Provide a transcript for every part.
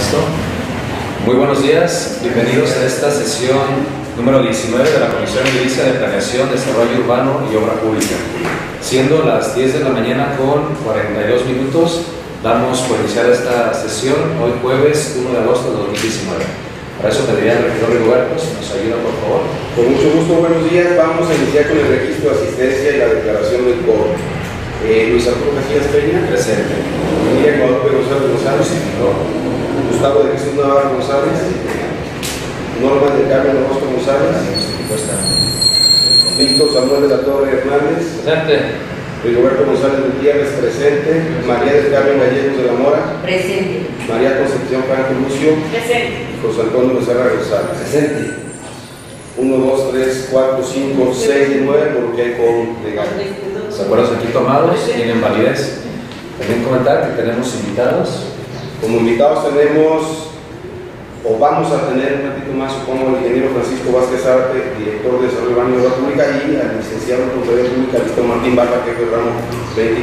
Listo. Muy buenos días, bienvenidos a esta sesión número 19 de la Comisión Edilicia de Planeación, Desarrollo Urbano y Obra Pública. Siendo las 10 de la mañana con 42 minutos, damos por iniciar esta sesión hoy jueves 1 de agosto de 2019. Para eso pediría al regidor Rigoberto, si nos ayuda por favor. Con mucho gusto, buenos días. Vamos a iniciar con el registro de asistencia y la declaración del coro. Luis Arturo Casillas Peña. Presente. Miguel Guadalupe González González. Gustavo de Jesús Navarro González. Norma del Carmen Orozco González. Víctor Samuel de la Torre Hernández. Presente. Rigoberto González Gutiérrez, presente. María del Carmen Gallegos de la Mora. Presente. María Concepción Franco Lucio. Presente. José Antonio Becerra González. Presente. 1, 2, 3, 4, 5, 6 y 9, porque hay quórum legal. Los acuerdos aquí tomados tienen validez. También comentar que tenemos invitados. Como invitados tenemos, o vamos a tener un ratito más, supongo, al ingeniero Francisco Vázquez Arte, director de Desarrollo Urbano y Obra Pública, y al licenciado en Contaduría Pública, licenciado Martín Barba, que es el ramo 20 y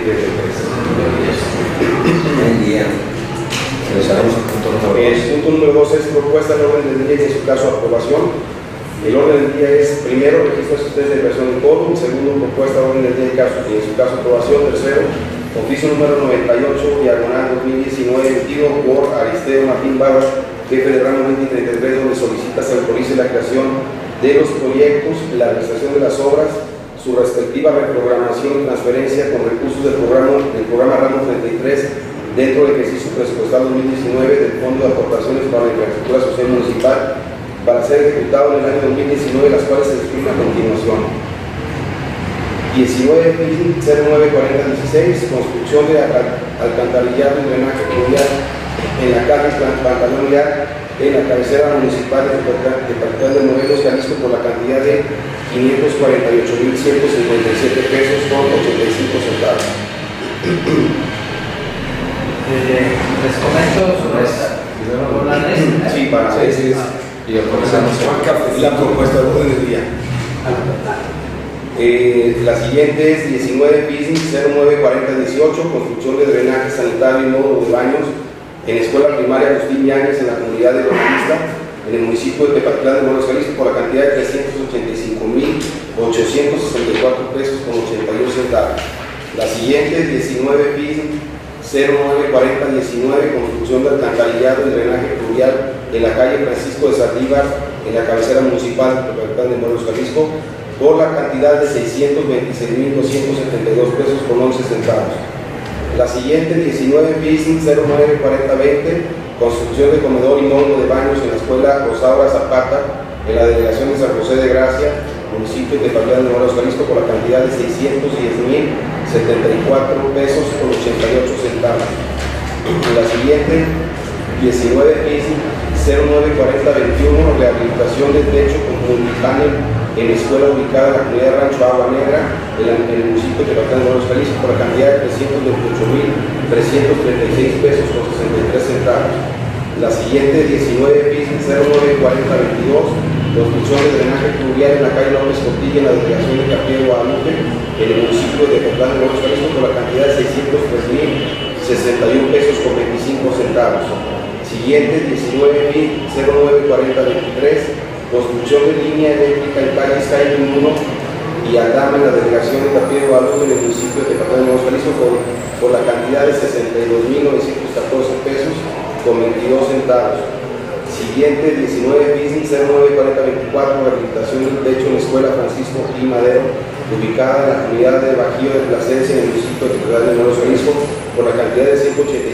33. Buen día. Realizaremos el punto número 2. El punto número 2 es propuesta de orden del día y en su caso aprobación. El orden del día es primero registro de asistencia de creación de quórum, segundo propuesta de orden del día y en su caso aprobación, tercero oficio número 98 diagonal 2019 emitido por Aristeo Martín Barba, jefe de ramo 20 y 33, donde solicita se autorice la creación de los proyectos, la realización de las obras, su respectiva reprogramación y transferencia con recursos del programa ramo 33 dentro del ejercicio presupuestal 2019 del Fondo de Aportaciones para la Infraestructura Social Municipal para ser ejecutado en el año 2019, las cuales se describen a continuación. 19-09-40-16, construcción de alcantarillado y drenaje fluvial en la calle Pantalón Leal, en la cabecera municipal de Capital de Morelos, Jalisco, por la cantidad de 548,157 pesos con 85 centavos. Les comento sobre esta. Sí, para Y comenzamos la propuesta de orden del día. La siguiente es 19-09-40-18, construcción de drenaje sanitario y módulo de baños en Escuela Primaria Agustín Yáñez en la comunidad de Lomista, en el municipio de Tepatlán de Morelos, Jalisco, por la cantidad de 385,864 pesos con 82 centavos. La siguiente es 19-09-40-19, construcción de alcantarillado y drenaje fluvial en la calle Francisco de Saldívar, en la cabecera municipal de Tepatlán de Morelos, Jalisco, por la cantidad de 626,272 pesos con 11 centavos. La siguiente, 19-09-40-20, construcción de comedor y módulo de baños en la escuela Rosaura Zapata, en la delegación de San José de Gracia, municipio de Tepatlán de Morelos, Jalisco, por la cantidad de 610,074 pesos con 88 centavos. La siguiente, 19-09-40-21, rehabilitación de techo con multipanel en la escuela ubicada en la comunidad de Rancho Agua Negra, en el municipio de Tepatlán de Morelos, Jalisco, por la cantidad de 328,336 pesos con 63 centavos. La siguiente, 19-09-40-22, construcción de drenaje fluvial en la calle López Cotilla, en la delegación de Capilla Guadalupe, en el municipio de Tepatlán de Morelos, Jalisco, por la cantidad de 603,061 pesos con 25 centavos. Siguiente, 19-09-40-23, construcción de línea eléctrica en calle Skyline 1 y Aldama, en la delegación de Capilla Guadalupe, en el municipio de Tepatlán de Morelos, Jalisco, por la cantidad de 62,914 pesos con 22 centavos. Siguiente, 19-09-40-24, rehabilitación del techo en la escuela Francisco I. Madero, ubicada en la comunidad de Bajío de Plasencia, en el municipio de Tepatlán de Morelos, Jalisco, por la cantidad de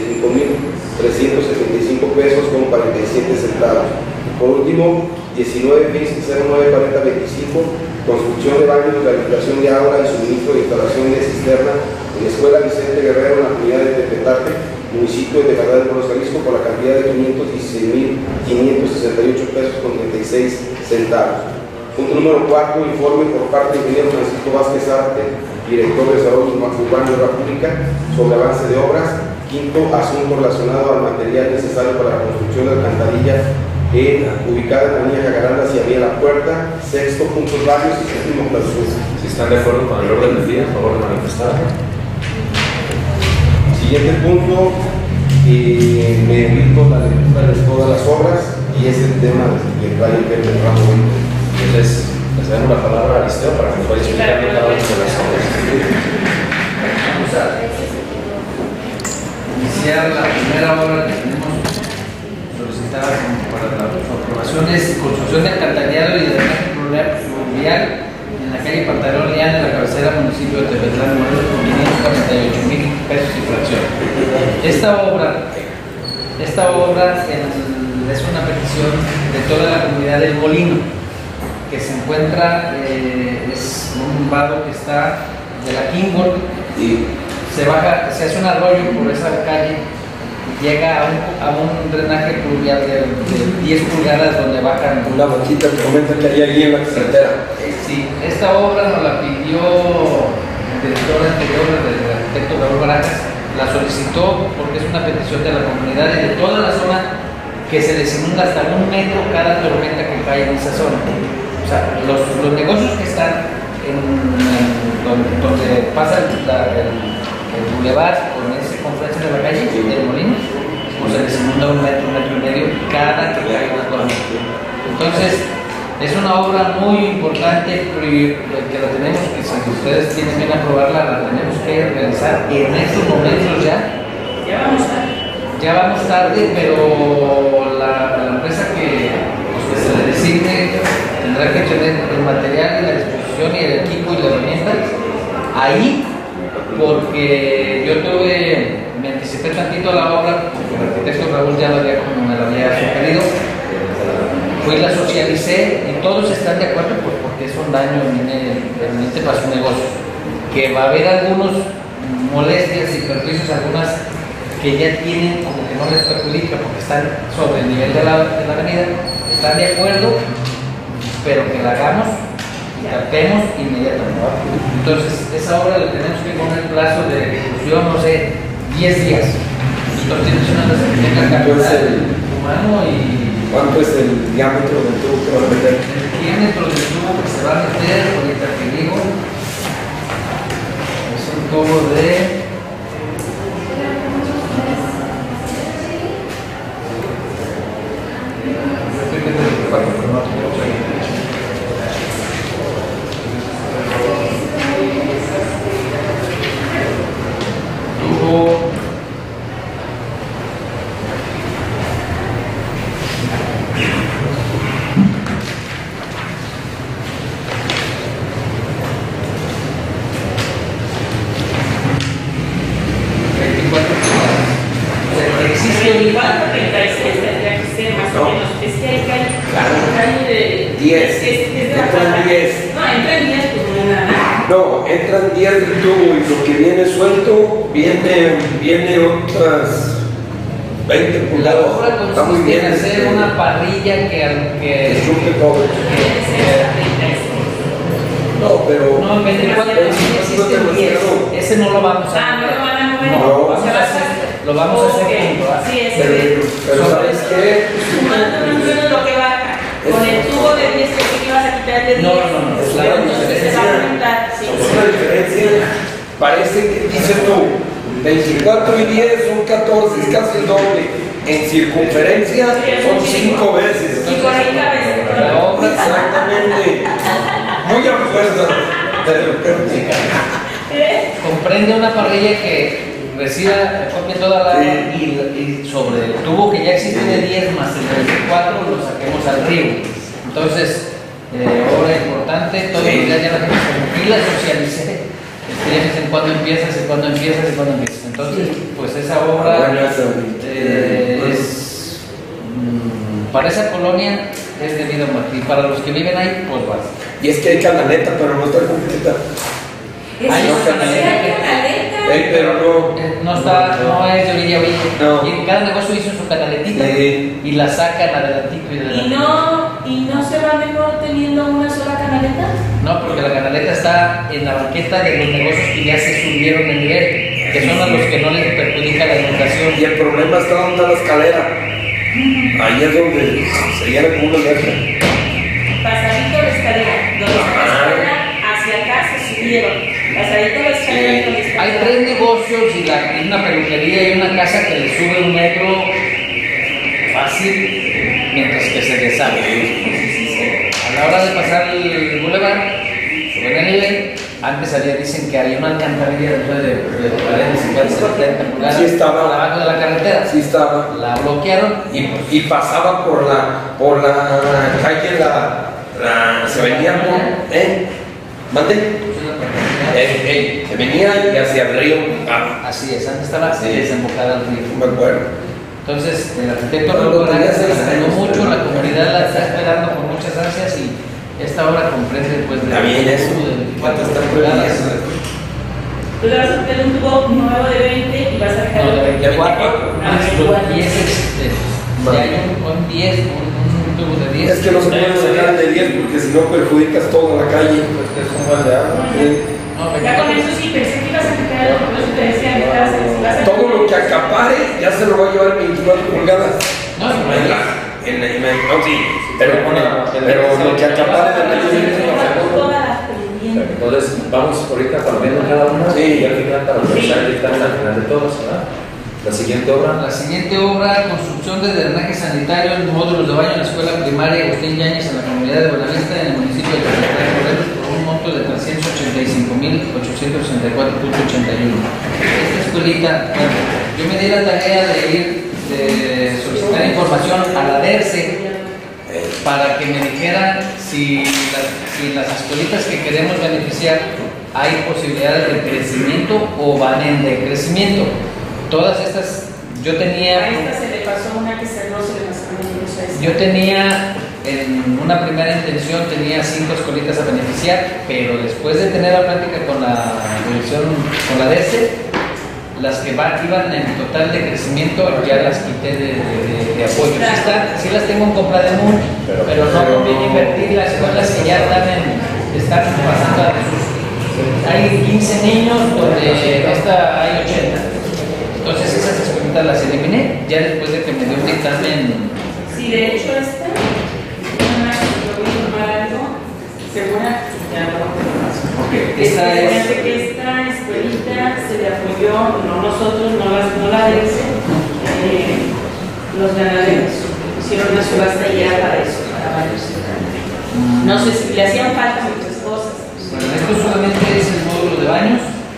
185,375 pesos con 47 centavos. Por último, 19-09-40-25, construcción de baños, rehabilitación de agua y suministro de instalación de cisterna en la escuela Vicente Guerrero, en la comunidad de Tepetate, municipio de Tepatlán de Morelos, Jalisco, por la cantidad de 516,568 pesos con 36 centavos. Punto número 4, informe por parte del ingeniero Francisco Vázquez Arte, director de Desarrollo Urbano y Obra Pública, sobre avance de obras. Quinto, asunto relacionado al material necesario para la construcción de alcantarilla ubicada en la avenida Jacaranda hacia Vía La Puerta. Sexto, puntos varios y séptimo, clausura. Si están de acuerdo con el orden del día, a favor de manifestar. Siguiente punto, y me evito la lectura de todas las obras y es el tema del rayo que tendremos. Entonces, les damos la palabra a Aristeo para que nos vaya explicando cada una de las obras. Vamos a iniciar la primera obra que tenemos solicitada para la aprobación, es construcción de alcantarillado y drenaje pluvial en la calle Pantalón Leal de la cabecera municipio de Tepetlán, Morelos, con 548,000 pesos y fracción. Esta obra es una petición de toda la comunidad del Molino, que se encuentra, es un vado que está de la Kimball y se baja, se hace un arroyo por esa calle, llega a un drenaje pluvial de 10 pulgadas donde bajan una boquita que comenta que hay ahí en la carretera. Sí, esta obra nos la pidió el director anterior, el arquitecto Raúl Barajas, la solicitó porque es una petición de la comunidad y de toda la zona que se les inunda hasta 1 metro cada tormenta que cae en esa zona. O sea, los negocios que están donde pasa el bulevar con ese confluencia de la calle del Molino, pues se les inunda 1 metro, 1,5 metros cada que cae una tormenta. Entonces, es una obra muy importante que la tenemos, que si ustedes tienen bien aprobarla, la tenemos que realizar en estos momentos ya. Ya vamos tarde, pero la empresa que se le designe tendrá que tener el material y la disposición y el equipo y la herramienta ahí, porque me anticipé tantito a la obra, porque el arquitecto Raúl ya como me lo había sugerido. Pues la socialicé y todos están de acuerdo, pues porque es un daño eminente para su negocio. Que va a haber algunos molestias y perjuicios, algunas que ya tienen como que no les perjudica porque están sobre el nivel de la avenida, están de acuerdo, pero que la hagamos y captemos inmediatamente. Entonces, esa obra le tenemos que poner plazo de ejecución, no sé, 10 días. Entonces, una vez que tenga capital humano y... ¿Cuánto es el diámetro del tubo que va a meter? El diámetro del tubo que se va a meter, ahorita que digo, es un tubo de... Entran 10 del tubo y lo que viene suelto viene otras 20 pulgadas. La obra consiste en hacer una parrilla que chupe todo. No, pero no, en 24 existen 10. Ese no lo vamos a no lo van a mover. No, lo vamos a hacer junto. Sí, pero ¿sabes qué? Más o menos lo que va con el tubo de 10 que ibas a quitar de 10. No. Entonces se va a aumentar. Es una diferencia. Parece que dice tú 24 y 10 son 14, es casi el doble. En circunferencia son 5 veces. Y 40 veces. Exactamente. Muy a fuerza. Comprende una parrilla que reciba, copie toda la agua y sobre el tubo que ya existe de 10 más el de 24 lo saquemos al río. Entonces, obra importante, todos los días ya la gente como la socialicé. En cuándo empiezas, en cuándo empiezas, en cuándo empiezas. Entonces, pues esa obra es para esa colonia es debido a muerte. Y para los que viven ahí, pues va. Y es que hay canaleta, pero no está completa. Hay pero no está, no es de orilla a orilla. No. Y cada negocio hizo su canaletita y la sacan adelantito y adelantito. ¿Y no se va mejor teniendo una sola canaleta? No, porque la canaleta está en la banqueta de los negocios que ya se subieron de nivel, que son a los que no les perjudica la inundación. Y el problema está donde está la escalera. Ahí es donde se llena con una letra. Pasadito la escalera, donde está la escalera, hacia acá se subieron. Pasadito la escalera, donde está hay 3 negocios y una peluquería y una casa que le sube 1 metro fácil mientras que se deshace. A la hora de pasar el bulevar, suben el nivel. Antes dicen que había una alcantarilla después de 40, 50, 70 pulgadas. Sí estaba. Abajo de la carretera. Sí estaba. La bloquearon. Y pasaba por la calle, se venía por. ¿Mande? Se venía y hacia el río. Así es, antes estaba desembocada al río. Me acuerdo. Entonces, el arquitecto Raúl Morales se estrenó mucho, la comunidad la está esperando con muchas ansias y esta obra comprende pues de también eso, de 4 pulgadas. Tú le vas a meter un tubo nuevo de 20 y vas a dejar No, de 24. y Y ese ya hay un 10, un tubo de 10. Es que no se puede sacar de 10 porque si no perjudicas toda la calle. Es un mal de agua. Ya con eso sí, pensé que ibas a quitar algo, por eso te decía que vas a Todo lo que acapare ya se lo va a llevar 24 pulgadas. No, No, sí, pero lo que acapare de la Entonces, vamos ahorita viendo cada una y al final para revisar el dictamen al final de todos, ¿verdad? La siguiente obra. La siguiente obra, construcción de drenaje sanitario en módulos de baño en la escuela primaria Agustín Yáñez en la comunidad de Buenavista en el municipio de Morelos por un monto de 385,864.81. Esta escuelita, bueno, yo me di la tarea de solicitar información a la DERCE para que me dijeran si las escuelitas que queremos beneficiar hay posibilidades de crecimiento o van en decrecimiento. Todas estas, yo tenía... A esta se le pasó una que cerró, se le pasó una. Yo tenía, en una primera intención, tenía 5 escuelitas a beneficiar, pero después de tener la plática con la dirección, con la DERCE, las que iban en total de crecimiento ya las quité de apoyo. Sí las tengo en compra de MUN, pero no conviene invertir las escuelas que ya están pasando a desuso. Hay 15 niños donde esta hay 80. Entonces esas escuelitas las eliminé ya después de que me dio un dictamen. Sí, de hecho esta, nada más que voy a informar algo, segura, ya no. Esta es... que esta escuelita se le apoyó, no nosotros, no la DERCE, los ganaderos hicieron una subasta y era para eso, para varios. No sé si le hacían falta muchas cosas. Bueno, esto solamente es el módulo de baños.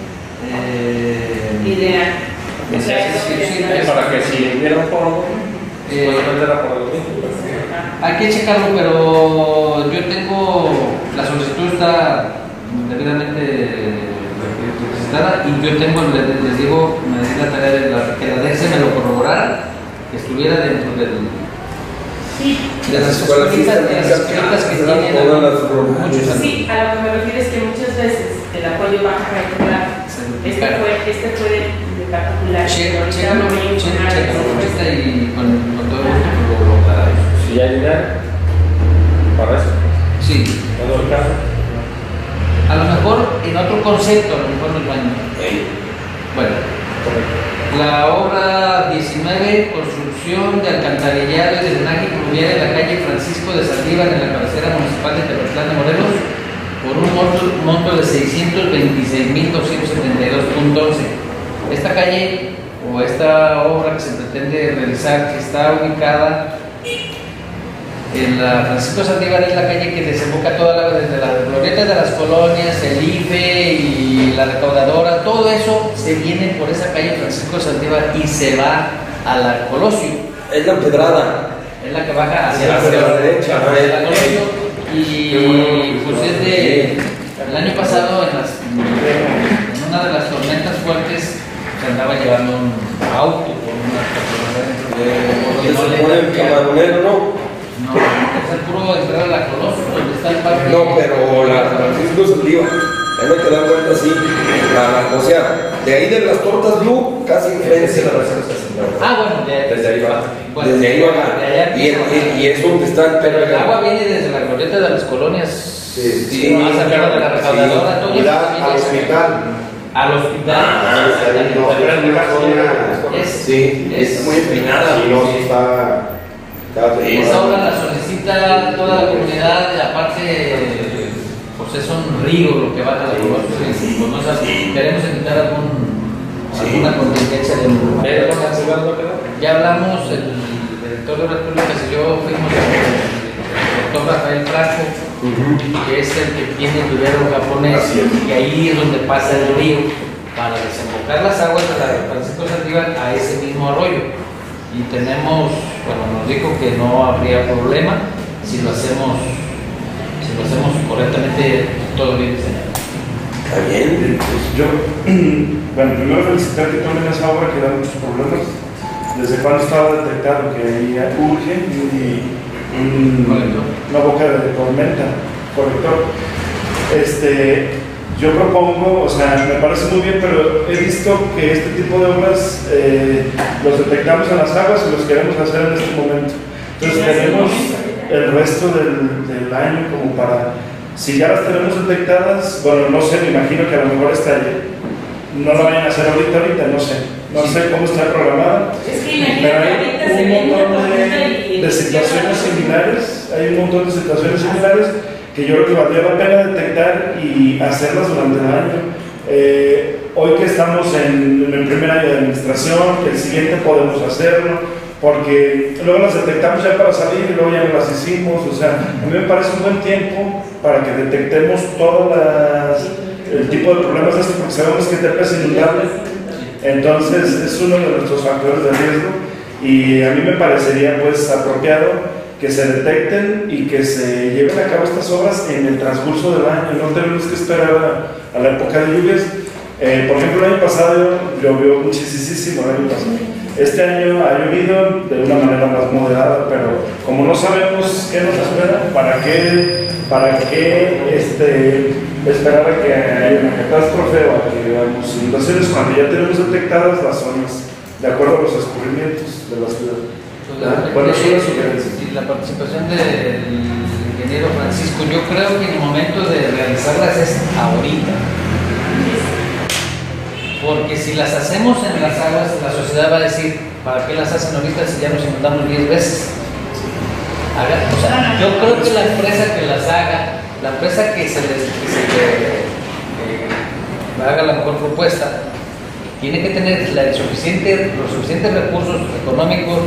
Ideal. O sea, Para que si hubiera un foro, era por el mismo. Hay que checarlo, pero yo tengo, la solicitud está debidamente registrada y yo tengo, les digo, me di la tarea de que la DERCE me lo corroborara, que estuviera dentro de las escuelas que tienen muchos años. Sí, a lo que me refiero es que muchas veces el apoyo baja regular. Este fue de particular. Chécalo ahorita y con todo lo aclarado. Si hay dinero, para eso. Sí. ¿No el caso? A lo mejor en otro concepto, a lo mejor nos van. Bueno, la obra 19, construcción de alcantarillado y de drenaje pluvial en la calle Francisco de Saldívar en la cabecera municipal de Tepoztlán de Morelos por un monto de 622.272.11. Esta calle o esta obra que se pretende realizar, que está ubicada en la Francisco Saldívar, es la calle que desemboca desde la glorieta de las colonias, el IFE y la recaudadora, todo eso se viene por esa calle Francisco Saldívar y se va a la Colosio. Es la empedrada. Es la que baja hacia la derecha, ¿no? la Colosio. Y pues desde el año pasado en una de las tormentas fuertes se andaba llevando un auto con unas personas Se pone el camaronero, ¿no? No, es el puro entrar a la Colosio, donde está el parque. No, pero la Francisco Saldívar, ahí no te dan cuenta así. O sea, de ahí de las tortas Blue, casi enfrente. Bueno, Desde ahí va. Bueno, Desde ahí de va. allá Y es donde está. pero el agua viene desde la glorieta de las colonias. Sí, más allá de la recaudadora, todo Y eso da viene al hospital. al hospital. Sí, es muy empinada. Y no está. Esa obra la solicita toda la comunidad, y aparte, pues es un río lo que baja la colonia, pues no sé, queremos evitar alguna contingencia de ya hablamos, el director de Obras Públicas y yo fuimos al doctor Rafael Franco, que es el que tiene el vivero japonés, y ahí es donde pasa el río para desembocar las aguas de la Francisco Saldívar a ese mismo arroyo. Y tenemos, bueno, nos dijo que no habría problema si lo hacemos correctamente, todo bien diseñado. Está bien. Pues yo, bueno, primero felicitar que tomen esa obra que da muchos problemas. Desde cuando estaba detectado que ahí urge una boca de tormenta, corrector. Yo propongo, o sea, me parece muy bien, pero he visto que este tipo de obras los detectamos en las aguas y los queremos hacer en este momento. Entonces tenemos el resto del año como para, si ya las tenemos detectadas, bueno, no sé, me imagino que a lo mejor no lo vayan a hacer ahorita, no sé cómo está programada, pero hay un montón de situaciones similares, que yo creo que valdría la pena detectar y hacerlas durante el año. Hoy que estamos en el primer año de administración, que el siguiente podemos hacerlo, porque luego las detectamos ya para salir y luego ya no las hicimos. O sea, a mí me parece un buen tiempo para que detectemos el tipo de problemas de esto, porque sabemos que Tepa es inundable, entonces es uno de nuestros factores de riesgo, y a mí me parecería pues apropiado que se detecten y que se lleven a cabo estas obras en el transcurso del año. No tenemos que esperar a la época de lluvias. Por ejemplo, el año pasado llovió muchísimo. Este año ha llovido de una manera más moderada, pero como no sabemos qué nos espera, ¿para qué esperar a que haya una catástrofe o a que hagamos inundaciones cuando ya tenemos detectadas las zonas de acuerdo a los escurrimientos de la ciudad? Bueno, es una sugerencia. La participación del ingeniero Francisco, yo creo que el momento de realizarlas es ahorita, porque si las hacemos en las aguas, la sociedad va a decir, ¿para qué las hacen ahorita si ya nos inundamos 10 veces? O sea, yo creo que la empresa que las haga, la empresa que se haga la mejor propuesta, tiene que tener los suficientes recursos económicos,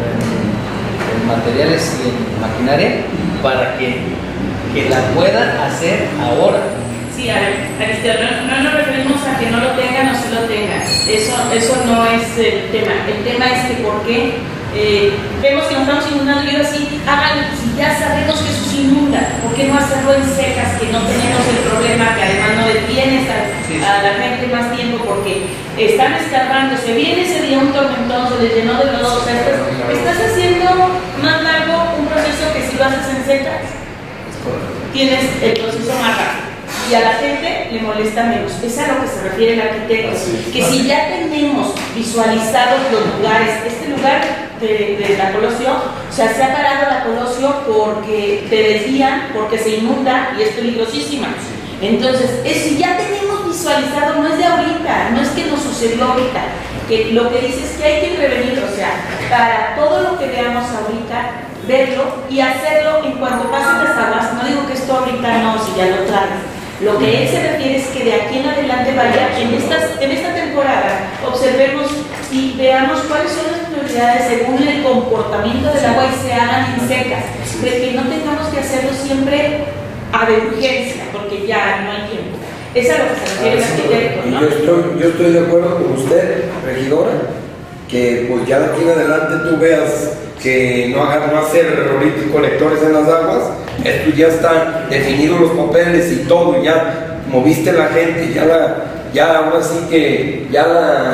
en materiales y en maquinaria para que la pueda hacer ahora. Sí, a ver, no nos referimos a que no lo tengan o sí lo tengan. Eso no es el tema. El tema es que por qué vemos que nos estamos inundando y ahora sí, háganlo, si ya sabemos que eso se inunda, ¿por qué no hacerlo en secas, que no tenemos el problema, que además no detienes a la gente más tiempo porque están escarbando, se viene ese día un tormentón, se les llenó de lodo, o sea, estás haciendo más largo un proceso que si lo haces en secas, tienes el proceso más rápido. Y a la gente le molesta menos. Es a lo que se refiere el arquitecto. Que si ya tenemos visualizados los lugares, este lugar de la Colosio, o sea, se ha parado la Colosio porque te desvían, porque se inunda y es peligrosísima. Entonces, si ya tenemos visualizado, no es de ahorita, no es que nos sucedió ahorita, que lo que dice es que hay que prevenir, o sea, para todo lo que veamos ahorita, verlo y hacerlo en cuanto pasen las aguas. No digo que esto ahorita no, si ya lo traes. Lo que él se refiere es que de aquí en adelante vaya, en esta temporada, observemos y veamos cuáles son las prioridades según el comportamiento del agua y se hagan en secas, de que no tengamos que hacerlo siempre a de urgencia, porque ya no hay tiempo. Es a lo que se refiere el arquitecto, ¿no? Yo estoy de acuerdo con usted, regidora, que pues ya de aquí en adelante tú veas que no hacer rolitos colectores en las aguas. Esto ya están definidos los papeles y todo, ya moviste la gente, ya ahora sí que ya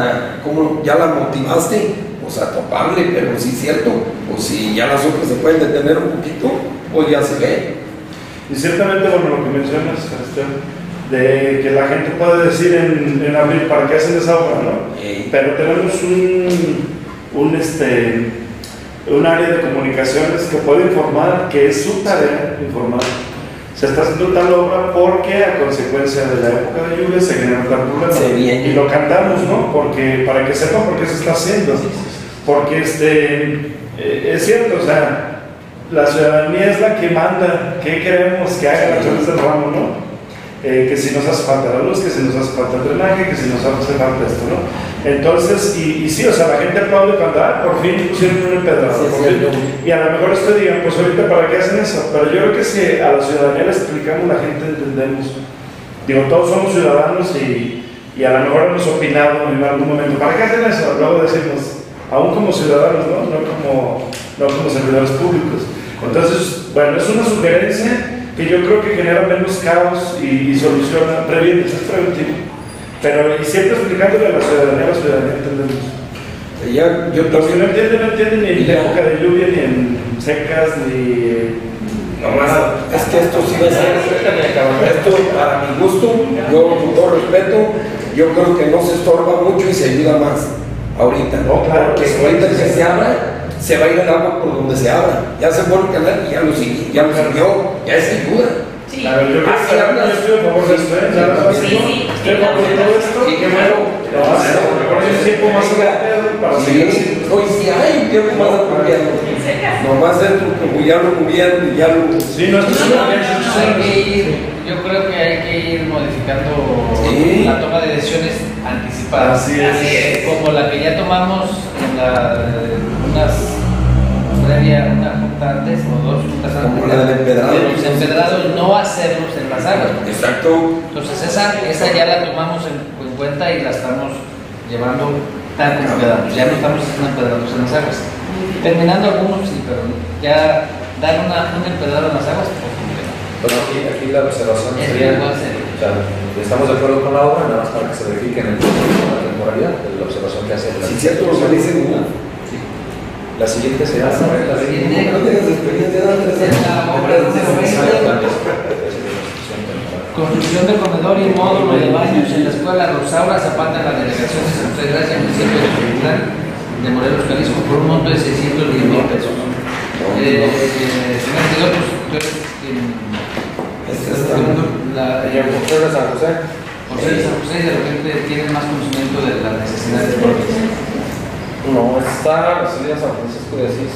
la motivaste, o sea, toparle, pero sí es cierto, pues si ya las otras se pueden detener un poquito, pues ya se ve. Y ciertamente, bueno, lo que mencionas, de que la gente puede decir en abril, ¿para qué hacen esa obra, no? Pero tenemos un área de comunicaciones que puede informar, que es su tarea informar. Se está haciendo tal obra porque a consecuencia de la época de lluvia se genera tal problema. Y lo cantamos, ¿no? Porque, para que sepan por qué se está haciendo. Porque es cierto, o sea, la ciudadanía es la que manda qué queremos que haga la Chorres del Ramo, ¿no? que si nos hace falta la luz, que si nos hace falta el drenaje, que si nos hace falta esto, ¿no? Entonces, y sí, o sea, la gente aplaude cuando, por fin pusieron un empedrado, y a lo mejor ustedes digan, pues ahorita, ¿para qué hacen eso? Pero yo creo que si a la ciudadanía le explicamos, la gente entendemos. Digo, todos somos ciudadanos y a lo mejor hemos opinado en algún momento, ¿para qué hacen eso? Luego decimos, aún como ciudadanos, ¿no? No como servidores públicos. Entonces, bueno, es una sugerencia que yo creo que genera menos caos y soluciona, previene, es preventivo. Pero y siempre explicándole a la ciudadanía entendemos. Yo Los que no entienden ni en época de lluvia, ni en secas, ni... No más, es que esto sí va a ser, esto para mi gusto, yo con todo respeto, yo creo que no se estorba mucho y se ayuda más ahorita. No, claro, porque ahorita que se abra, se va a ir el agua por donde se abra. Ya se pone el canal y ya lo siguió, ya es ayuda. Sí. A ver, yo estoy a favor de esto, ¿eh? Estoy a favor de todo esto. Sí, qué bueno. Mejor es un tiempo más para seguir así. Hoy sí hay un tiempo más apropiado. Nomás dentro, como ya lo movieron y ya lo... Sí, no, yo creo que hay que ir modificando la toma de decisiones anticipadas. Así es. Como la que ya tomamos en una junta antes o dos juntas antes. Como la del empedrado. De los empedrados, no hacerlos en las aguas. Exacto. Entonces esa ya la tomamos en cuenta y la estamos llevando tal como quedamos. Ya no estamos haciendo empedrados en las aguas. Terminando algunos, sí, pero ya dar un empedrado en las aguas, pues no. Bueno, aquí la observación Es sería, igual, sería. o sea, estamos de acuerdo con la obra, nada más para que se verifique en el la temporalidad, la observación que hace la... Si cierto lo dicen, ¿no? La siguiente será... La siguiente. No tengas experiencia, dale. La obra de construcción de comedor y módulo de baños en la escuela Rosaura Zapata, en la delegación de San José Gracia, municipio de Comitán, de Morelos, Jalisco, por un monto de 610,000 pesos. Señor regidor, pues José de San José. José de San José, de repente tienen más conocimiento de las necesidades propias. No, está la salida San Francisco de Asís.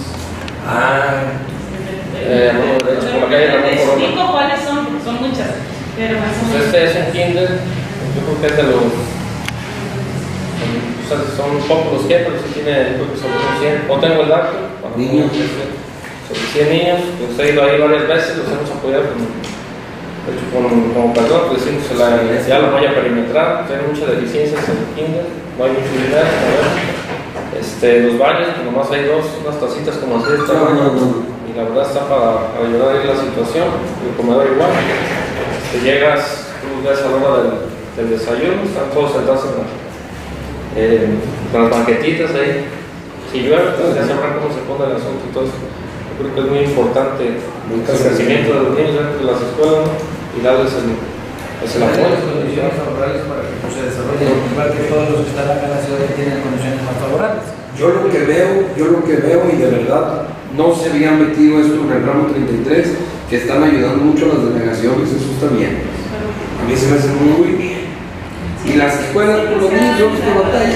Bueno, de hecho, por la calle Ramón Te Corona. explico cuáles son, porque son muchas, pero más o menos. Este es un kinder, yo creo que es de los... O sea, son pocos los que, pero sí tiene, creo que son 100. O tengo el dato. Niños. Sobre 100 niños, pues he ido ahí varias veces, los hemos apoyado como perdón, pues decimos ya la malla perimetral, tiene muchas deficiencias en el kinder, no hay mucho dinero, los baños, que nomás hay unas tacitas como así de tamaño, y la verdad está para ayudar ahí la situación, el comedor igual. Llegas, tú ves a la hora del desayuno, están todos sentados con las banquetitas ahí. Si llueve, pues ya sabrán cómo se pone el asunto y todo eso. Yo creo que es muy importante el crecimiento de los niños dentro de las escuelas, ¿no? Y darles el apoyo. Condiciones favorables para que se desarrolle, igual que todos los que están acá en la ciudad que tienen condiciones más favorables. Yo lo que veo y de verdad no se había metido esto en el ramo 33, que están ayudando mucho a las delegaciones, eso está bien. A mí se me hace muy bien. Y las escuelas por los niños son los que batallan.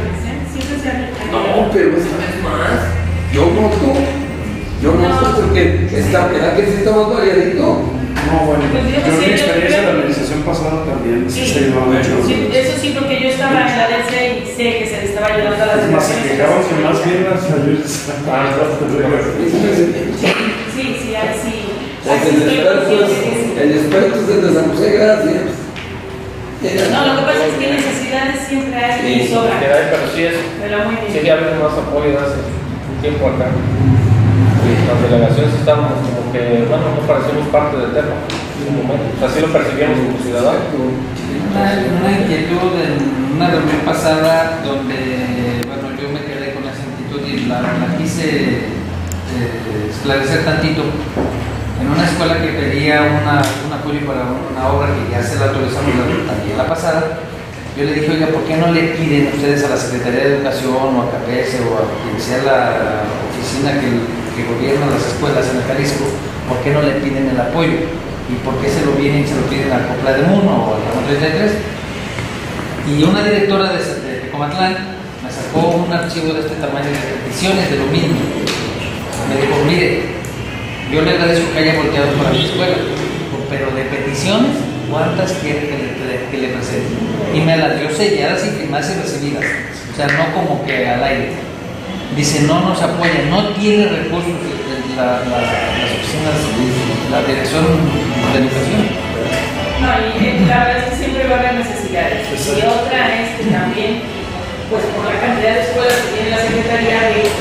No, pero esta vez más. Yo noto porque ¿verdad que sí está más variadito? No, bueno, Pues yo yo sí, mi experiencia yo- de la administración pasada también Sí, se llevaba mucho. sí, eso sí, porque yo estaba en la DC y sé que se le estaba ayudando a las Es más, se delegaciones. quejaban que más bien las ayudas. Sí, sí, ahí sí. Pues Así estoy consciente que sí. el experto es el de San José, gracias. No, lo que pasa es que necesidades siempre hay y Que sobran. hay, pero sí es. Pero muy Sí, bien. ya habido más apoyo desde hace un tiempo acá. Las delegaciones estamos como que, bueno, no parecemos parte del tema en un momento. O sea, así lo percibíamos como ciudadanos. Una inquietud en una reunión pasada donde, bueno, yo me quedé con esa inquietud y la quise esclarecer tantito. En una escuela que pedía un apoyo para una obra que ya se la autorizamos también la pasada, yo le dije, oiga, ¿por qué no le piden ustedes a la Secretaría de Educación o a CAPES o a quien sea la oficina que gobierna las escuelas en el Jalisco, ¿por qué no le piden el apoyo? ¿Y por qué se lo piden a Copla de Muno o al Ramo 33? Y una directora de Comatlán me sacó un archivo de este tamaño de peticiones de lo mismo. Me dijo, mire, yo le agradezco que haya volteado para mi escuela, pero de peticiones ¿cuántas quiere que le presente? Y me las dio selladas y firmadas y recibidas. O sea, no como que al aire. Dice, no nos apoya, no tiene recursos las oficinas, la dirección de educación. No, y la verdad es que siempre va a haber necesidades. Y otra es que también, pues por la cantidad de escuelas que tiene la Secretaría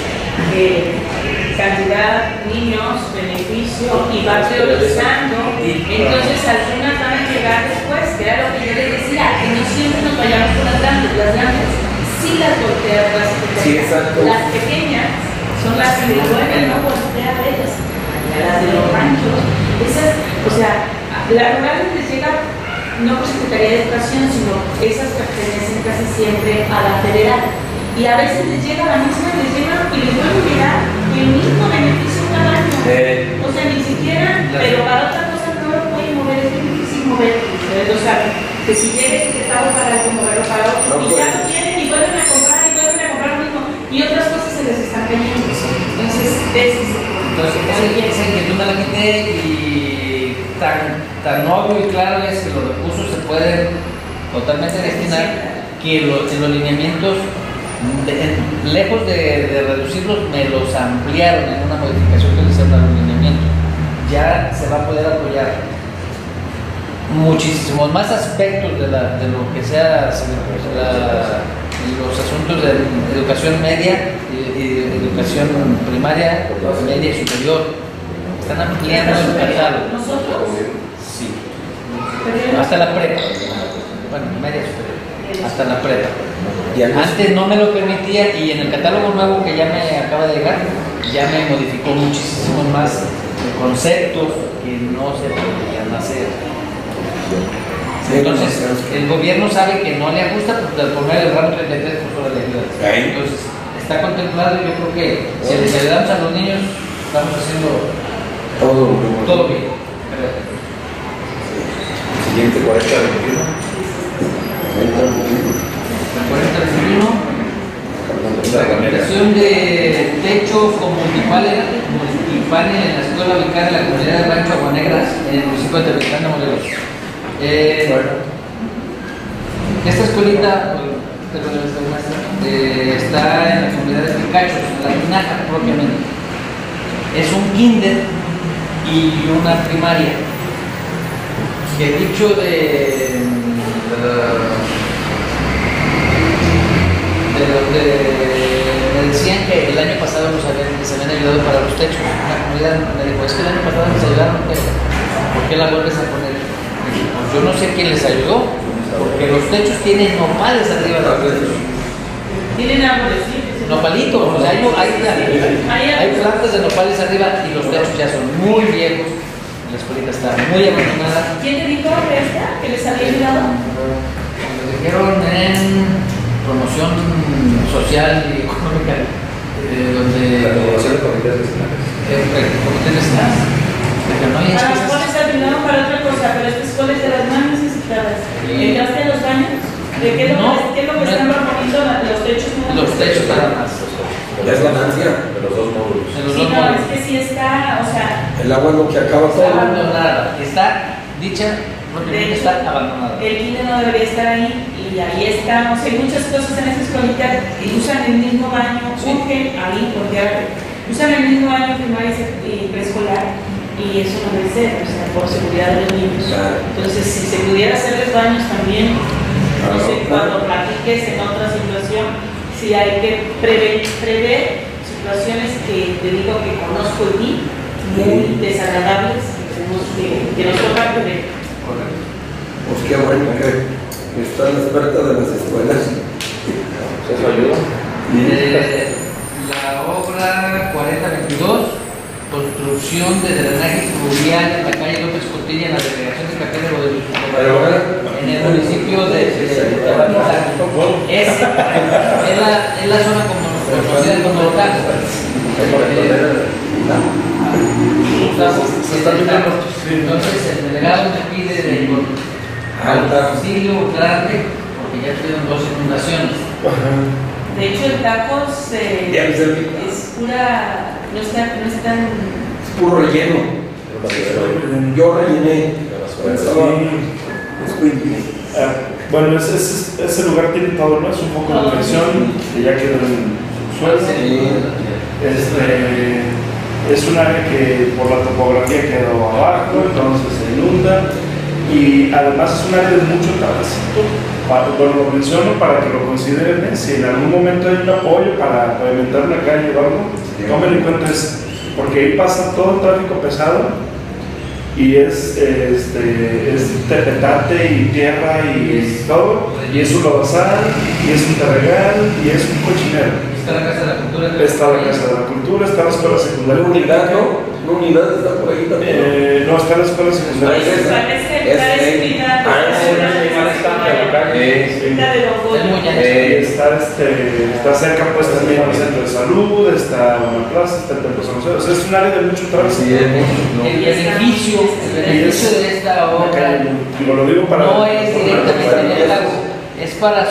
de cantidad, niños, beneficio, y va priorizando, entonces algunas van a llegar después, que era lo que yo les decía, que no siempre nos vayamos por las grandes sí las voltea la Secretaría. Sí, exacto. Las pequeñas son las que no voltea a ellas, las de los ranchos, esas, o sea, la rural les llega no por Secretaría de Educación, sino esas pertenecen casi siempre a la federal. Y a veces les llega la misma, les llega y les vuelve a llegar el mismo beneficio cada año. O sea, ni siquiera, pero para otra cosa no lo pueden mover, es muy difícil mover. Ustedes lo saben. Que si llega etiquetado para algo, moverlo para otro, y ya lo tienen y vuelven a comprar lo mismo. Y otras cosas se les están cayendo. Entonces, ese es el problema. Esa inquietud me la quité y tan obvio y claro es que los recursos se pueden totalmente destinar que en los lineamientos, lejos de reducirlos, me los ampliaron en una modificación que le hicieron al lineamiento. Ya se va a poder apoyar muchísimos más aspectos de lo que sea los asuntos de educación media y educación primaria, media y superior. Están ampliando el catálogo. ¿Nosotros? Sí. Hasta la prepa. Bueno, media superior. Hasta la prepa. Antes no me lo permitía y en el catálogo nuevo que ya me acaba de llegar, ya me modificó muchísimos más conceptos que no se podían hacer. Entonces, el gobierno sabe que no le ajusta por medio del ramo 33 por sobre la ayuda. Entonces, está contemplado y yo creo que si les ayudamos a los niños, estamos haciendo todo bien. Siguiente 40-21. 40-21. La implementación de techo con multipánel en la escuela ubicada en la comunidad de Rancho Aguanegras, en el municipio de Tepetlán de Morelos. Esta escuelita está en la comunidad de Picachos, en la Tinaja propiamente. Es un kinder y una primaria. Que dicho me decían que el año pasado se habían ayudado para los techos. La comunidad me dijo, es que el año pasado nos ayudaron, pero ¿por qué la vuelves a poner? Pues yo no sé quién les ayudó, porque los techos tienen nopales arriba de los techos. Tienen árboles, sí. Nopalitos, o sea, hay plantas de nopales arriba y los techos ya son muy viejos. La escuelita está muy abandonada. ¿Quién te dijo que les había ayudado? Lo dijeron en promoción social y económica, donde La promoción de comités vecinales. comités vecinales. A los cuales ayudaron para otra cosa, pero estas escuelas de las más necesitadas. ¿Entraste a los baños? ¿De qué es lo que están proponiendo los techos? Los techos nada más. Ya es ganancia. De los dos módulos. Sí, no, es que sí está, o sea, El agua es lo que acaba Está todo. abandonada, está dicha, propiamente está abandonada. el kinder no debería estar ahí y ahí está, o sea, hay muchas cosas en esa escuelita que usan el mismo baño, surgen ahí, porque usan el mismo baño primaria y preescolar y eso no debe ser, o sea, por seguridad de los niños. Claro. Entonces, si se pudiera hacerles baños también, no sé, cuando platiques en otra situación, si hay que prever situaciones que te digo que conozco y vi, muy desagradables, que nos toca prever. Pues qué bueno que está la experta de las escuelas. ¿Eso ayuda? La obra 4022, construcción de drenaje fluvial en la calle López Cotilla, en la delegación de Café de Guadalupe, en el municipio de Tabanita. Es la zona conocida como local. Entonces el delegado me pide de auxilio grande porque ya tuvieron 2 inundaciones. De hecho, el tacos es pura, no es tan Es puro relleno. Yo rellené. Estaba Bueno, ese lugar tiene todo, ¿no? Es un foco de inversión que ya quedó en el suelo. Es un área que por la topografía quedó abajo, entonces se inunda. Y además es un área de mucho tránsito. Bueno, lo menciono para que lo consideren, ¿eh? Si en algún momento hay un apoyo para pavimentar una calle o algo, tomen en cuenta eso, porque ahí pasa todo el tráfico pesado y es tepetate y tierra y todo, y es un lodazal, y es un terregal, y es un cochinero. Está la Casa de la Cultura. Está la Casa de la Cultura, está la Escuela Secundaria. ¿Una unidad, no? ¿Una unidad está por ahí también? No, está la Escuela Secundaria. Está cerca pues también el centro de salud, está una plaza, está el templo San José. O sea, es un área de mucho tránsito. El beneficio de esta obra Lo digo para no es directamente en el lago, es para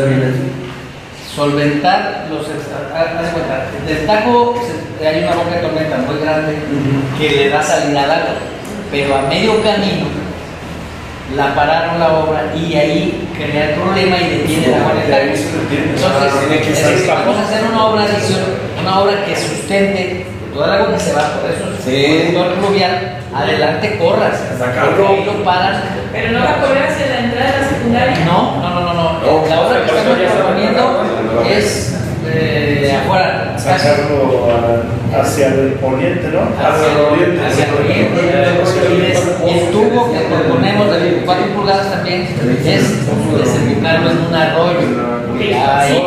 solventar los. Haz cuenta, del Tajo hay una boca de tormenta muy grande que le da salida al agua, pero a medio camino la pararon la obra y ahí crea el problema y detiene el agua en el Tajo. Entonces, necesitamos hacer una obra adicional, una obra que sustente toda el agua que se va por eso, por el sector fluvial, adelante corras, porque ahí lo paran. Pero no va a correr hacia la entrada de la secundaria. No. La obra que estamos proponiendo es afuera. Sacarlo hacia el poniente, ¿no? Hacia el oriente. Y el tubo que proponemos de 24 pulgadas también es desembocarlo en un arroyo. Ahí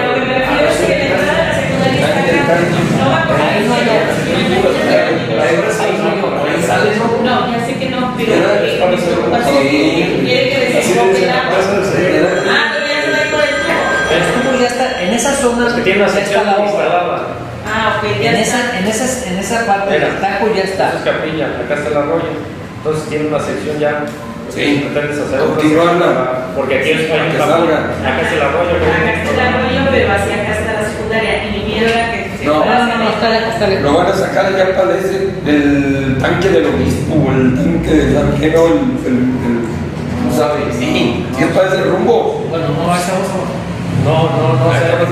no va a correr. Ahí no hay No, ya sé que no, pero mi preocupación quiere que desemboque el agua. Pero ya se va por el tubo. el tubo ya está en esa zona. Que tiene una sección la obra. instalada. Ok, ya está. En esa parte del Tajo ya está. Esa es capilla, acá está el arroyo. Entonces tiene una sección ya. Sí. Pretendes hacer Continuarla. porque aquí es Que salga. acá es el arroyo. Acá está el arroyo, pero hacia acá está la secundaria. Y mi miedo era que se No. fuera hacia la Está bien. Lo van a sacar ya parece del tanque del obispo o el tanque del arquero, ¿no sabes? Sí, ¿qué parece el rumbo? Bueno, no estamos. No,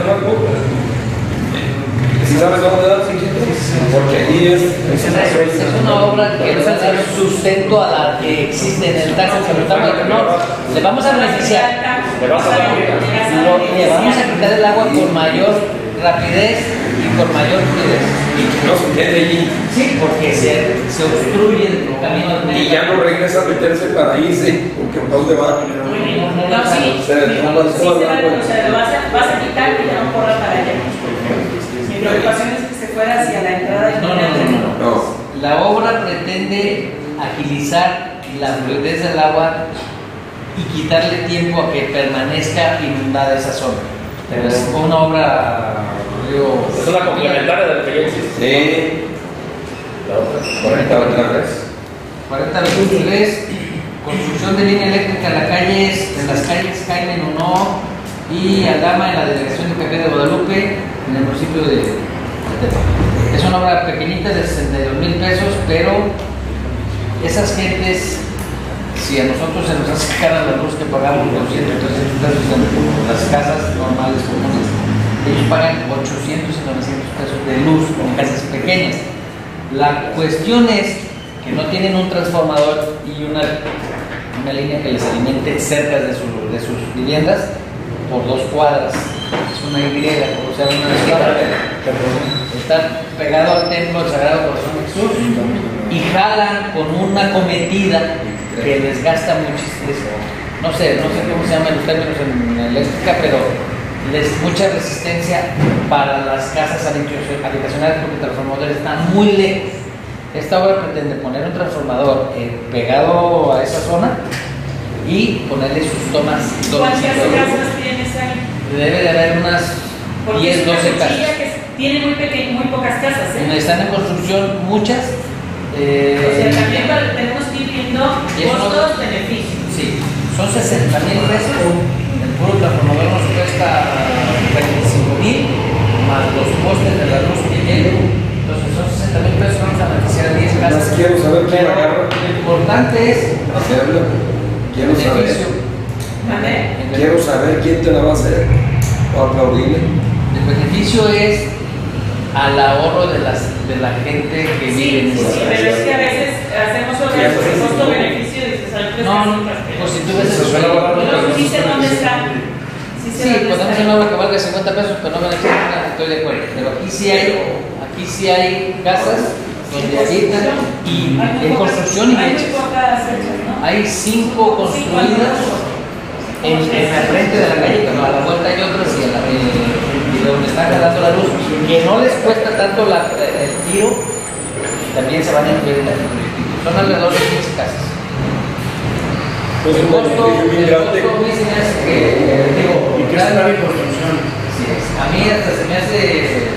¿Sí sabes dónde da el chiquito? Porque ahí Es una obra que es el sustento a la que existe en el Tajo. Le vamos a beneficiar. Le vas a dar Le vamos a quitar el agua con mayor rapidez y con mayor fluidez. y que no se quede allí. Sí, porque se obstruye el camino del Y ya no regresa a meterse para irse, porque ¿a dónde va? No, sí. Se derrumba Sí, todo el se va, agua. o sea, lo vas a quitar y ya no corra para allá. Mi preocupación es que se fuera hacia la entrada del No. La obra pretende agilizar la fluidez del agua y quitarle tiempo a que permanezca inundada esa zona. Pero es una obra, digo, Es una complementaria de lo que ya existe. Sí. La otra. 4023, construcción de línea eléctrica en las calles Jaime Nuno y Aldama en la delegación de Café de Guadalupe, en el municipio de Tepa. Es una obra pequeñita de 62,000 pesos, pero esas gentes, si a nosotros se nos hace cara la luz que pagamos 200, 300 pesos en las casas normales comunes, ellos pagan 800 y 900 pesos de luz en casas pequeñas. La cuestión es que no tienen un transformador y una línea que les alimente cerca de sus viviendas por 2 cuadras. Es una Y, o sea, una escuadra. Está pegado al templo del Sagrado Corazón de Jesús y jalan con una cometida que les gasta muchísimo. No sé cómo se llaman los términos en eléctrica, pero mucha resistencia para las casas habitacionales porque el transformador está muy lejos. Esta obra pretende poner un transformador pegado a esa zona y ponerle sus tomas. ¿Cuántas casas tienes ahí? Debe de haber unas 10, 12 casas. Tiene muy pocas casas, ¿eh? Están en construcción muchas. O sea, también tenemos que ir viendo costos, beneficios. Sí, son 60,000 pesos. El puro transformador nos cuesta 25,000 más los costes de la luz que lleva. Entonces son 60,000 pesos, vamos a beneficiar a 10 casas. Más quiero saber quién Pero agarra. lo importante es Hacerlo. Quiero beneficio. ¿Vale? Quiero saber quién te la va a hacer. O aplaudirle. El beneficio es al ahorro de la gente que vive en Sí, esa pero es que a veces hacemos obras de costo-beneficio y dices, al precio No, pues si tú ves eso, luego dice dónde está. sí, podemos hacer una obra que valga 50 pesos, pero no me estoy de acuerdo. Pero aquí sí hay casas donde habitan y en construcción y hay muy hechas. pocas hechas, ¿no? Hay 5 construidas en la frente de la calle, pero a la vuelta hay otras y donde está jalando la luz, que no les cuesta tanto el tiro, también se van a incluir en la proyecto. Son alrededor de 15 casas. Pues El costo dicen es que, digo, ¿Y qué está en construcción? sí, a mí hasta se me hace,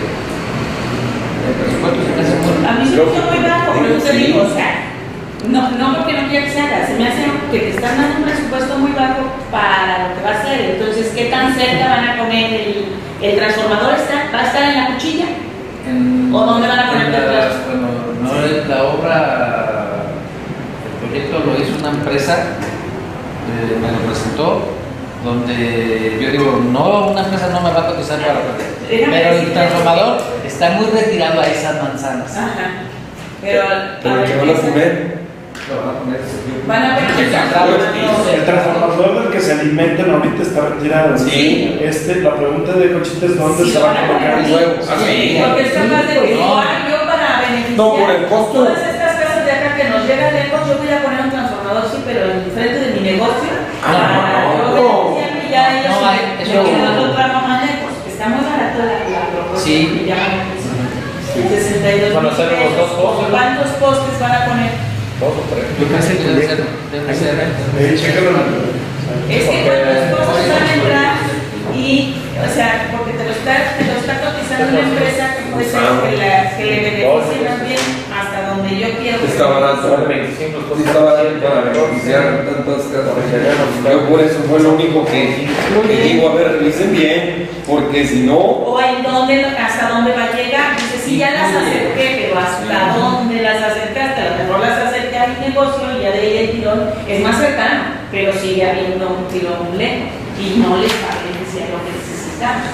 el presupuesto se me hace muy... A mí se me hizo muy bajo, pero yo te digo, o sea, no porque no quiera que se haga, se me hace que te están dando un presupuesto muy bajo para lo que va a hacer. Entonces, ¿qué tan cerca van a poner el transformador? ¿Va a estar en la cuchilla? ¿O dónde van a poner el transformador? Bueno, no es la obra, el proyecto lo hizo una empresa, me lo presentó, donde yo digo, no, una empresa no me va a cotizar para pero el transformador está muy retirado a esas manzanas. Ajá. Pero ¿Pero qué van a poner? van a poner El transformador del que se alimentan ahorita está retirado. Sí. La pregunta de Conchita es dónde Sí, se va a colocar el nuevo. Sí. porque es capaz de que yo para beneficiar No, por el costo. todas estas casas de acá que nos llegan lejos, yo voy a poner un transformador, sí, pero en frente de mi negocio. No. Y ya ellos No, eso- quieren otro tramo más lejos. Está muy barato la propuesta. Sí. que llaman 62. Van a hacer unos 2 postes. ¿Cuántos postes van a poner? 2 o 3. Debe ser. Chécalo. Es que cuántos postes van a entrar y, o sea, porque te lo está cotizando una empresa que puede ser que le beneficie más bien hasta donde yo quiero. Está barato. Son 25 Sí, está barato para beneficiar tantas casas. Yo por eso fue lo único que digo, a ver, revisen bien, porque si no, O en dónde, hasta dónde va a llegar. Dice, sí, ya las acerqué, pero hasta dónde las acercaste. A lo mejor las acerqué a mi negocio y ya de ahí el tirón es más cercano, pero sigue habiendo un tirón muy lejos y no les va a beneficiar lo que necesitamos.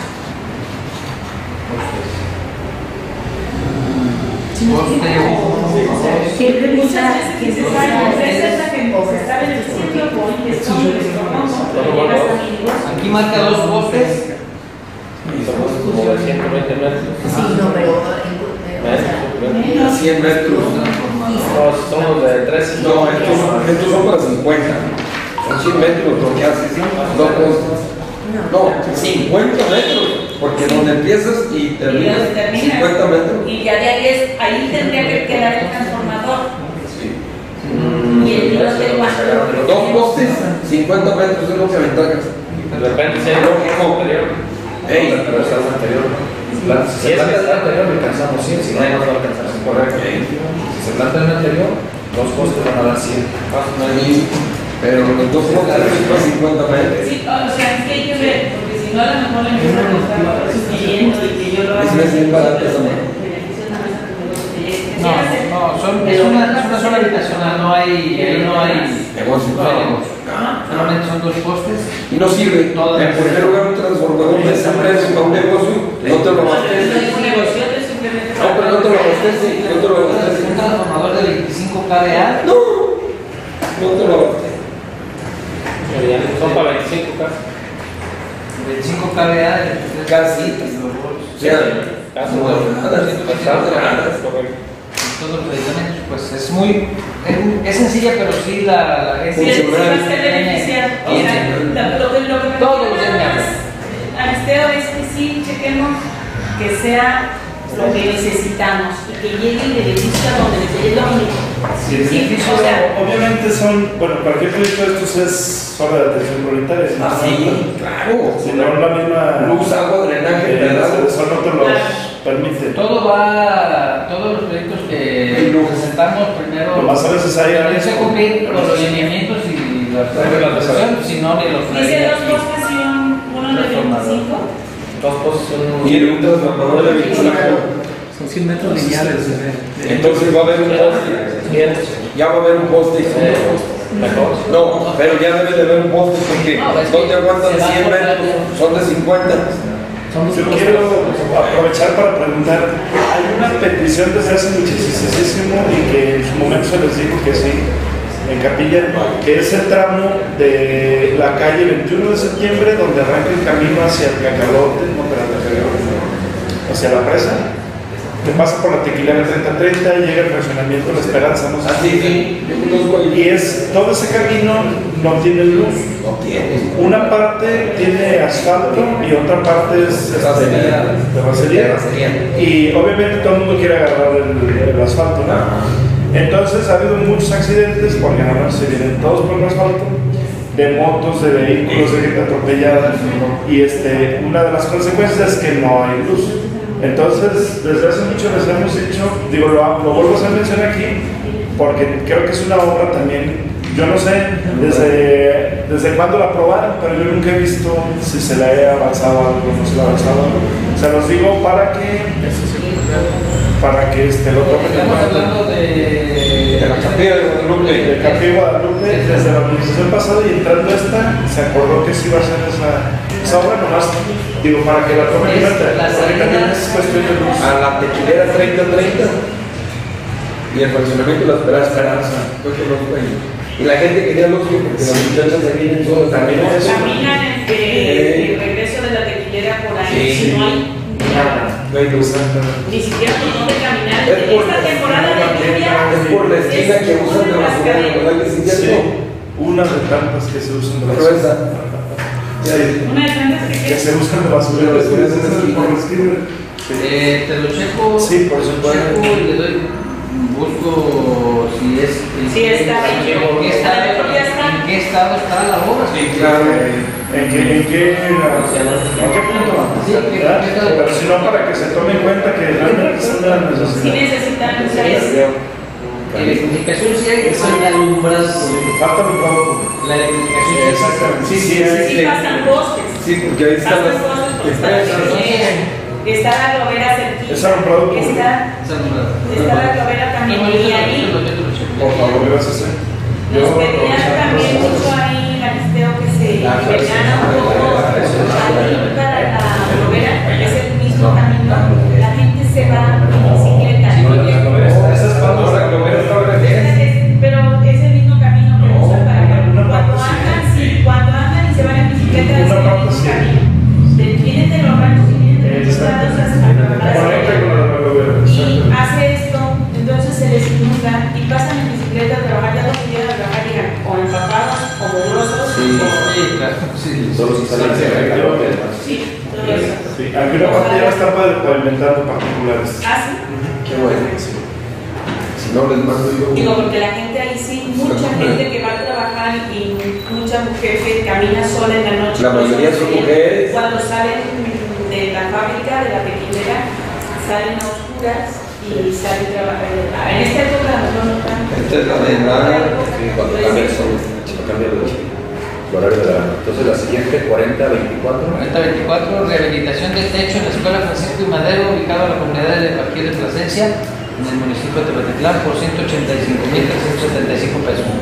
Siempre Muchas veces dices, ay, la empresa es la que se está beneficiando, voy, les tomo, les propongo, pero llegas a mi negocio. Aquí marca 2 postes. Somos como de 120 metros. Sí, no, pero Menos. 100 metros. No, somos de 3. No, estos son para 50. Son 100 metros lo que haces. Dos postes. No, 50 metros. Porque donde empiezas y Y terminas, donde termina. 50 metros. Y ya de ahí tendría que quedar el transformador. Y el tirón del cuatro. Dos postes, 50 metros es lo que aventajas. De repente se lo anterior. Ey, Pero está el anterior. Si se planta el anterior, alcanzamos 100, si no, no lo alcanzamos. Correcto. Si se planta el anterior, 2 postes van a dar 100. Pero los dos postes es para 50 metros. Sí, o sea, es que hay que ver, porque si no, a lo mejor le empiezan a costar sustituyendo y que yo lo haga. Es más bien barato esa mano. Beneficios nada más a tu negocio. Es una zona habitacional, no hay Negocio. solamente son 2 postes. Y no sirve. En primer lugar, un transformador de ese precio para un negocio, no te lo abastece. No, pero no te lo abastece. No te lo Un abastece. transformador de 25 kVA. No, no te lo abastece. Son para 25 casas. 25 kVA. Casi. O sea, Casas. no, nada. Todos los medicamentos, pues es sencilla, pero sí la Sí, gente sí, va a ser beneficiar. O sea, lo que me Todos los refiero días. más, Aristeo, es que sí chequemos que sea lo que necesitamos y que llegue el beneficio a donde es lo único. Sí, el beneficio, o sea, obviamente bueno, cualquier proyecto de estos es sobre la atención prioritaria. Si no, Sí, claro. Si no, la misma Luz, agua, drenaje, pedazos. eso no te los permite. todos los proyectos que presentamos primero Nomás a veces hay tienen áreas que cumplir con los lineamientos y las reglas de operación, si no ni los dice traería 2 aquí. postes y uno de 25. 2 postes son Y un transformador de 25. Son 100 metros lineales. Entonces va a haber un poste. Ya va a haber un poste y son dos postes. No, pero ya debe de haber un poste porque No, es no que te aguantan se va 100 por la- metros, son de 50. Yo quiero aprovechar para preguntar, hay una petición desde hace muchísimo y que en su momento se les dijo que sí, en Capilla, que es el tramo de la calle 21 de septiembre donde arranca el camino hacia el Cacalote, no, pero hacia la presa, que pasa por la Tequilera 3030 y llega al fraccionamiento La Esperanza, no sé. Así, sí, yo conozco ahí. Y es, todo ese camino no tiene luz. No tiene. Una parte tiene asfalto y otra parte es de racería. Y obviamente todo el mundo quiere agarrar el asfalto, ¿no? Entonces ha habido muchos accidentes porque en la noche se vienen todos por el asfalto, de motos, de vehículos, de gente atropellada. Y una de las consecuencias es que no hay luz. Entonces, desde hace mucho les hemos dicho, digo, lo vuelvo a mencionar aquí, porque creo que es una obra también. Yo no sé desde cuándo la aprobaron, pero yo nunca he visto si se le haya avanzado algo o no se le ha avanzado algo. Se los digo para que lo tomen en Estamos cuenta. hablando De la Capilla de Guadalupe. De Capilla de Guadalupe, desde la administración pasada y entrando esta, se acordó que sí iba a ser esa obra nomás, digo, para que la tomen en cuenta. Porque también es cuestión de luz. A la Tequilera 3030 y el fraccionamiento La Esperanza. Yo conozco ahí. Y la gente quería luz porque las muchachas se vienen solas también. Caminan de regreso de la tequilera por ahí, Sí. si no hay nada. No hay luz. Ni siquiera por dónde caminar. Es En por esta temporada de lluvia es por la esquina que usan de las basura, ¿verdad que sí? Sí, ¿Cierto? una de tantas que se usan de Pero basura. esa. Sí. Una de tantas Que se usan de basura. Pero Por es la esquina. te lo checo. Sí, por supuesto. Checo y le doy. Busco si es. Sí, está ¿En bien. qué estado, A lo mejor ya está. en qué estado está la obra? Sí, claro. ¿En qué punto va? Sí, ¿en qué ¿Verdad? estado? Pero si no, para que se tome en cuenta que realmente es una Sí necesidad. necesitan ustedes. Electrificación sí hay, son alumbras. Falta un poco. La electrificación sí Exactamente. Sí, sí, Sí pasan postes. Sí, porque ahí están Pasan las postes porque está la tequilera. Está la globera cerquita. Es alumbrado público. Está la globera también. Y ahí Por favor, gracias. nos pedían también mucho ahí, Galisteo, que se inventara un poco ahí para la globera, que es el mismo camino. La gente se va en bicicleta. Esas palmas de la globera estaban en Pero es el mismo camino que usan para cuando andan y se van en bicicleta, es el mismo camino. Vienen de los ranchos y vienen de los lados Conecta con la globera. y hace esto, entonces se les inunda y pasan en bicicleta a trabajar, ya no pudieran trabajar, llegan o empapados o mugrosos. Solo se sale de la Calote, además. Sí, todo eso. Sí, aquí una parte ya está pavimentando particulares. Así. Qué bueno. Si no les mando yo. Digo, porque la gente ahí sí, mucha gente que va a trabajar y mucha mujer que camina sola en la noche. La mayoría son mujeres. Cuando salen de la fábrica, de la tequilera, salen a oscuras y salen a trabajar. En esta época no tanto. Esta es la de nada. Cuando cambia el sol, cambia el horario de la noche. Entonces la siguiente, 40-24. 4024, rehabilitación del techo en la Escuela Francisco y Madero, ubicado en la comunidad de Parquío de Plasencia, en el municipio de Tepatitlán, por 185,375 pesos.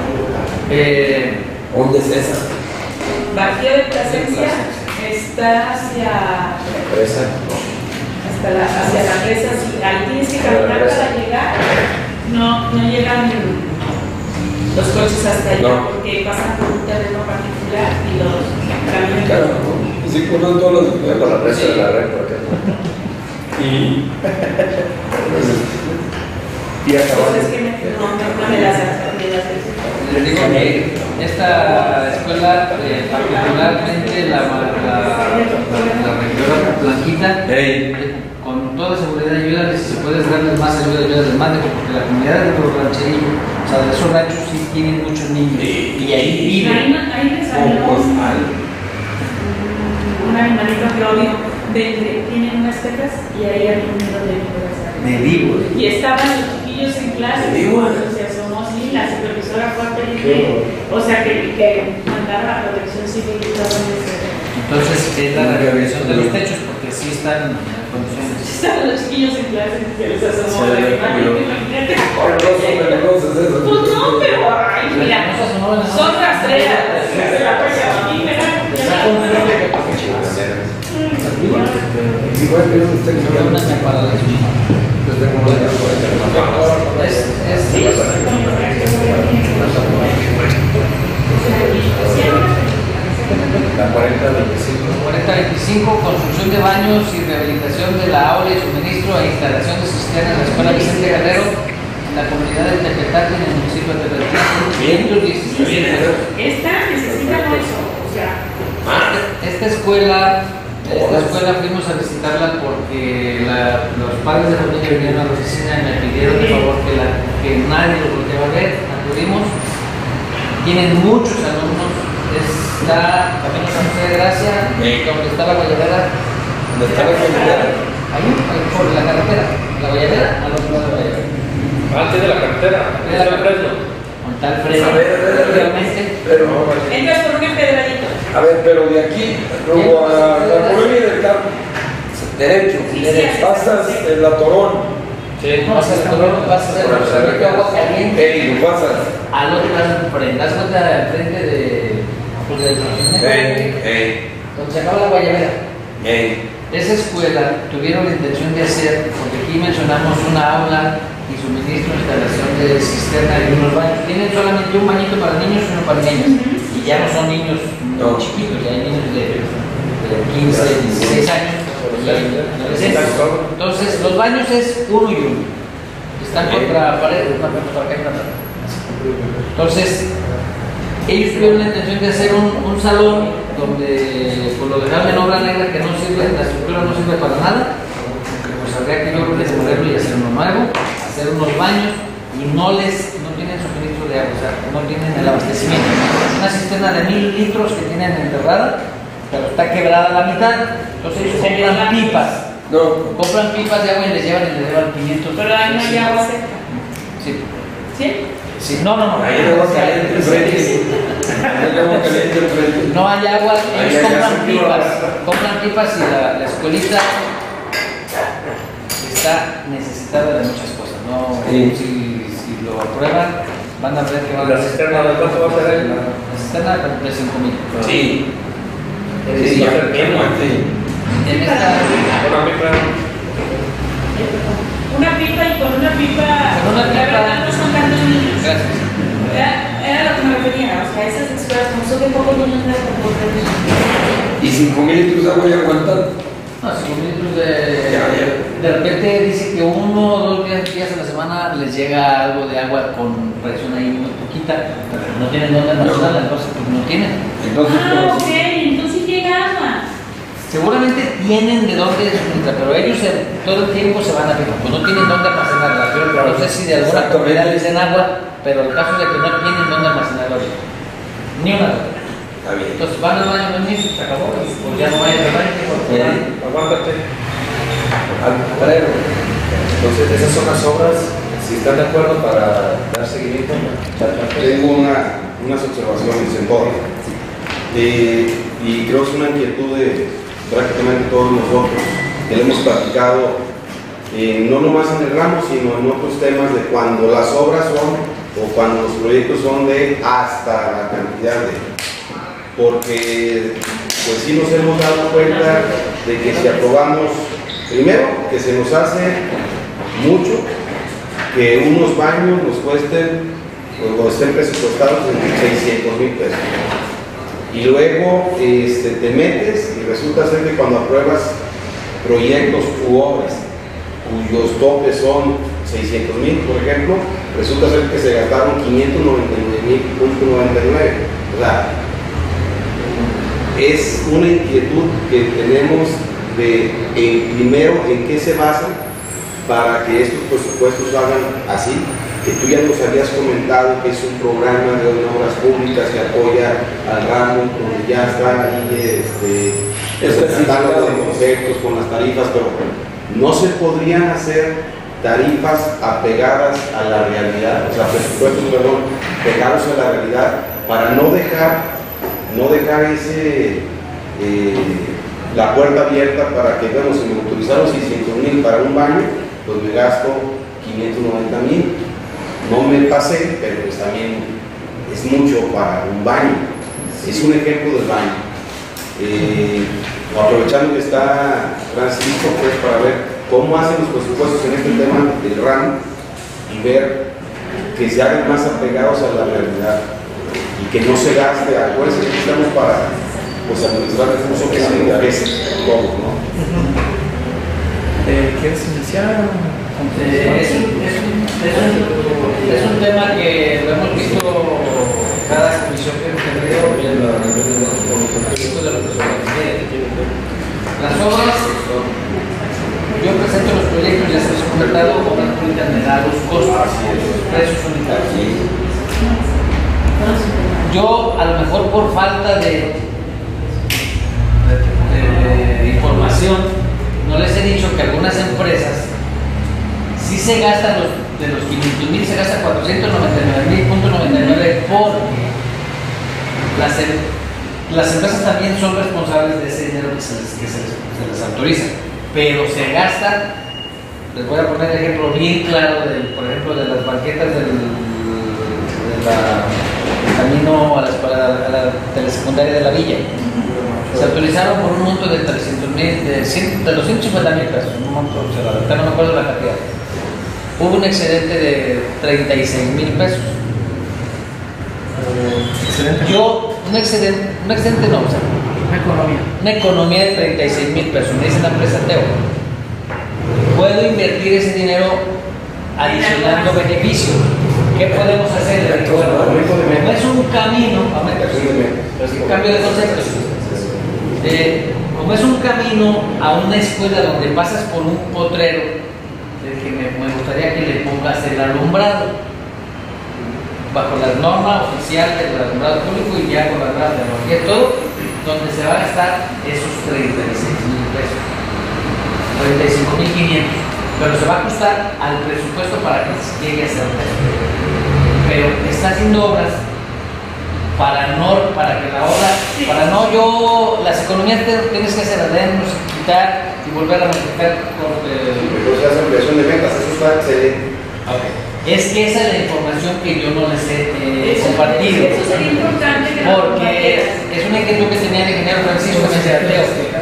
¿Dónde es esa? Bajío de Plasencia está hacia la presa, sí, ahí tienes que caminar para llegar. No llegan los coches hasta allá No. porque pasan por un terreno particular y los caminan. Claro, sí, conozco todos los. Por la presa de la red, por acá. Y. Y acabar. Entonces, que no me las hace. Les digo que esta escuela, particularmente la regidora Blanquita, con toda seguridad ayuda, si se puede darles más ayuda, les mande, porque la comunidad de los rancherillos, o sea, de esos ranchos sí tienen muchos niños y ahí viven. Ahí me salió un animalito que odio, tienen unas tetas y ahí hay un nido de víboras. Me digo. Y estaban los chiquillos en clase, ¿De víboras? se asomó, sí, la supervisora fue a pedirle, o sea, que mandara a Protección Civil y todo eso. Entonces es la rehabilitación de los techos, porque sí están en condiciones. Estaban los chiquillos en clase que les asomó Sí, la imagen, imagínate. Horroroso, peligroso es eso. Pues no, pero ay, mira, 50 minutos tengo que Una para la chica. La 4025. 4025, construcción de baños y rehabilitación de la aula y suministro e instalación de cisterna en la Escuela Vicente Guerrero en la comunidad de Tepetate, en el municipio de Tepetate. 516 pesos. Esta necesita eso, o sea. Esta escuela fuimos a visitarla porque los padres de familia vinieron a la oficina y me pidieron de favor que nadie lo volteaba a ver. Acudimos, tienen muchos alumnos. Está Camino San José de Gracia, donde está la guayabera. ¿Dónde está la guayabera? Ahí por la carretera. La guayabera, al otro lado de la guayabera. Antes de la carretera, De la está el Fresno. Con tal Fresno. A ver, Realmente. pero, Entras por un empedradito. a ver, pero de aquí, luego a la colonia del campo, derecho, Sí, pasas en la Torón, Sí. Vas a hacer agua caliente. lo pasas. Al otro lado, frente. Das cuenta enfrente de. Pues del donde se acaba la guayabera. Esa escuela tuvieron la intención de hacer, porque aquí mencionamos una aula y suministro, instalación de cisterna y unos baños. Tienen solamente un bañito para niños y uno para niñas. Y ya no son niños chiquitos, ya hay niños de 15, 16 años. Y adolescentes. Entonces, los baños es uno y uno. Están contra pared, una para acá y una para acá. Entonces, ellos tuvieron la intención de hacer un salón donde, por lo general, en obra negra que no sirve, la estructura no sirve para nada, pues habría que yo creo que demolerlo y hacer uno nuevo, hacer unos baños y no tienen suministro de agua, o sea, no tienen el abastecimiento. Es una cisterna de 1000 litros que tienen enterrada, pero está quebrada a la mitad, entonces ellos compran pipas. Compran pipas de agua y les llevan 500. Pero ahí no hay agua seca. Sí. ¿Sí? Sí, no. Ahí hay agua caliente enfrente. No hay agua, Ahí ellos hay compran pipas y la escuelita está necesitada de muchas cosas. No, si lo aprueban, van a ver que van a ¿La cisterna de cuánto va a ser ahí? La cisterna de 5,000. Sí. Sí, va a ser bien, ¿no? En esta Una pipa y con una pipa. Con una pipa. La verdad no son tantos niños. Gracias. Era lo que me refería. O sea, esas escuelas, como son de pocos niños, no es por ¿Y 5,000 litros de agua ya aguantan? No, 5,000 litros de repente dice que 1 o 2 días a la semana les llega algo de agua con presión ahí muy poquita, pero no tienen dónde almacenarla, entonces pues no tienen. Entonces, ok, entonces llega agua. Seguramente tienen de dónde suministrar, pero ellos todo el tiempo se van a fijar, pues no tienen dónde almacenarla. Yo no sé si de alguna manera les den agua, pero el caso es de que no tienen dónde almacenarla ahorita. Ni una gota. está bien. Entonces van al baño, no se acabó, pues ya no vayan al baño. Aguántate. Entonces, esas son las obras. Si están de acuerdo para dar seguimiento. Tengo unas observaciones en todo. Y creo que es una inquietud de prácticamente todos nosotros que le hemos platicado, no nomás en el ramo, sino en otros temas de cuando las obras son o cuando los proyectos son de hasta la cantidad de. Porque pues sí nos hemos dado cuenta de que si aprobamos, primero, que se nos hace mucho, que unos baños nos cuesten o estén presupuestados en 600,000 pesos. Y luego te metes y resulta ser que cuando apruebas proyectos u obras cuyos topes son 600,000, por ejemplo, resulta ser que se gastaron 599,99. O sea, es una inquietud que tenemos de primero en qué se basan para que estos presupuestos hagan así, que tú ya nos habías comentado que es un programa de obras públicas que apoya al ramo, donde ya está ahí el catálogo de conceptos con las tarifas, pero no se podrían hacer tarifas apegadas a la realidad, o sea, presupuestos, perdón, pegados a la realidad, para no dejar la puerta abierta para que, bueno, si me autorizaron 600,000 para un baño, pues me gasto 590,000. No me pasé, pero pues también es mucho para un baño. Es un ejemplo del baño. Aprovechando que está Francisco, pues, para ver cómo hacen los presupuestos en este tema del RAM y ver que se hagan más apegados a la realidad y que no se gaste. Acuérdense que estamos para pues administrar recursos que se todos, ¿no? ¿Quieres iniciar? Es un tema que lo hemos visto cada comisión que hemos tenido en los proyectos de los presupuestos. Las obras, yo presento los proyectos, ya se los he comentado, obras públicas me da los costos, precios unitarios. Yo, a lo mejor por falta de información, no les he dicho que algunas empresas sí se gastan de los 500,000, se gasta 499,99 porque las empresas también son responsables de ese dinero que se les autoriza, pero se gasta. Les voy a poner el ejemplo bien claro, por ejemplo, de las banquetas del camino a la escuela, a la telesecundaria de la Villa. Se autorizaron por un monto de 300,000, de 250,000 pesos, un monto cerrado, ahorita no me acuerdo la cantidad. Hubo un excedente de 36,000 pesos. Un excedente no, o sea, una economía de 36,000 pesos. Me dice la empresa Teo, puedo invertir ese dinero adicionando beneficios. ¿Qué podemos hacer? Como es un camino, cambio de concepto. Como es un camino a una escuela donde pasas por un potrero, que me gustaría que le pongas el alumbrado bajo la norma oficial del alumbrado público y ya con la tecnología, todo, donde se va a gastar esos 36,000 pesos, 35,500, pero se va a ajustar al presupuesto para que llegue a ser peso. Pero está haciendo obras para que la obra, las economías tienes que hacer adentro, quitar y volver a multiplicar por pero se hace ampliación de ventas, eso está excelente. Es que esa es la información que yo no les he compartido. Eso sería importante que porque es una inquietud que tenía el ingeniero Francisco que me decía, Leo,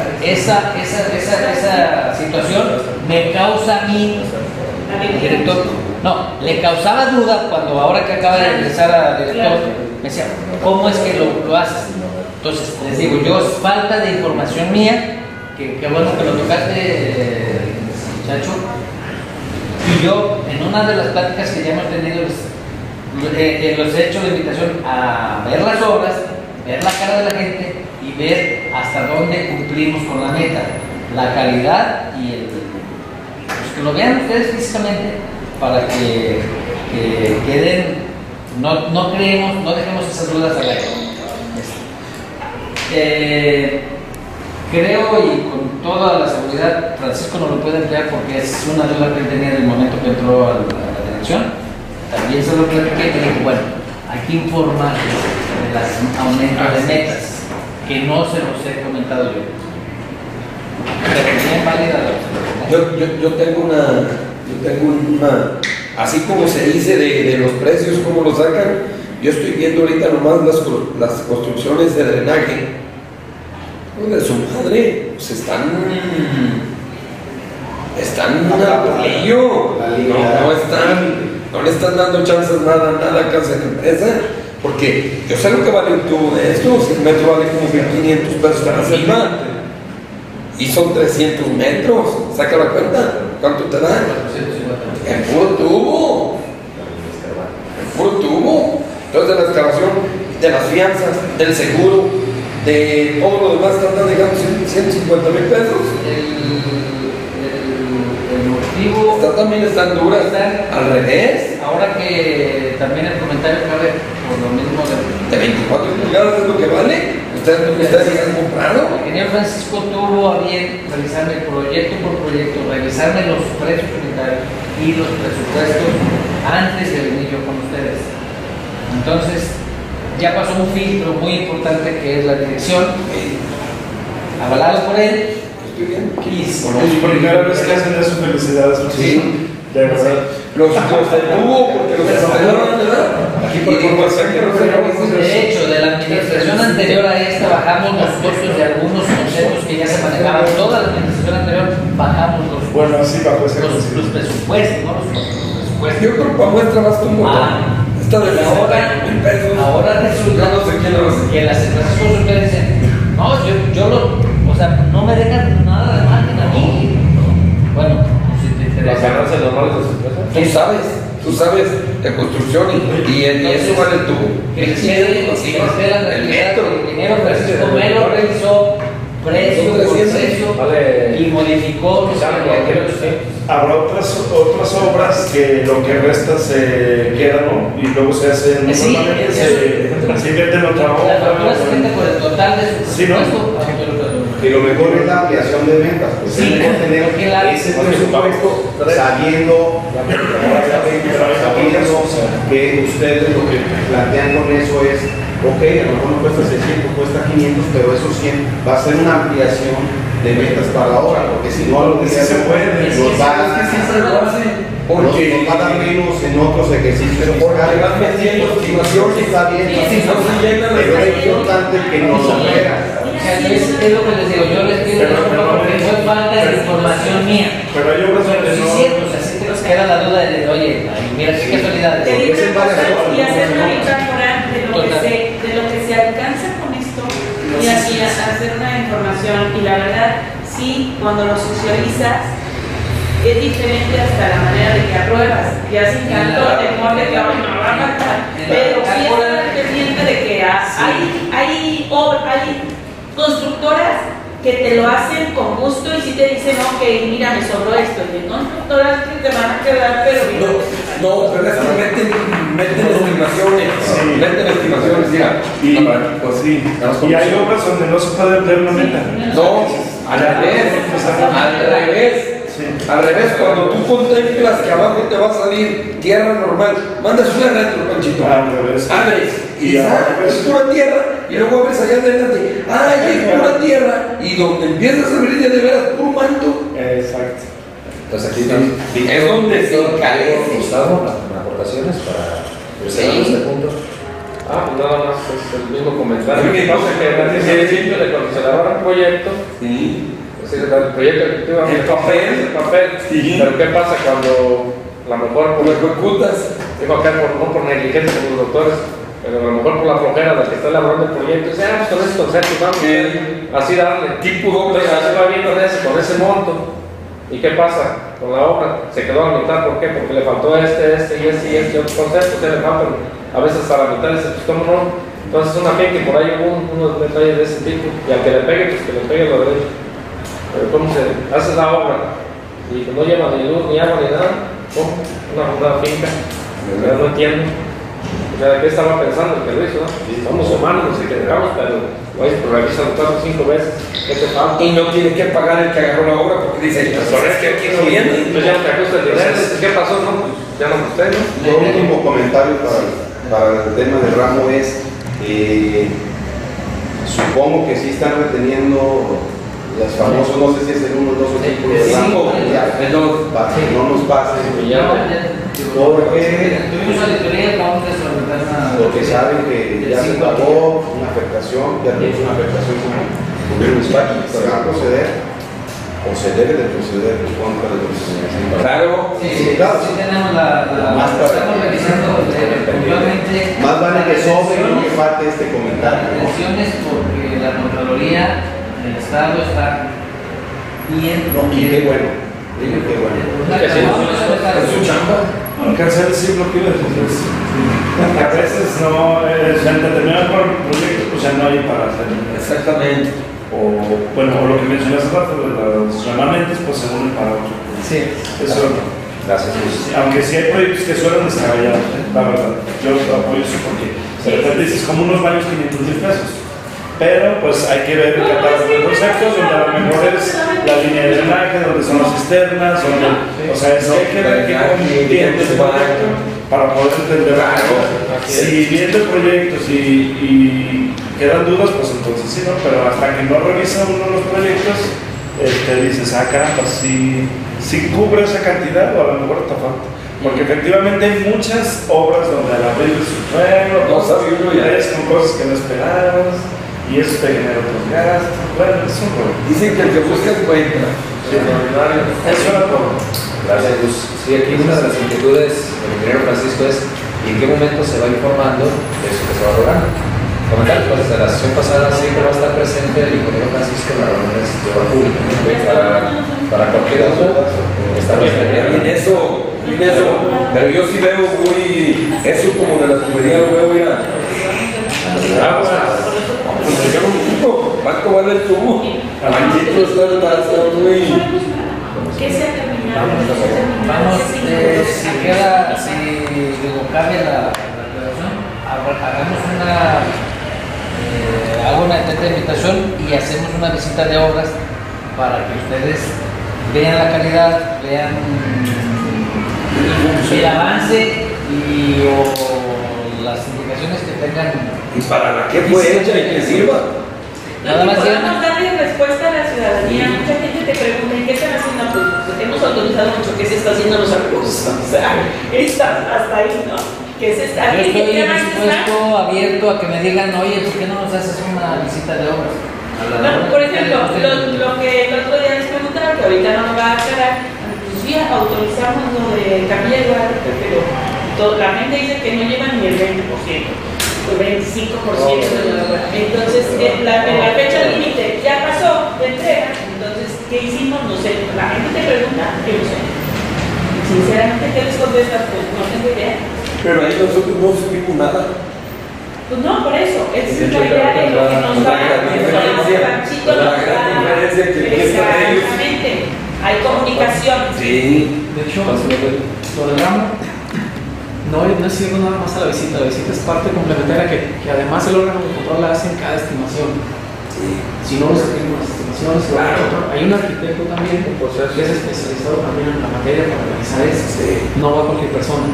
esa situación me causa a mí, el director, no, le causaba duda cuando ahora que acaba de regresar a director, me decía, ¿cómo es que lo haces? Entonces, les digo, yo es falta de información mía, que bueno que lo tocaste, muchacho. Y yo, en una de las pláticas que ya hemos tenido, los he hecho la invitación a ver las obras, ver la cara de la gente y ver hasta dónde cumplimos con la meta, la calidad y pues que lo vean ustedes físicamente para que queden, no dejemos esas dudas al aire. Creo y con toda la seguridad, Francisco nos lo puede emplear porque es una duda que él tenía en el momento que entró a la dirección. También se lo platiqué y dije, bueno, hay que informar de los aumentos de metas, que no se los he comentado yo. Pero bien válida Yo tengo una, así como se dice de los precios, cómo lo sacan, yo estoy viendo ahorita nomás las construcciones de drenaje. De su madre, pues están a pelillo, no le están dando chances nada a casa de la empresa, porque yo sé lo que vale un tubo de estos, el metro vale como 1,500 pesos para hacer más, y son 300 metros, saca la cuenta, ¿cuánto te da? El puro tubo, entonces de la excavación, de las fianzas, del seguro, de todo lo demás están dejando 150,000 pesos. El motivo Están duras, al revés. Ahora que también el comentario cabe por lo mismo de 24 pulgadas es lo que vale. Ustedes han comprado. El ingeniero Francisco tuvo a bien revisarme proyecto por proyecto, revisarme los precios unitarios y los presupuestos antes de venir yo con ustedes. Entonces, ya pasó un filtro muy importante que es la dirección, avalado por él. Es primera vez que hacen eso, felicidades. Sí, de verdad. Los detuvo porque los esperaban, ¿verdad? Aquí por información que no se. De hecho, de la administración anterior a esta bajamos los costos de algunos conceptos que ya se manejaban toda la administración anterior Bueno, así bajo ese los concepto. presupuestos, ¿no? Los presupuestos. Yo creo que para muestra más como esta de Y ahora resulta no sé quién lo hace. que las empresas constructoras dicen, no, o sea, no me dejan nada de margen a mí. Bueno, si te Las interesa. ganancias normales de las empresas. Tú sabes de construcción y eso vale tú. El metro, el dinero, Francisco Melo revisó precio por precio Vale. y modificó los Habrá otras obras que lo que resta se queda, ¿no? Y luego se hace Sí, normalmente se invierte en otra La factura se vende obra. por el total de su Sí, ¿no? presupuesto. Que lo mejor es la ampliación de ventas, pues Sí, es mejor tener porque la- ese presupuesto sabiendo que ustedes lo que plantean con eso es, ok, a lo mejor no cuesta 600, cuesta 500, pero esos 100 va a ser una ampliación de ventas para la obra, porque si no, lo que Sí se puede. nos va a Porque nos va a dar menos en otros ejercicios porque fiscales. vas metiendo estimaciones. Está bien, Sí, no se llenan las pero es importante que nos supera. O sea, es lo que les digo, yo les pido disculpas porque fue falta de información mía. Pero hay obras donde Sí, no. es cierto, o sea, sí te nos queda la duda de, oye, ay, mira, qué casualidades. Te digo Porque es en una varias cosa obras, y hacer ¿no? una bitácora de lo que se alcanza con esto y así hacer una información. Y la verdad, sí, cuando lo socializas, es diferente hasta la manera de que apruebas. Ya sin tanto temor de que ahora no va a matar. Pero sí estar pendiente de que hay constructoras que te lo hacen con gusto y sí te dicen, ok, mira, me sobró esto. Y hay constructoras que te van a quedar, pero bien. No, pero es que meten estimaciones. Sí. Meten estimaciones, mira. Pues sí. Y hay obras donde no se puede emplear una meta. No, al revés. Sí. Al revés, cuando tú contemplas que abajo te va a salir tierra normal, mandas una retro, Panchito. Al revés. Abres y Y al es revés. pura tierra, y luego abres allá adelante. ¡Ay, es pura tierra! Y donde empiezas a abrir ya de veras puro manto. Exacto. Entonces aquí estamos. Es donde se encarece. Gustavo, las aportaciones para cerrar este punto. Pues nada más es el mismo comentario. Sí. Lo que pasa es que al principio de cuando se elabora un proyecto, Sí. es decir, el proyecto efectivamente El papel. es el papel. Sí. Pero ¿qué pasa cuando a lo mejor Lo ejecutas. digo acá no por negligencia como los doctores, pero a lo mejor por la flojera de la que está elaborando el proyecto, dice, pues con ese concepto vamos así darle. Tipo doble. Entonces así va viendo con ese monto. ¿Y qué pasa con la obra? Se quedó a la mitad, ¿por qué? Porque le faltó este otro concepto, le faltan a veces a la mitad, dice, pues cómo no. Entonces una gente que por ahí hubo unos detalles de ese tipo, y al que le pegue, pues que le pegue lo derecho. Pero ¿cómo se hace la obra? Y no lleva ni luz, ni agua, ni nada. ¿Cómo? Una finca. Yo no entiendo. O sea, ¿qué estaba pensando el que lo hizo? ¿No? Somos humanos, nos equivocamos, pero oye, pues revisan 4 o 5 veces. ¿Qué te falta? Y no tienes que pagar el que agarró la obra porque dice, es que aquí no viene. Entonces ya no te ajusta el dinero. ¿Qué pasó? No, pues ya no usted, ¿no? Un último comentario para el tema del ramo es, supongo que sí están reteniendo las famosas, no sé si es el 1, 2 o 5 de ramo, El dos. para que no nos pase, porque Tuvimos auditoría, vamos a solventar una. porque saben que ya se pagó una afectación, ya tienes una afectación como un despacho, se va a proceder o se debe de proceder en contra de los Claro. Sí, claro. sí tenemos la Más para- estamos revisando puntualmente. Más vale que sobre y no que falte este comentario, ¿no? Atenciones porque la Contraloría del Estado está bien. Y qué bueno, digo qué bueno. Es su chamba. Alcanzar el siglo que a veces no, se han determinado por proyectos, pues ya no hay para hacer. Exactamente. O bueno, o lo que mencionaste hace rato de los remanentes, pues se unen para otro. Sí. Eso, Gracias, Luis. aunque sí hay proyectos que suelen desarrollar, la verdad. Yo apoyo eso porque de repente dices como unos baños 500,000 pesos. Pero pues hay que ver el catálogo de conceptos, donde a lo mejor es la línea de drenaje, donde son las cisternas, donde, o sea, es que hay que ver qué contiene el proyecto para poder entender. Si viendo el proyecto y quedan dudas, pues entonces sí, ¿no? Pero hasta que no revisa uno los proyectos, dices, caramba, si cubre esa cantidad o a lo mejor está falta. Porque efectivamente hay muchas obras donde al abrir su suelo, No sabe uno ya. con cosas que no esperabas y eso te genera otros gastos. Bueno, es un rollo. Dicen que el que busca encuentra. extraordinario. Eso era todo. Gracias, Gus. Sí, aquí una de las inquietudes del ingeniero Francisco es ¿y en qué momento se va informando de eso que se va logrando? Comentar, pues desde la sesión pasada siempre va a estar presente el ingeniero Francisco en las reuniones de obra pública. Para cualquier duda, estamos En eso, pero yo sí veo muy, eso como de la tubería, lo veo, mira. Pues yo no me quito, ¿cuánto vale el tubo? Manchito está muy... ¿Qué se ha terminado? Vamos, si queda, si digo, cabe la aclaración, hagamos hago una atenta invitación y hacemos una visita de obras para que ustedes vean la calidad, vean el avance o las indicaciones que tengan. ¿Y para qué fue hecha y que sirva? Nada más podemos darle respuesta a la ciudadanía. Mucha gente te pregunta, ¿y qué están haciendo? Pues hemos autorizado mucho que se está haciendo los recursos. O sea, hasta ahí, ¿no? Que se está. Yo estoy ¿Qué dispuesto, abierto a que me digan, oye, ¿por qué no nos haces una visita de obras? No, por ejemplo, lo que el otro día les preguntaba, que ahorita no me va a aclarar, pues sí, autorizamos lo de Capilla de Guadalupe, pero la gente dice que no lleva ni el 20%. El 25% de la obra. Entonces, la fecha límite ya pasó de entrega. Entonces, ¿qué hicimos? No sé. La gente te pregunta, yo no sé. Sinceramente, ¿qué les contestas? Pues no tengo idea. Pero ahí nosotros no subimos nada. Pues no, por eso. Esa es la idea de lo que nos va a exactamente. Hay comunicación. Sí. De hecho, lo del ramo no es sirve nada más a la visita es parte complementaria que además el órgano de control la hace en cada estimación. Si no se tienen las estimaciones, hay un arquitecto también que es especializado también en la materia para realizar eso. No va cualquier persona.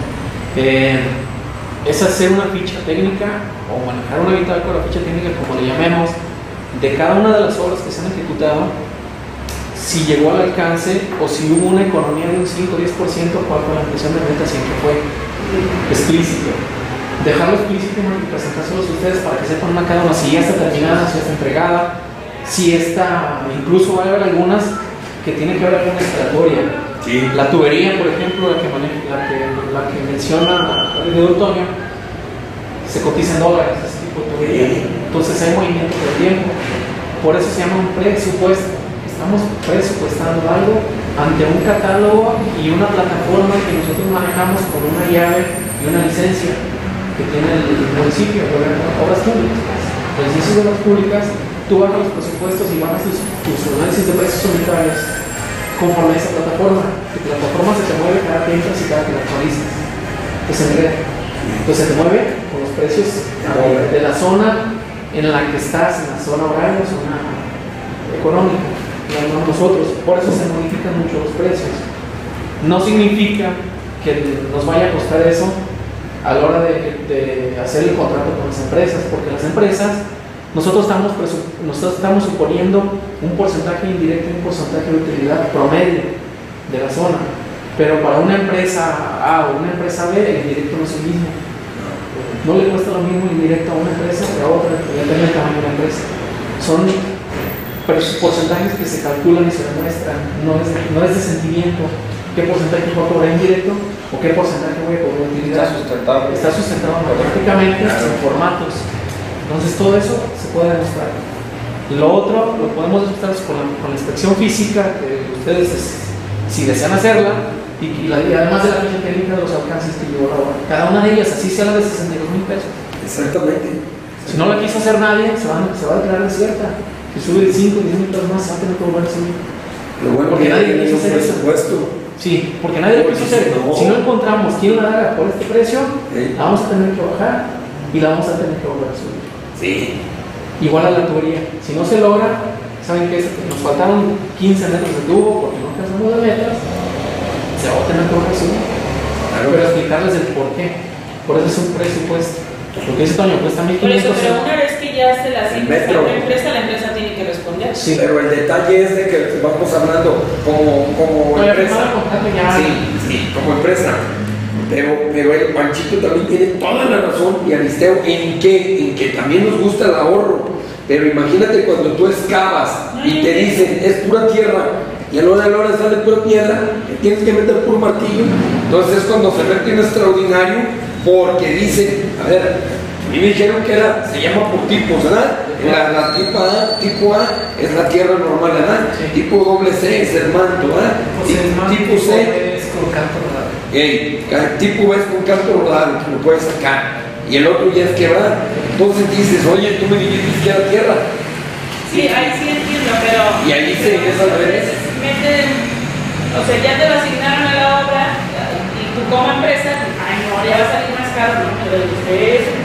Es hacer una ficha técnica o manejar una bitácora, ficha técnica como le llamemos, de cada una de las obras que se han ejecutado, si llegó al alcance o si hubo una economía de un 5 o 10%, cuál fue la impresión de ventas y en qué fue explícito. Dejarlo explícito y presentárselos a ustedes para que sepan una cada una si ya está terminada, si ya está entregada, si está, incluso va a haber algunas que tienen que ver alguna escalatoria. Sí. La tubería, por ejemplo, la que menciona el de Otoño, se cotiza en dólares, ese tipo de tubería. Entonces hay movimiento por el tiempo. Por eso se llama un presupuesto. Estamos presupuestando algo ante un catálogo y una plataforma que nosotros manejamos con una llave y una licencia que tiene el municipio de obras públicas. Los licencias de obras públicas, tú bajas los presupuestos y bajas tus análisis de precios unitarios conforme a esa plataforma. Tu plataforma se te mueve cada que entras y cada que la actualizas. Entonces se te mueve con los precios de la zona en la que estás, en la zona horaria, zona económica. Nosotros, por eso se modifican mucho los precios. No significa que nos vaya a costar eso a la hora de hacer el contrato con las empresas, porque las empresas, nosotros estamos suponiendo un porcentaje indirecto y un porcentaje de utilidad promedio de la zona, pero para una empresa A o una empresa B, el indirecto no es el mismo. No le cuesta lo mismo el indirecto a una empresa que a otra, depende del tamaño de la empresa. Son porcentajes que se calculan y se demuestran, no es de sentimiento. ¿Qué porcentaje voy a cobrar indirecto o qué porcentaje voy a cobrar utilidad? Está sustentado matemáticamente en formatos. Entonces todo eso se puede demostrar. Lo otro lo podemos demostrar con la inspección física que ustedes, si desean hacerla, y además de la ficha técnica de los alcances que llevó la obra. Cada una de ellas, así sea la de 62,000 pesos. Exactamente. Si no la quiso hacer nadie, se va a declarar desierta. Si sube de 5 o 10 mil pesos más, va a tener que volver a subir. Lo bueno porque que nadie quiso hacer eso. Sí, porque nadie lo quiso hacer. No. Si no encontramos quién la haga por este precio, Sí. la vamos a tener que bajar y la vamos a tener que volver a subir. Sí. Igual a la tubería. Si no se logra, saben que nos faltaron 15 metros de tubo porque no alcanzamos de metros, se va a tener que volver a subir. Claro. Pero explicarles el por qué. Por eso es un presupuesto. Porque ese Toño cuesta 1.500. Por eso, pero una vez que ya se la asigna metro. a la empresa tiene que responder. Sí. Pero el detalle es de que vamos hablando como Oye, empresa. firmar el contrato ya. Sí, como empresa. Pero el Panchito también tiene toda la razón y Aristeo en que también nos gusta el ahorro. Pero imagínate cuando tú excavas y te dicen es pura tierra, y a la hora sale pura piedra, que tienes que meter puro martillo. Entonces es cuando se mete un extraordinario, porque dice, a ver, a mí me dijeron que se llama por tipos, ¿verdad? La tipo A es la tierra normal, ¿verdad? Sí. Tipo doble C es el manto, ¿verdad? Tipo C es con canto rodado. tipo B es con canto rodado, que lo puedes sacar, y el otro ya es quebrado. Entonces dices, oye, tú me dijiste que era tierra. Sí, ahí sí entiendo, pero... Y ahí se es al revés. O sea, ya te lo asignaron a la obra y tú como empresa, ay no, ya va a salir más caro, ¿no? Pero usted...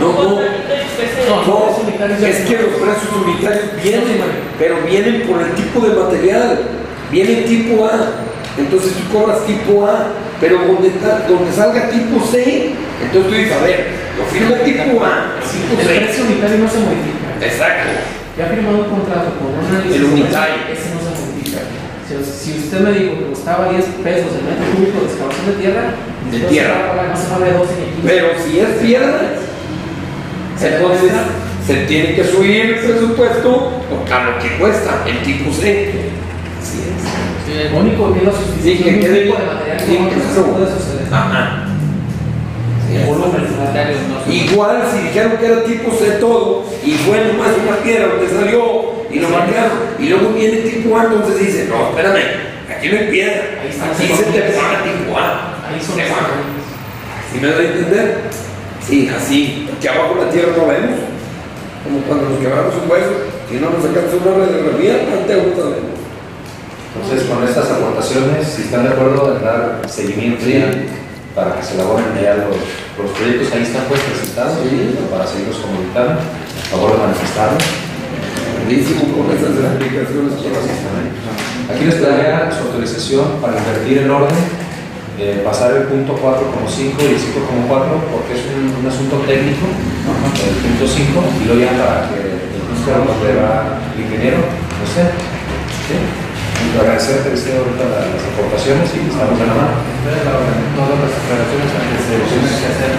No, es que los precios unitarios vienen, pero vienen por el tipo de material. Viene tipo A, entonces tú cobras tipo A, pero donde salga tipo C, entonces tú dices, a ver, lo firma tipo A, tipo El C. precio unitario no se modifica. Exacto. Ya ha firmado un contrato con una El unitario. ese no se modifica. Si usted me dijo que costaba 10 pesos el metro cúbico de excavación de tierra, De tierra. no se paga de 12 ni 15. Pero si es piedra, entonces se tiene que subir el presupuesto a lo que cuesta el tipo C. Así es. Lo único que es la Sí, sustitución que de un quede tipo de material sí, como que que eso no puede suceder. Ajá. Sí, El volumen Los unitarios no son- igual si dijeron que era tipo C todo y fue nomás una piedra donde salió y lo marcaron y luego viene tipo A, entonces dice, no, espérame, aquí no hay piedra, Ahí está. aquí se te paga tipo A. Ahí son Te los paga. errores. ¿Sí me da a entender? Sí, así, que abajo la tierra no vemos, como cuando nos quebramos un hueso, si no nos sacamos una radiografía, ante aún no vemos. Entonces, con estas aportaciones, si están de acuerdo en dar seguimiento ya para que se elaboren ya los proyectos, ahí están pues presentados, Sí. para seguirlos comunicando, a favor de manifestarlo. Buenísimo con estas explicaciones. Aquí les daría su autorización para invertir el orden, pasar el punto 4,5 y el 5,4 porque es un asunto técnico, el punto 5, y luego ya para que el justo donde va el ingeniero, no sé. ¿Sí? Y agradecerte que esté ahorita las aportaciones y estamos en la mano. Todas las aclaraciones antes de lo que tienen que hacer.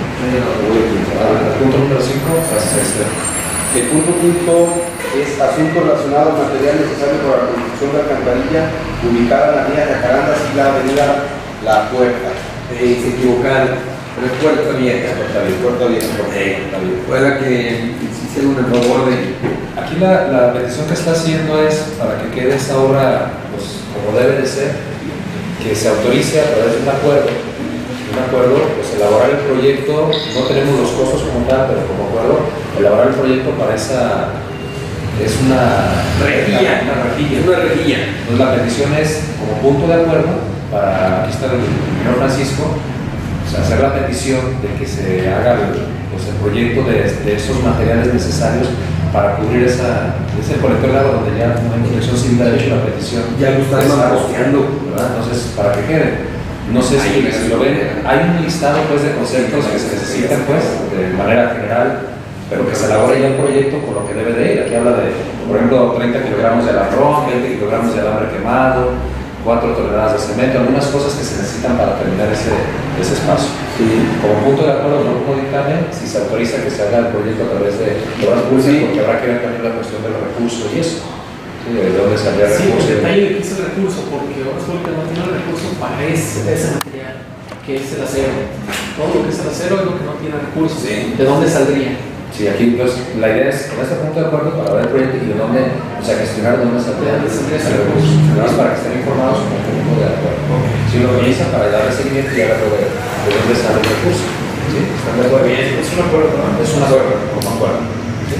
El punto número 5, gracias. El punto quinto es asunto relacionado al material necesario para la construcción de alcantarilla ubicada en la vía Jacaranda, y la avenida La Puerta. Se equivocaron, pero es Puerta Vieja. Puerta Vieja. Pueda que hicieron el favor de... Aquí la petición que está haciendo es para que quede esta obra pues, como debe de ser, que se autorice a través de un acuerdo, pues elaborar el proyecto. No tenemos los costos como tal, pero como acuerdo, elaborar el proyecto para esa, es una Rejilla. Una Una rejilla. Entonces la petición es como punto de acuerdo para, aquí está el ingeniero Francisco, o sea, hacer la petición de que se haga el proyecto de esos materiales necesarios para cubrir ese colector de agua donde ya no hay protección civil ha hecho la petición. Ya lo están posteando, ¿verdad? Entonces, para que quede. No sé si lo ven, hay un listado pues de conceptos que se necesitan pues de manera general, pero que se elabore ya el proyecto con lo que debe de ir. Aquí habla de, por ejemplo, 30 kilogramos de alambrón, 20 kilogramos de alambre quemado, 4 toneladas de cemento, algunas cosas que se necesitan para terminar ese espacio. Como punto de acuerdo, no como dictamen, si se autoriza que se haga el proyecto a través de obras públicas, porque habrá que ver también la cuestión de los recursos y eso. Sí, de dónde saldría el Sí, recurso. el detalle de que es el recurso, porque Obras Públicas no tiene el recurso para ese material, que es el acero. Todo lo que es el acero es lo que no tiene recursos. Sí. ¿De dónde saldría? Sí, aquí pues, la idea es con este punto de acuerdo para ver el proyecto y de dónde, o sea, gestionar dónde saldría ese recurso. Nada más para que estén informados como punto de acuerdo. Si lo organizan para darle seguimiento y ahora de dónde sale el recurso. ¿Sí? ¿Están de acuerdo? Es un acuerdo, ¿no? Es un acuerdo, como acuerdo. ¿Sí?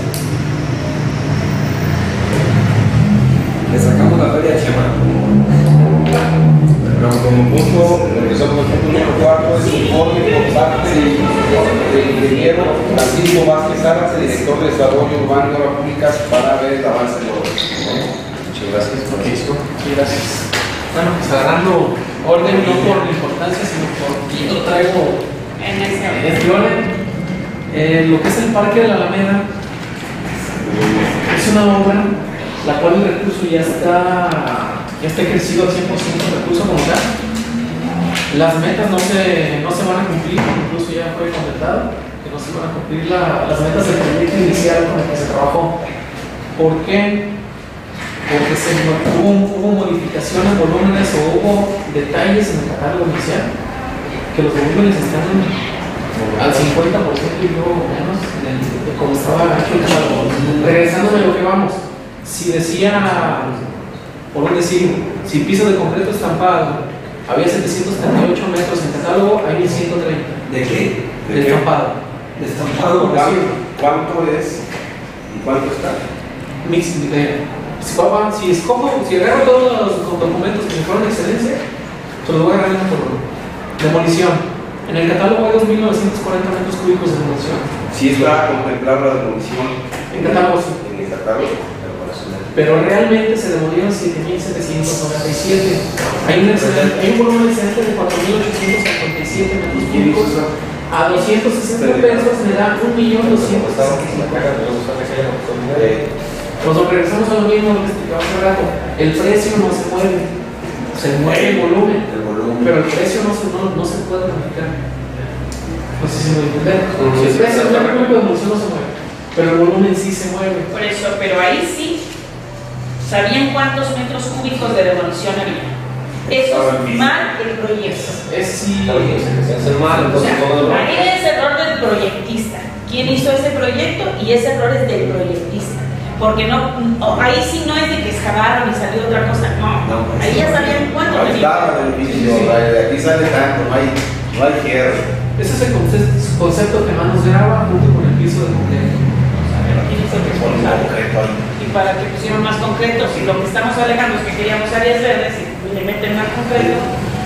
Le sacamos la feria a Chema. Pero como punto, regresamos al punto número 4, es informe por parte del ingeniero Francisco Vázquez Arce, director de Desarrollo Urbano y Obras Públicas, para ver el avance de obra. Muchas gracias, Francisco. Sí, gracias. Bueno, pues agarrando orden no por la importancia, sino por yo traigo En ese este orden. Lo que es el Parque de la Alameda es una obra la cual el recurso ya está crecido al 100% el recurso como tal. Las metas no se van a cumplir, incluso ya fue comentado que no se van a cumplir las metas del proyecto inicial con el que se trabajó. ¿Por qué? porque hubo modificaciones, volúmenes o hubo detalles en el catálogo inicial, que los volúmenes están al 50% y luego menos de como estaba hecho el catálogo. Regresándome a lo que vamos, si decía, por decir, si piso de concreto estampado había 738 metros en catálogo, hay 1130. ¿De qué? De estampado. De estampado. ¿Cuánto es y cuánto está? Si agarro todos los documentos que me fueron de excelencia, se los voy a agarrar por demolición. En el catálogo hay 2.940 metros cúbicos de demolición. Si está contemplada la demolición En catálogo sí. en el catálogo. Pero realmente se demolieron 7.797. Hay un volumen excedente de 4.857 metros cúbicos. A 260 pesos me da 1.265.000. Cuando regresamos a lo mismo que explicaba hace rato, el precio no se mueve, se mueve el volumen, pero el precio no se puede modificar. No sé si me entienden. El precio de demolición no se mueve, pero el volumen sí se mueve. Por eso, pero ahí sí, ¿sabían cuántos metros cúbicos de demolición había? Eso es mal el proyecto. Es el mal, O sea, ahí es error del proyectista. ¿Quién hizo ese proyecto? Y ese error es del proyectista. Porque ahí sí no es de que excavaron y salió otra cosa. No, ahí ya sabían cuánto Ahí tenía. estaba el edificio, de aquí sale tanto, no hay fierro. Ese es el concepto que más nos graba junto con el piso de concreto. ¿Quién hizo el responsable? Y para que pusieran más concretos, y lo que estamos alegando es que queríamos áreas verdes y le meten más concreto.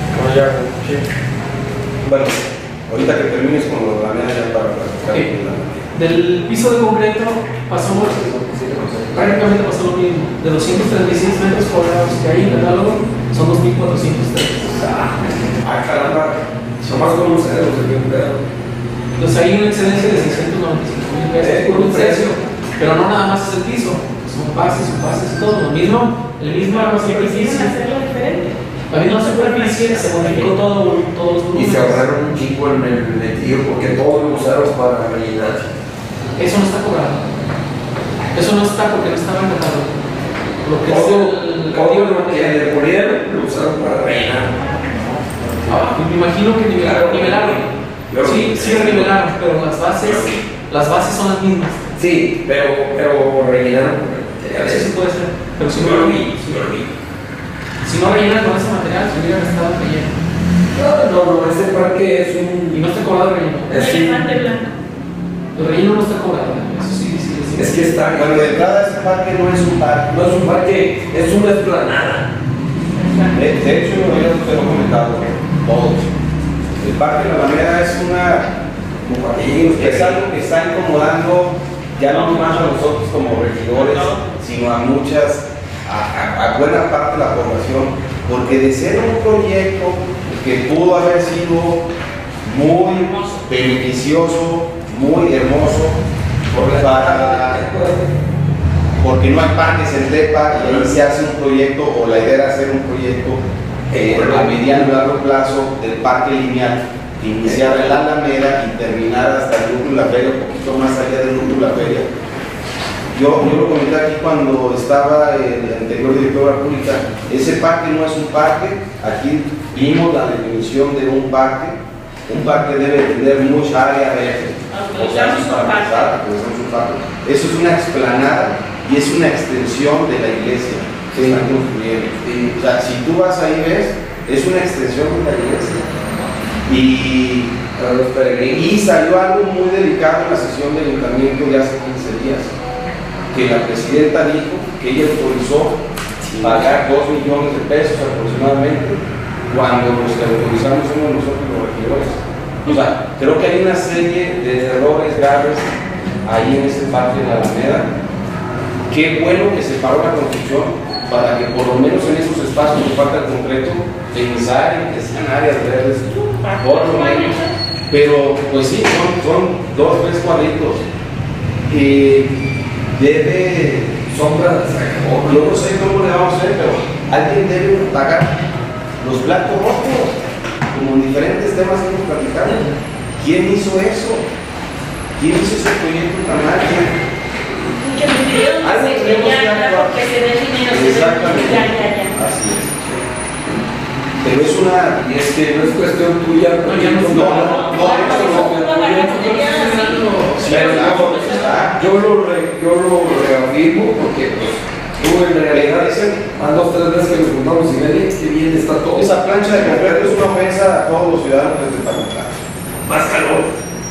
Bueno, ahorita que termines con lo de la mesa ya para platicar. Del piso de concreto pasamos, prácticamente pasó lo mismo. De los 136 metros cuadrados que hay en el catálogo, son 2.403. Caramba, son más como ustedes los que Entonces hay una excelencia de 695.000 pesos por un precio, pero no nada más es el piso, son bases y todo. Lo mismo, el mismo superficie. La misma superficie se modificó todos los y se volúmenes. ahorraron un chico en el metido porque todo lo usaron para rellenar. Eso no está cobrado. Eso no está porque no estaba en catálogo. Lo que Todo es lo que le ponieron lo usaron para rellenar. me imagino que nivelaron. Sí, nivelaron, pero las bases son las mismas. Sí, pero rellenaron. Eso sí puede ser. Pero si no lo vi. Si no rellenan con ese material, se hubiera estado relleno. No, ese parque es un. Y no está cobrado el relleno. Elefante blanco. El relleno no está cobrado. Eso sí. Es que está. Bueno, de entrada ese parque no es un parque. No es un parque, es una esplanada. De hecho, yo te lo he comentado todos. El Parque de la Alameda es algo que está incomodando ya no más a nosotros como regidores, sino a a buena parte de la población, porque de ser un proyecto que pudo haber sido muy beneficioso, muy hermoso, porque no hay parques en Tepa y ahí se hace un proyecto, o la idea era hacer un proyecto a mediano y largo plazo del parque lineal, que iniciara en la Alameda y terminara hasta el núcleo de la feria, un poquito más allá del núcleo de la feria. Yo lo comenté aquí cuando estaba el anterior director de la pública, ese parque no es un parque, aquí vimos la definición de un parque debe tener mucha área verde. Eso es una explanada y es una extensión de la iglesia que están construyendo. O sea, si tú vas ahí ves, es una extensión de la iglesia. Y salió algo muy delicado en la sesión del ayuntamiento de hace 15 días, que la presidenta dijo que ella autorizó pagar 2 millones de pesos aproximadamente, cuando los que autorizamos somos nosotros los regidores. O sea, creo que hay una serie de errores graves ahí en ese parque de la Alameda. Qué bueno que se paró la construcción para que por lo menos en esos espacios que falta el concreto pensar en que sean áreas verdes, por lo menos. Pero pues sí, son 2 o 3 cuadritos. Debe sombra, yo no sé cómo le vamos a hacer, pero alguien debe pagar los platos rojos, como en diferentes temas que hemos platicado. ¿Quién hizo eso? ¿Quién hizo ese proyecto tan mal? Que nos pidieron que se porque se dé dinero. Exactamente. Ya. Así es. Pero es una, Y es que no es cuestión tuya, No, ya no, esto yo lo reafirmo porque pues, tú en realidad a 2 o 3 veces que nos juntamos y ven que bien está todo. esa plancha de concreto es una ofensa a todos los ciudadanos del departamento. Más calor.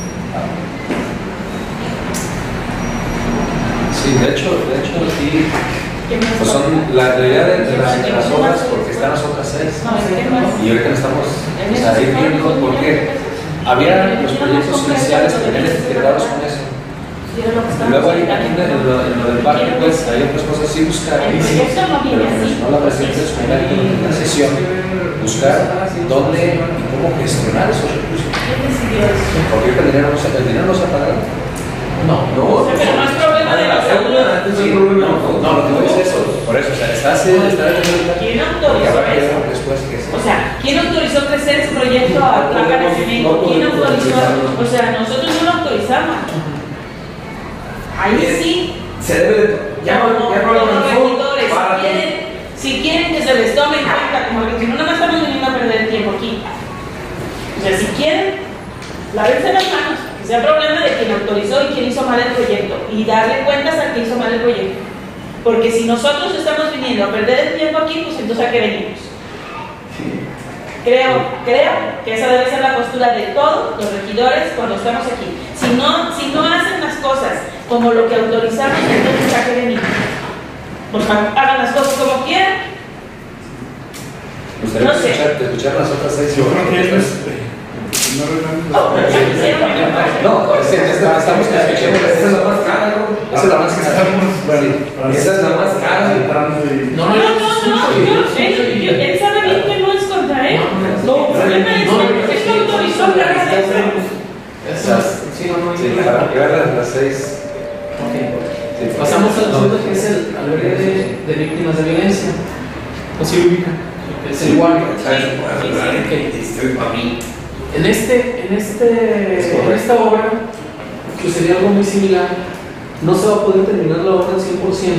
Sí, de hecho, sí. Pues son la realidad de las obras, porque están las otras 6. Y ahorita estamos ahí viendo porque había los proyectos iniciales que venían etiquetados con eso. Luego aquí en lo del parque, pues hay otras cosas sí buscar, pero que mencionó la presidenta de su en la sesión, buscar dónde y cómo gestionar esos recursos. Porque el dinero no se ha pagado. Pero no es problema de nosotros. Sí, no, lo que voy es eso. Por eso, o sea, está ¿Quién autorizó eso? después que O sea, ¿quién autorizó crecer ese proyecto a placa de cemento? ¿Quién autorizó? O sea, nosotros no lo autorizamos. Ahí sí. Se debe, ya no Los alcanzó regidores, para si quieren que se les tome en cuenta, como que si no, nada más estamos viniendo a perder el tiempo aquí. O sea, si quieren, lávense las manos, que sea problema de quien autorizó y quien hizo mal el proyecto, y darle cuentas al que hizo mal el proyecto. Porque si nosotros estamos viniendo a perder el tiempo aquí, pues entonces ¿a qué venimos? Creo que esa debe ser la postura de todos los regidores cuando estamos aquí. Si no hacen las cosas como lo que autorizamos, entonces ¿a qué venimos? Pues hagan las cosas como quieran. Me gustaría escuchar las otras 6. Yo creo que No, estamos escuchando. Esa es la más cara, ¿no? Esa es la más cara. Esa es la más cara. No, él sabe bien que no es contra él. No, el problema es que él autorizó que hagas eso. Sí, para llegar a las 6. Pasamos al segundo, que es el albergue de víctimas de violencia. ¿O sí lo ubican? Es el igual. En esta obra sucedió algo muy similar. No se va a poder terminar la obra al 100%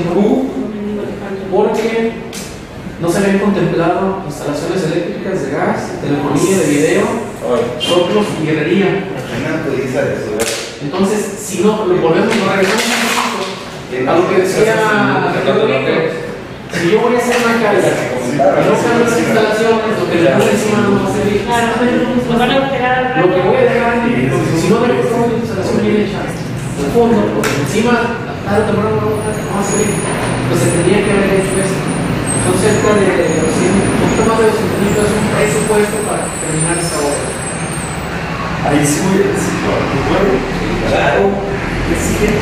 porque no se habían contemplado instalaciones eléctricas, de gas, de telefonía, de video, soplos y herrería. Entonces, si no, lo volvemos a regresar a lo que decía si yo voy a hacer una casa y no cambio las instalaciones, lo que le pongo encima no va a servir. Lo que voy a dejar, si no dejo toda la instalación bien hecha, al fondo, porque encima, tarde o temprano no va a servir, pues se tendría que haber hecho eso. Son cerca de un poquito más de 200,000 pesos un presupuesto para terminar esa obra. ahí sí voy a decir, claro, que sí.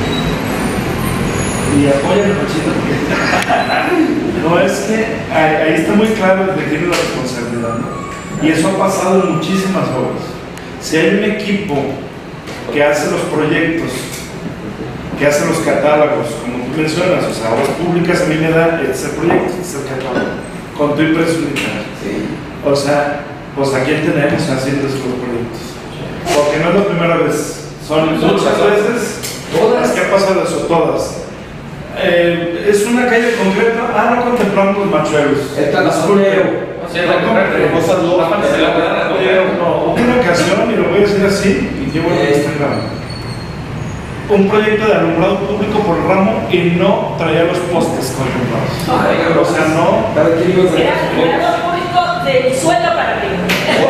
Y apoyan a Pachito porque no, es que ahí está muy claro el que tiene la responsabilidad, ¿no? Y eso ha pasado en muchísimas obras. Si hay un equipo que hace los proyectos, que hace los catálogos, como tú mencionas, o sea, obras públicas a mí me da ese proyecto, ese catálogo, con tu impreso unitario. O sea, pues a quién tenemos haciendo estos proyectos. Porque no es la primera vez, son muchas veces, todas las que han pasado eso, todas. Es una calle concreta, no contemplamos los machuelos. Esta es hubo una ocasión, y lo voy a decir así, y llevo en Instagram, un proyecto de alumbrado público por ramo y no traía los postes contemplados. O sea, no. Era alumbrado público del suelo para arriba.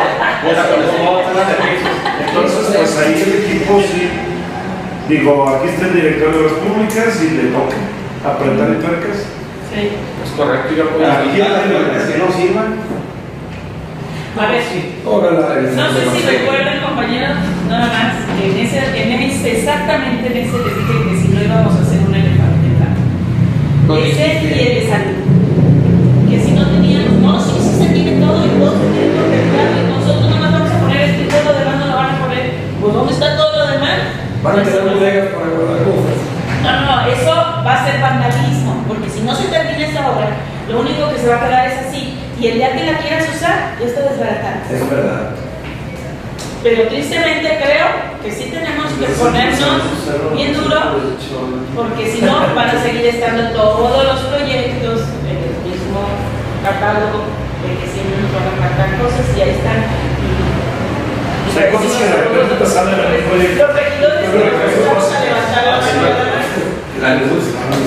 Entonces, pues ahí el equipo sí. Digo, aquí está el director de obras públicas y le toca apretar y tuercas. Sí. Es correcto, yo voy Aquí las que no sirvan. A ver, no sé si recuerdan, compañeros, nada más, que exactamente en ese les dije que si no íbamos a hacer un elefante blanco. Ese y el de salud. Que si no teníamos, no, sí se tiene todo y todo se tiene contemplado y nosotros nada más vamos a poner esto y todo lo demás no lo van a poner. Pues ¿dónde está todo lo demás? Van a tener bodegas para guardar cosas. No, eso va a ser vandalismo, porque si no se termina esta obra, lo único que se va a quedar es así, y el día que la quieras usar, ya está desbaratada. Es verdad. Pero tristemente creo que sí tenemos que ponernos bien duro, porque si no van a seguir estando todos los proyectos en el mismo catálogo de que siempre nos van a faltar cosas y ahí están. O sea, hay cosas que de repente te salen en el proyecto. Los regidores que vamos a levantar la mano. La luz,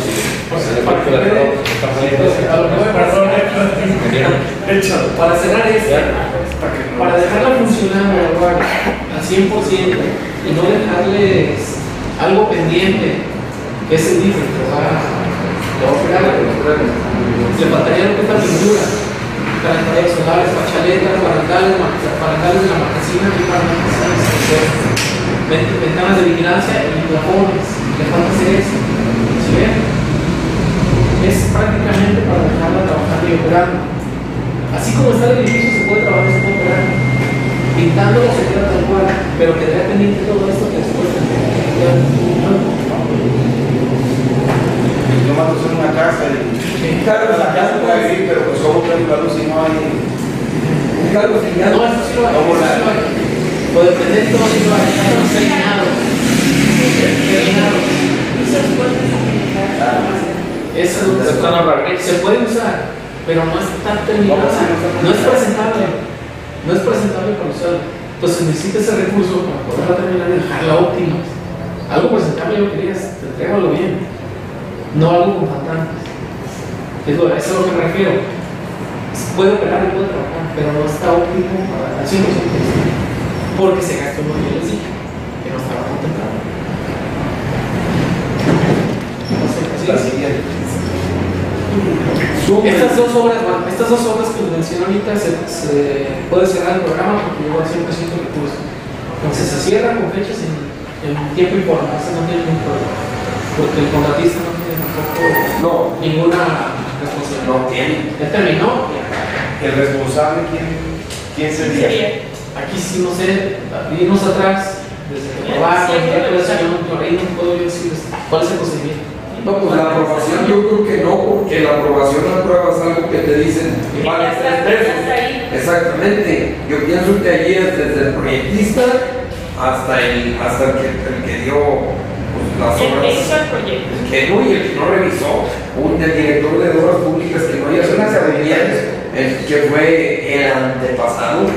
Para cerrar esto, para dejarla funcionando al 100% y no dejarles algo pendiente, que es el DIF, que va a operar, le faltaría lo que es la pintura, paredes solares, fachaletas, barandales de la marquesina y ventanas de vigilancia y plafones, le falta hacer eso. ¿Sí ven? Es prácticamente para dejarla trabajando y operando. Así como está el edificio, se puede trabajar, se puede operar. Pintándolo se queda tal cual, pero quedaría pendiente todo esto que después Yo mando hacer una casa y claro, la casa puede vivir, pero pues como prende la luz y no hay. Claro, si ya no, eso sí lo hay. Lo dependiente todo sí lo hay. Ya no está eliminado. Se puede usar, pero no está terminada. No es presentable. No es presentable para usarlo. Entonces necesita ese recurso para poderla terminar y dejarla óptima. Algo presentable yo quería, entrégalo bien. No algo con faltantes. Eso es a lo que me refiero. Puede operar y puede trabajar, pero no está óptimo para el 100%. Porque se gastó un dinero que no estaba contemplado. La siguiente. Estas dos obras que les mencioné ahorita se puede cerrar el programa porque lleva 100% recursos. Entonces se cierran con fechas en tiempo y forma, eso no tiene ningún problema. Porque el contratista no tiene tampoco ninguna responsabilidad. no tiene. Ya terminó. ¿El responsable quién sería? Aquí sí, no sé, irnos atrás, desde que probaron, ahí no puedo yo decir cuál es el procedimiento. No, pues la aprobación yo creo que no, porque la aprobación apruebas algo que te dicen vale 3 pesos. Exactamente. Yo pienso que allí es desde el proyectista hasta el que dio pues, las obras. El que hizo el proyecto. El que no y el que no revisó. El director de obras públicas que no haya hecho bien, el que fue el antepasado,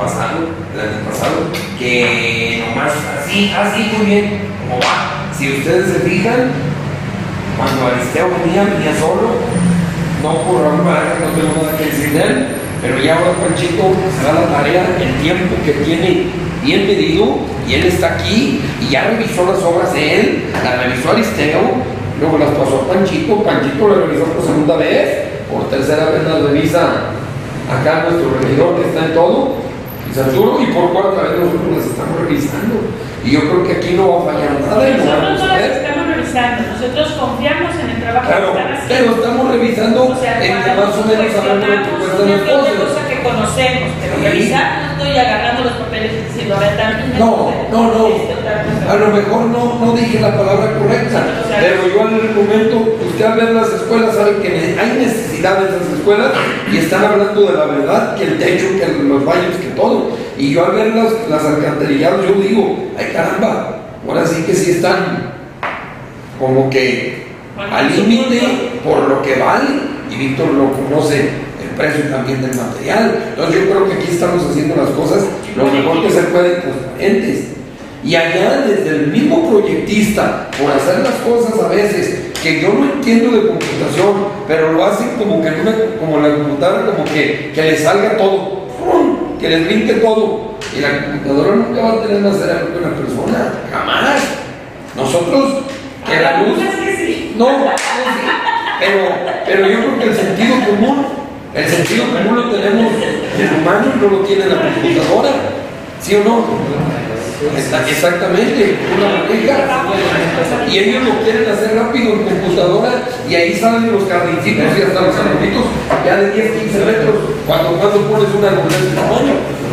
que nomás así muy bien, como va. Si ustedes se fijan, cuando Aristeo venía solo, no por Raúl Barajas, no tengo nada que decir de él, pero ya ahora Panchito se da la tarea, el tiempo que tiene bien medido, y él está aquí, y ya revisó las obras de él, las revisó Aristeo, luego las pasó a Panchito la revisó por segunda vez, por tercera vez las revisa acá nuestro regidor que está en todo, Arturo, y por cuarta vez nosotros las estamos revisando. Y yo creo que aquí no va a fallar nada. Nosotros no las estamos revisando, nosotros confiamos en el trabajo claro, que están haciendo. pero estamos revisando o sea, en que más o menos sabemos lo que cuestan las cosas. Cosa que conocemos, pero revisar no estoy agarrando los papeles y diciendo, a ver, también. No. A lo mejor no dije la palabra correcta, pero yo en el momento, usted al ver las escuelas sabe que hay necesidad de esas escuelas y están hablando de la verdad, que el techo, que los baños, que todo. Y yo al ver las alcantarilladas, yo digo, ay caramba, ahora sí que sí están como que al límite por lo que vale, y Víctor lo conoce, el precio también del material. Entonces yo creo que aquí estamos haciendo las cosas lo mejor que se puede, transparentes. Y allá desde el mismo proyectista, por hacer las cosas a veces, que yo no entiendo de computación, pero lo hacen como que como la computadora, como que le salga todo, que les brinque todo. Y la computadora nunca va a tener más cerebro que una persona, jamás. Nosotros, que la luz. No, pero yo creo que el sentido común lo tenemos el humano, no lo tiene la computadora, ¿sí o no? Exactamente, una maneja. Y ellos lo quieren hacer rápido en computadora y ahí salen los jardincitos y hasta los arbolitos ya de 10, 15 metros cuando pones una árbol de ese tamaño.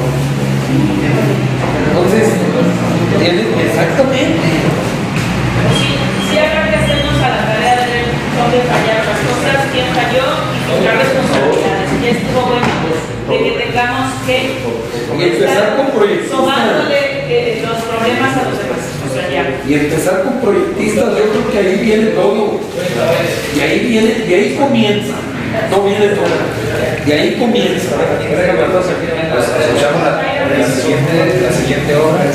Entonces, exactamente. Sí, habrá que hacernos a la tarea de ver dónde fallaron las cosas, quién falló y tomar responsabilidades. Ya estuvo bueno de que tengamos que empezar con proyectos. tomándole los problemas a los demás. O sea, ya. con proyectistas, yo creo que ahí viene todo. Y ahí comienza. No viene todo. Y ahí comienza. Escuchamos la siguiente obra.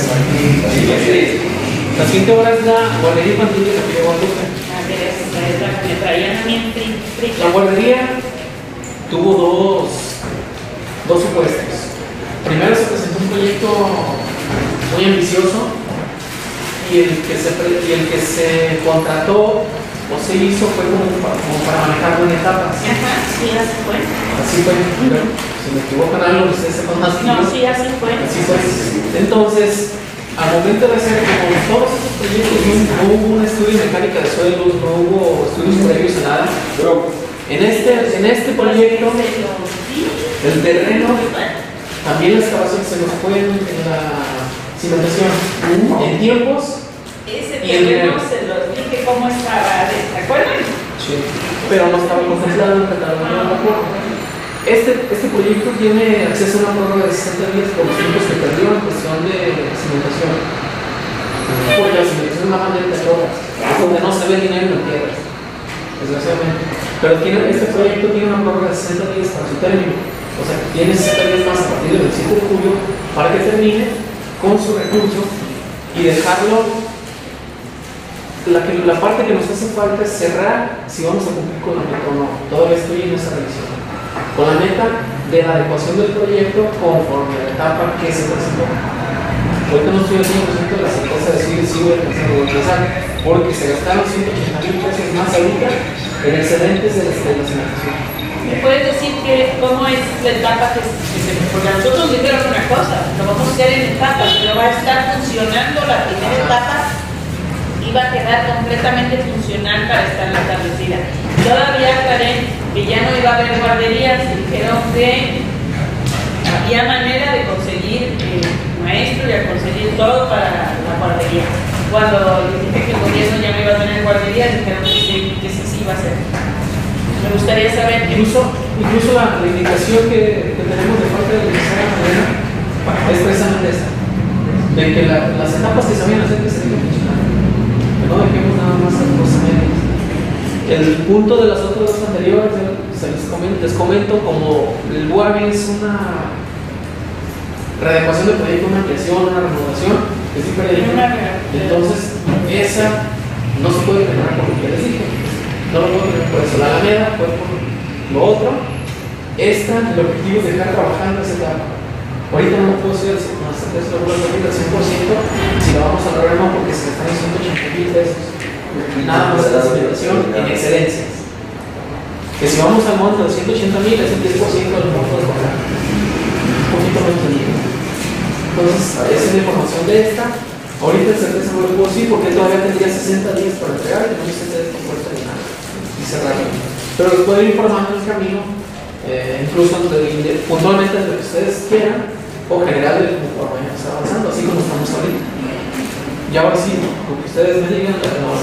La siguiente obra es la guardería infantil de la Villa Guadalupe. Me traían a mí frita. La guardería tuvo dos supuestos. Primero se presentó un proyecto muy ambicioso y el que se contrató o se hizo fue como para manejarlo en etapas. Ajá, sí, así fue. Así fue. Pero, si me equivoco en algo, ustedes sepan más que yo. No, sí, así fue. Así fue. Entonces, al momento de hacer como todos esos proyectos, no hubo un estudio de mecánica de suelos, no hubo estudios previos a nada. Pero en este proyecto, el terreno, también la excavación se nos fue en la cimentación. En tiempos. Ese terreno se los dije cómo estaba, ¿te acuerdan? Sí. Pero no estaba contemplado en el catálogo de la forma. Este proyecto tiene acceso a una prórroga de 60 días por los tiempos que perdió en cuestión de cimentación. Porque la cimentación es una manera de obras, donde no se ve dinero en tierras, desgraciadamente. Pero este proyecto tiene una prórroga de 60 días para su término. O sea, tiene 60 días más a partir del 7 de julio para que termine con su recurso y dejarlo. La parte que nos hace falta es cerrar si vamos a cumplir con la meta o no. Todavía estoy en esa revisión. Con la meta de la adecuación del proyecto conforme a la etapa que se presentó. Ahorita no estoy al 100% de la certeza de decir si voy a empezar o voy a empezar, porque se gastaron 180,000 pesos más ahorita en excedentes de la cimentación. ¿Me puedes decir cómo es la etapa que se... Porque a nosotros dijeron una cosa, lo vamos a hacer en etapas, pero va a estar funcionando la primera etapa, iba a quedar completamente funcional para estar establecida. Todavía aclaré que ya no iba a haber guarderías, dijeron que había manera de conseguir maestro y a conseguir todo para la guardería. Cuando les dije que el gobierno ya no iba a tener guarderías, dijeron que sí iba a ser. Me gustaría saber que... Incluso la indicación que tenemos de parte de la Universidad de Madera es precisamente esta, de que las etapas que se habían hacer que se deben funcionar. No dejemos nada más a los medios. El punto de las otras dos anteriores, les comento como el BUAVI es una readecuación del proyecto, una ampliación, una renovación, que sí periódico. Entonces, esa no se puede terminar por lo que les dije. No lo puedo terminar por eso. La Alameda fue por lo otro. El objetivo es dejar trabajando esa etapa. Ahorita no puedo decir hasta que eso lo puedo decir al 100% si lo vamos a lograr, no, porque se están 180,000 pesos. Nada más de la cimentación en excelencias. Que si vamos al monto de 180,000 es el 10% del monto de comprar. Un poquito menos de dinero. Entonces, esa es la información de esta. Ahorita en certeza no lo puedo decir porque todavía tendría 60 días para entregar y no hice esta propuesta ni nada. Y cerrarlo. Pero les puedo ir informando en el camino, incluso puntualmente de lo que ustedes quieran, o general de cómo vayamos avanzando, así como estamos ahorita. Y ahora sí, lo que ustedes me digan,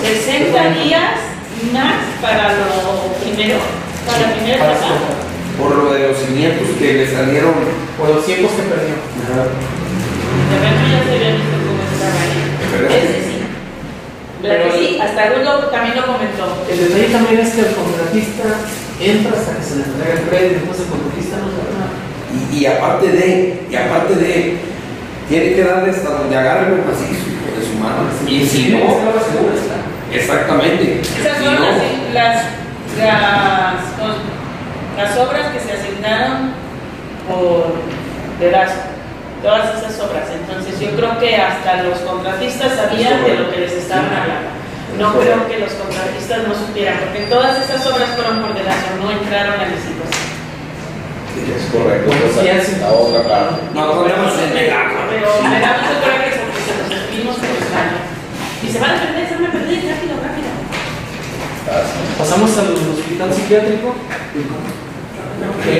60 días más para lo primero, para la primera etapa. Por lo de los cimientos que le salieron. Por los tiempos que perdió. De repente ya se había visto cómo estaba ahí. Ese sí. Pero sí, hasta Rulo también lo comentó. El detalle también es que el contratista entra hasta que se le entrega el crédito, entonces el contratista no sabe nada. Y aparte de, tiene que darle hasta donde agarre un macizo de su mano. Y si no, exactamente. Esas son las obras que se asignaron por dedazo, todas esas obras. Entonces yo creo que hasta los contratistas sabían de lo que les estaban hablando. No creo que los contratistas no supieran, porque todas esas obras fueron por dedazo, no entraron a licitación. Es correcto. La otra parte. No podemos negar. Pero me da mucho coraje porque se los escribimos por los años. Y se van a perder, rápido. Pasamos al hospital psiquiátrico. Que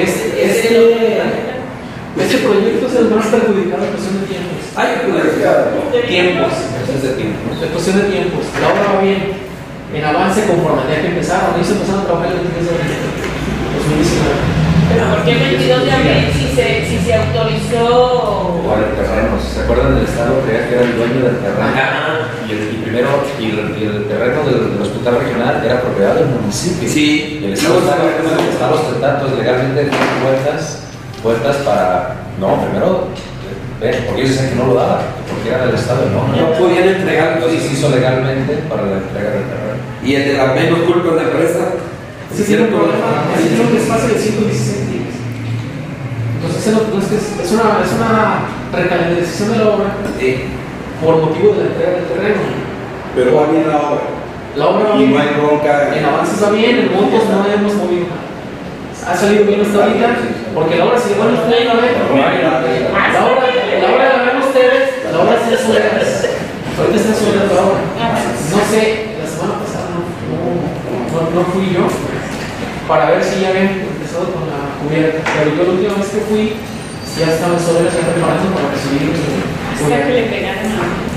este proyecto es el más perjudicado en cuestión de tiempos. Tiempos. En cuestión de tiempos. La obra va bien. En avance conforme al día que empezaron. Ahí se empezaron a trabajar el 23 de abril 2019. Pero ¿por qué el 22 de abril si se autorizó? Igual el terreno, ¿se acuerdan del Estado? Creía que era el dueño del terreno. Y el terreno del hospital regional era propiedad del municipio. Sí, y el Estado está ostentando legalmente vueltas para. No, primero, porque ellos dicen que no lo daban, porque era del Estado, no podían entregar. Entonces hizo legalmente para la entrega del terreno. Y el de la menos culpa de la empresa. Sí, tiene un problema, es un espacio de 116 días. Entonces es una recalendarización de la obra por motivo de la entrega del terreno. Pero va bien la obra. La obra va y bien. no hay bronca. En avances va bien, en montos no hemos movido nada. Ha salido bien hasta ahorita, porque la obra si igual ustedes la ven. La obra la ven ustedes, la obra está sobre ahorita está sobre la obra. No sé, la semana pasada no fui yo para ver si ya habían empezado con la cubierta, pero yo la última vez que fui ya estaban sobre ya preparando para recibir hasta que le pegaron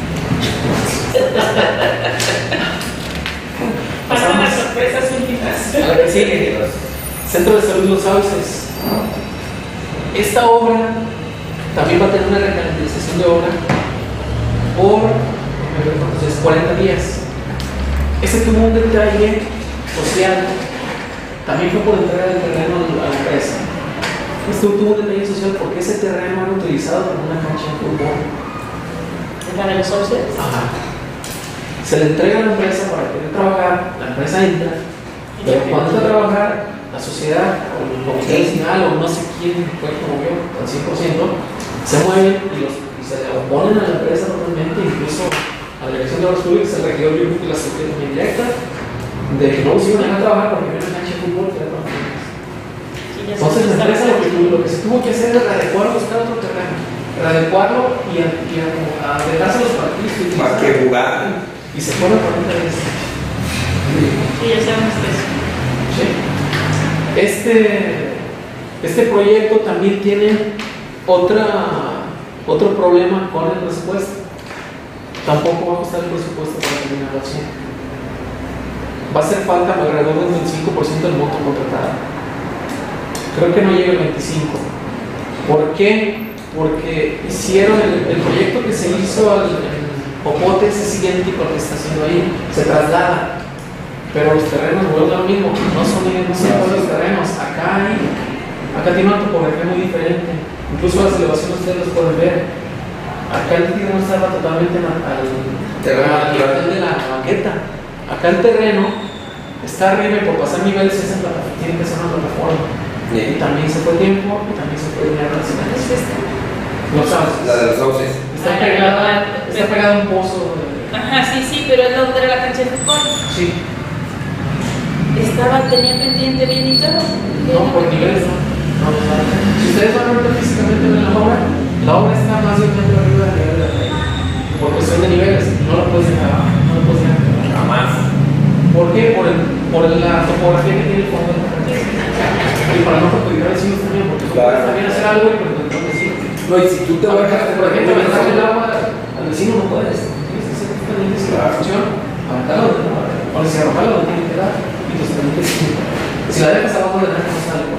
pasan las sorpresas últimas. A la que sigue, Centro de Salud Los Sauces. Esta obra también va a tener una recalendarización de obra por 40 días. Ese tuvo un detalle social, también fue por entrega del terreno a la empresa. Esto tuvo un detalle social porque ese terreno era utilizado como una cancha de fútbol. ¿La de los socios? Ajá. Se le entrega a la empresa para poder trabajar, la empresa entra, pero cuando entra a trabajar, la sociedad o el comité vecinal o no sé quién fue como yo, al 100%, se mueven y se le oponen a la empresa totalmente, incluso a la dirección de obras públicas, el regidor yo creo que la acepté también directa, de que no los iban a trabajar porque había una cancha de fútbol que era para niños. Entonces la empresa lo que se tuvo que hacer era adecuar, buscar otro terreno, adecuarlo y a dejarse los partidos Más que jugar. y se fueron por otra vez. Sí, ya sabemos que eso. Sí. Este proyecto también tiene otro problema con el presupuesto. Tampoco va a costar el presupuesto para terminar la acción. Va a hacer falta alrededor del 25% del monto contratado. Creo que no llega al 25%. ¿Por qué? Porque hicieron el proyecto que se hizo en Popote, es idéntico al que está haciendo ahí. Se traslada. Pero los terrenos vuelven a lo mismo, no son todos los terrenos. Acá tiene una topografía muy diferente. Incluso las elevaciones ustedes los pueden ver. Acá el terreno estaba totalmente al nivel de la banqueta. Acá el terreno está arriba y por pasar niveles tiene que ser una plataforma. Y también se fue tiempo y también se puede mirar las imágenes. Los sauces. La de los sauces. Está pegado a un pozo. Ajá, sí, pero es donde era la cancha de fútbol. Sí. Tenía pendiente bien y todo. No, por niveles no. Si ustedes van a ver físicamente en la obra está más de un metro arriba del nivel de la calle. Por cuestión de niveles, no lo puedes dejar abajo, no lo puedes dejar abajo. Jamás. ¿Por qué? Por la topografía que tiene el fondo de la calle. Y para no perjudicar vecinos también, porque tú puedes también hacer algo y perjudicar vecinos. No, y si tú te vas a por ejemplo, aventar el agua al vecino no puedes. Tienes que ser pendiente de la función, aventarlo o si arrojarlo donde tiene que dar. Y los pendientes, si la dejas abajo de nada no sale.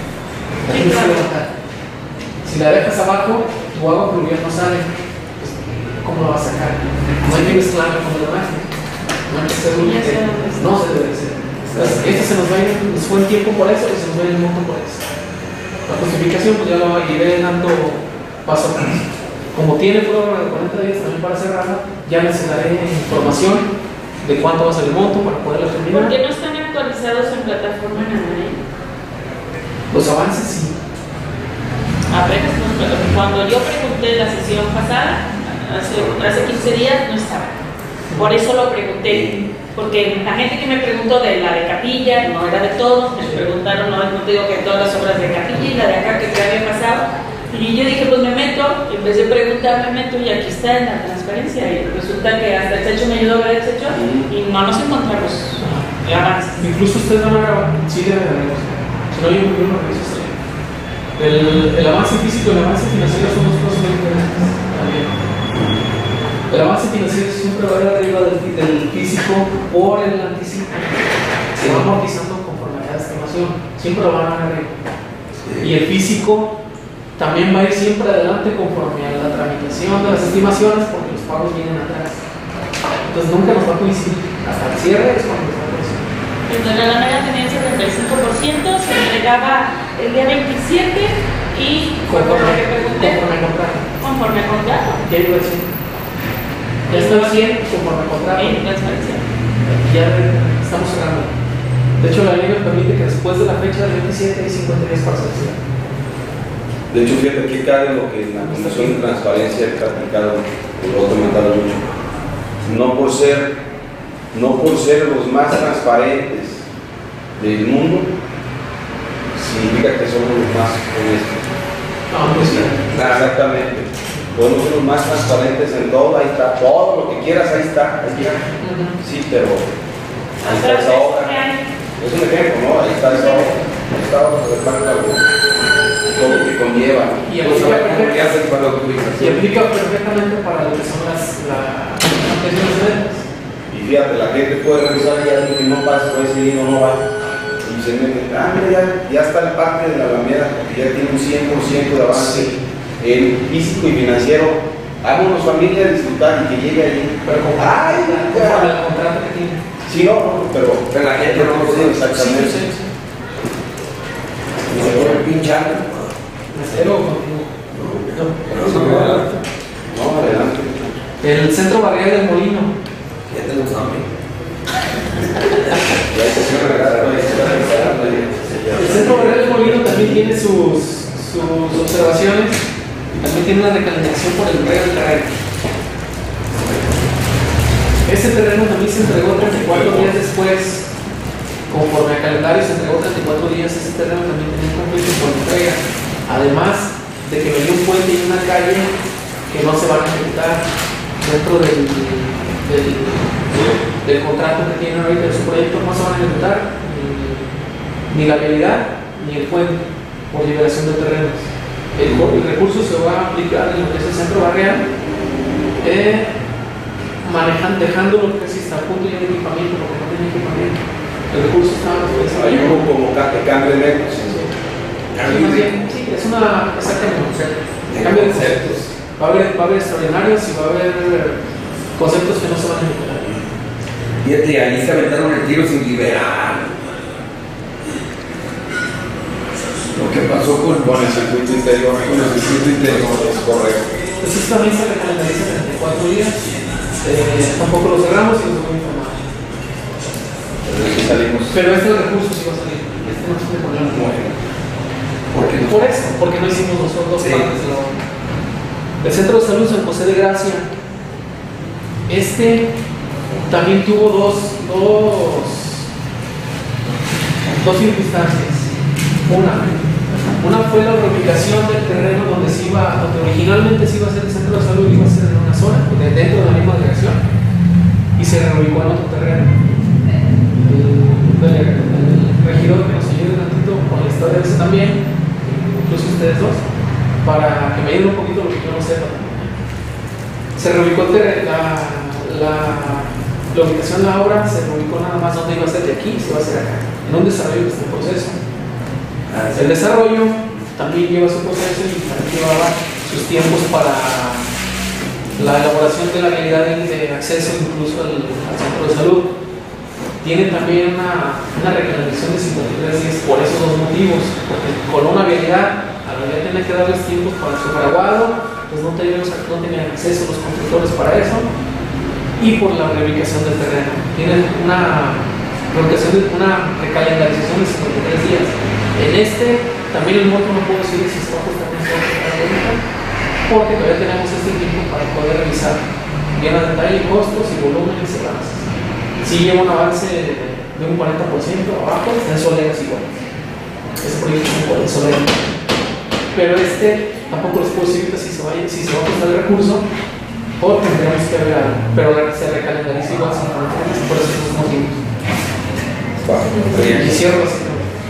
Si la dejas abajo, tu agua pluvial no sale. Pues, ¿cómo lo vas a sacar? No hay que mezclarlo con lo demás. No hay que hacerlo. No se debe hacer. Esto se nos va a ir, nos fue el tiempo por eso y se nos va a ir el monto por eso. La justificación, pues ya lo iré dando paso a paso. Como tiene prórroga de 40 días también para cerrarla, ya les daré información de cuánto va a ser el monto para poderla terminar. ¿Por qué no están actualizados en plataforma nada? Los avances sí. Apenas cuando yo pregunté la sesión pasada, hace 15 días no estaba. Por eso lo pregunté. Porque la gente que me preguntó de la de Capilla, no era de todos, me preguntaron, no te digo que todas las obras de Capilla y la de acá que había pasado. Y yo dije, pues me meto, en vez de preguntar, me meto y aquí está en la transparencia. Y resulta que hasta el Checho me ayudó a ver el Checho y no nos encontramos avances. Incluso ustedes van a grabar, sí deben de verlos. Si no, yo no reviso. El avance físico y el avance financiero son dos cosas muy diferentes. También. El avance financiero siempre va a ir arriba del físico por el anticipo. Se va amortizando conforme a cada estimación. Siempre lo van a ver arriba. Sí. Y el físico también va a ir siempre adelante conforme a la tramitación de las estimaciones porque los pagos vienen atrás. Entonces nunca nos va a coincidir. Hasta el cierre es cuando nos va a coincidir. El de la Alameda tenía el 75%, se entregaba el día 27 y conforme a contrato. Conforme a contrato. ¿Qué iba a decir? Ya está al 100 conforme a contrato. En transparencia. Ya estamos cerrando. De hecho, la ley me permite que después de la fecha del 27 hay 50 días para solicitar. De hecho, fíjate que cae lo que en la Comisión de Transparencia he practicado, lo he comentado mucho. No por ser los más transparentes del mundo, significa que somos los más honestos. No, pues sí. Exactamente. Podemos ser los más transparentes en todo, ahí está, todo lo que quieras, ahí está, ahí está. Sí, pero ahí está esa obra. Es un ejemplo, ¿no? Ahí está esa obra. Ahí está todo lo que conlleva. Y aplica perfectamente para lo que son las ampliaciones de ventas. Y fíjate, la gente puede revisar ya algo que no pasa, puede seguir o no va. Y se mete, mira, ya está el parque de la Alameda, porque ya tiene un 100% de avance en físico y financiero. Háganos familia disfrutar y que llegue allí. Pero con el contrato que tiene. Sí, no, pero la gente no lo sabe exactamente. Sí. Y se vuelve pinchando. No, adelante. El centro barrial del Molino. Ya te lo saben. El centro barrial del Molino también tiene sus observaciones. También tiene una recalificación por el predio del terreno. Este terreno también se entregó 34 días después. Conforme al calendario se entregó 34 días. Ese terreno también tenía un conflicto por entrega. Además de que venía un puente y una calle que no se van a ejecutar dentro del contrato que tienen ahorita de su proyecto, no se van a ejecutar ni la vialidad ni el puente por liberación de terrenos. El recurso se va a aplicar en lo que es el centro barrial, dejando lo que sí está a punto ya de equipamiento, porque no tiene equipamiento. El recurso está Hay un como cambio de metros. Sí, es una cambio de conceptos. Va a haber extraordinarios y va a haber conceptos que no se van a ejecutar. Fíjate, ahí se aventaron el tiro sin liberar. Lo que pasó con el circuito interior, es correcto. Pues esto también se recalendariza 34 días. Tampoco lo cerramos y nos voy a informar. Pero este recurso sí va a salir. Este no tiene problema. Porque no hicimos los dos partes de la obra. El Centro de Salud San José de Gracia, este también tuvo dos circunstancias. Una fue la reubicación del terreno donde originalmente se iba a hacer el Centro de Salud, iba a ser en una zona, dentro de la misma delegación, y se reubicó en otro terreno. El regidor que nos ayude un ratito con la historia de ese también, incluso ustedes dos, para que me ayuden un poquito lo que yo no sepa. Se reubicó la ubicación de la obra, se reubicó nada más donde iba a ser de aquí, se va a hacer acá, en un desarrollo que está en proceso. El desarrollo también lleva su proceso y también llevaba sus tiempos para la elaboración de la vialidad de acceso incluso al centro de salud. Tiene también una reclamación de 53 días por esos dos motivos, porque con una vialidad, a la vialidad tenía que darles tiempos para su fraguado, pues no tenían acceso los constructores para eso, y por la reubicación del terreno. Tienen una recalendarización de 53 días. En también el monto no puedo decir si está justamente porque todavía tenemos este tiempo para poder revisar bien a detalle costos y volúmenes y avances. Si lleva un avance de un 40% abajo, está en soleras igual. Ese proyecto es un solera. Pero tampoco les puedo decir si se va a costar el recurso o tendríamos que ver algo. Pero se recalendariza igual por esos dos motivos. Y cierro así.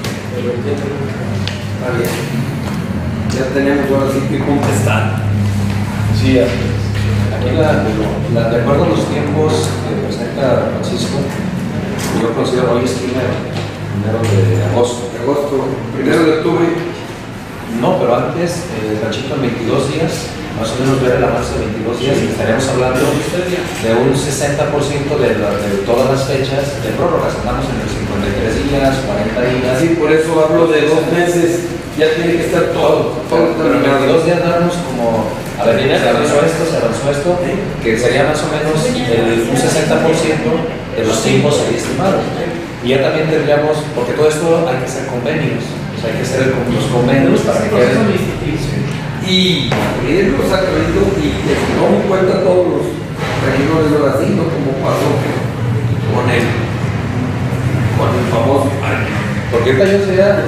Está bien. Ya tenemos ahora sí que contestar. Sí, aquí de acuerdo a los tiempos que presenta Francisco, yo considero hoy es primero de agosto. Primero de octubre. No, pero antes, Ranchito en 22 días más o menos ver el avance de 22 días, y estaríamos hablando de un 60% de todas las fechas de prórrogas. Andamos entre 53 días, 40 días. Sí, por eso hablo de 2 meses, ya tiene que estar todo. Pero en 22 días darnos como, a ver, se avanzó esto, que sería más o menos un 60% de los tiempos ahí estimados. Y ya también tendríamos, porque todo esto hay que hacer convenios, o sea, hay que hacer los convenios para que queden. Y él los ha creído y tomó en cuenta todos los regidores de Brasil, ¿no? Como pasó con el famoso parque. Porque ahorita yo sería,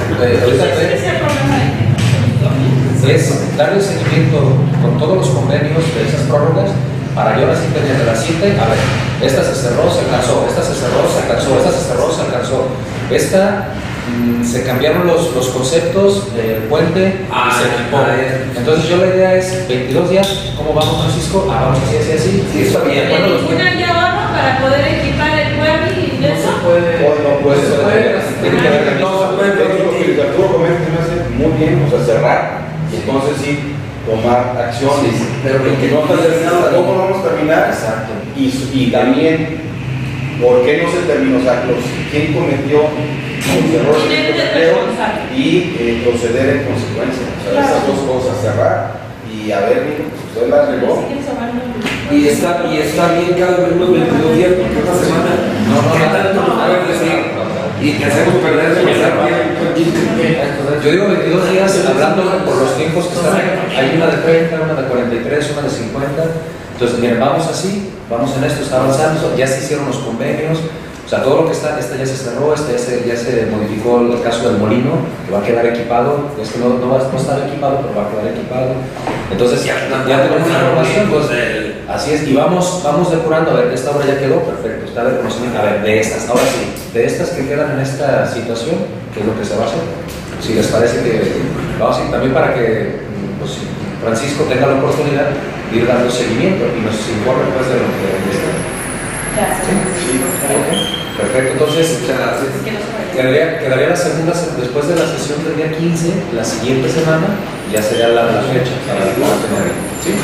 es darle seguimiento con todos los convenios de esas prórrogas para yo ahora sí tener de las 7, a ver, esta se cerró, se alcanzó, esta se cerró, se alcanzó, esta se cerró, se alcanzó, esta se cambiaron los conceptos del puente y se equipó. Entonces yo la idea es 22 días, ¿cómo vamos, Francisco? Vamos así, así, así. Sí, está bien. ¿Tiene ninguna ya ahorro para poder equipar el pueblo y eso? No puede ser. Tiene que haber lo que Arturo comenta, me hace muy bien, o sea, cerrar, y entonces sí, tomar acciones. Pero que no está terminado, ¿cómo vamos a terminar? Exacto. Y también, ¿por qué no se terminó? O sea, ¿quién cometió los errores que cometieron y proceder en consecuencia? O sea, esas dos cosas, cerrar y a ver, mijo, pues usted la arregló. Y está bien cada vez los 22 días, porque una semana ¿qué tanto nos puede decir? Y que hacemos perder demasiado tiempo. Yo digo 22 días hablando por los tiempos que están ahí. Hay una de 30, una de 43, una de 50. Entonces, miren, vamos así, vamos en esto, está avanzando, ya se hicieron los convenios. O sea, todo lo que está, esta ya se cerró, ya se modificó el caso del molino, que va a quedar equipado. Es que no va a estar equipado, pero va a quedar equipado. Entonces, ya tenemos la información, pues, así es. Y vamos depurando, a ver, esta obra ya quedó, perfecto, está de conocimiento. A ver, de estas, ahora sí, de estas que quedan en esta situación, ¿qué es lo que se va a hacer? Si les parece que, vamos a ir también para que pues, Francisco tenga la oportunidad de ir dando seguimiento y nos informe pues de lo que está. ¿Sí? Perfecto, entonces quedaría la segunda, después de la sesión del día 15, la siguiente semana ya sería la fecha para tener. ¿Sí?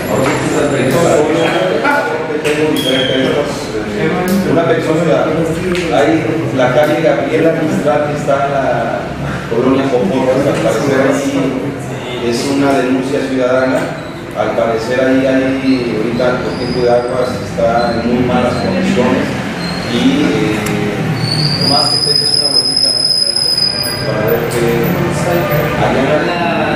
Tengo diferentes una petición ciudadana. Hay la calle Gabriela Mistral que está en la colonia Popó, al parecer ahí es una denuncia ciudadana. Al parecer ahí ahorita el tipo de aguas está en muy malas condiciones y nomás que te eches una vueltita para ver que allá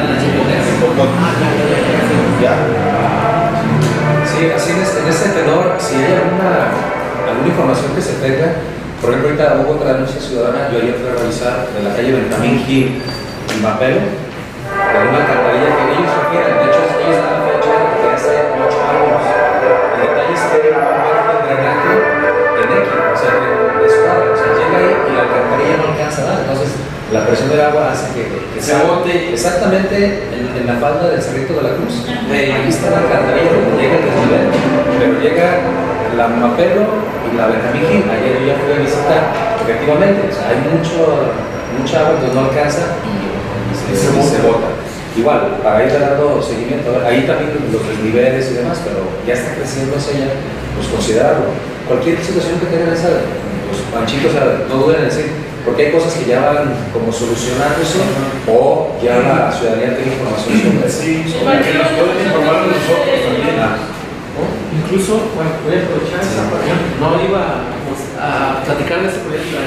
ya. Sí, así en este tenor, si hay alguna información que se tenga, por ejemplo, ahorita hubo otra denuncia ciudadana, yo ayer fui a revisar de la calle Benjamín Gil y Mapelo, de una alcantarilla que ellos refieren, de hecho ellos dan la fecha de hace 8 años. El detalle es que hay un drenaje en X, o sea, de escuadra, o sea, llega ahí y la alcantarilla no alcanza a dar, entonces la presión del agua hace que se bote exactamente en la falda del Cerrito de la Cruz. Aquí está la alcantarilla donde llega el desnivel, pero llega la Mapelo y la Benjamín Gil. Ayer yo ya fui a visitar, efectivamente, o sea, hay mucha agua que no alcanza y se bota. Igual, para ir dando seguimiento, ahí también los desniveles y demás, pero ya está creciendo hacia allá, pues considerarlo. Cualquier situación que tengan esa, los panchitos, o sea, no duden en decir, porque hay cosas que ya van como solucionándose o ya la ciudadanía tiene información sobre eso. Sí, que nos pueden informar a nosotros también. Incluso, bueno, voy a aprovechar esa reunión, no iba a platicar de este proyecto.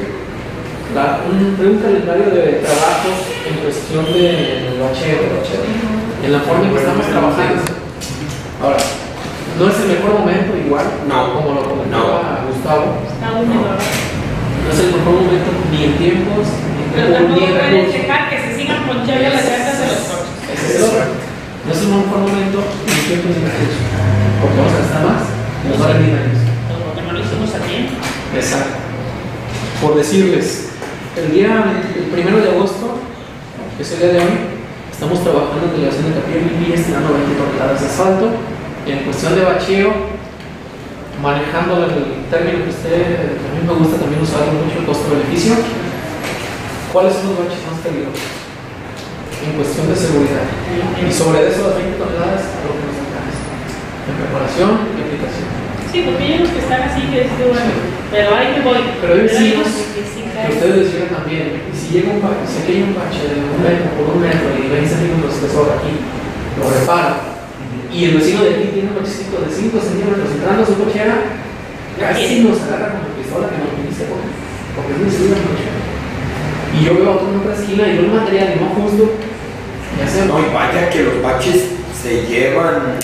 Un calendario de trabajos en cuestión del bacheo, en la forma en que estamos trabajando. Ahora, no es el mejor momento, igual, como lo comentaba Gustavo. No es el mejor momento ni en tiempos, pero tampoco pueden checar que se sigan ponchando las llantas de los coches. No es el mejor momento ni en tiempos ni en recursos, porque vamos a gastar más y nos va a venir años. Porque no lo hicimos a tiempo. Exacto. Por decirles, el 1 de agosto, que es el día de hoy, estamos trabajando en delegación de Capilla y estirando 20 toneladas de asfalto. En cuestión de bacheo, manejando el término que a mí me gusta también usarlo mucho, el costo-beneficio. ¿Cuáles son los baches más peligrosos? en cuestión de seguridad. Y sobre eso, las 20 toneladas, lo que nos alcanza. En preparación y aplicación. Sí, porque hay unos que están así que es de bueno, pero ahí me voy. Pero hay vecinos que sí que caen. ustedes llegan también. Y si llega un bache, si aquí hay un bache de un metro por un metro y 20 centímetros de espesor aquí, lo repara. Y el vecino de aquí tiene un cochecito de 5 centímetros entrando a su cochera, casi nos agarra con la pistola que nos viniste porque es muy segura la cochera. Y yo veo a otro en otra esquina y veo el material y no justo. Ya sé. No, y vaya que los baches se llevan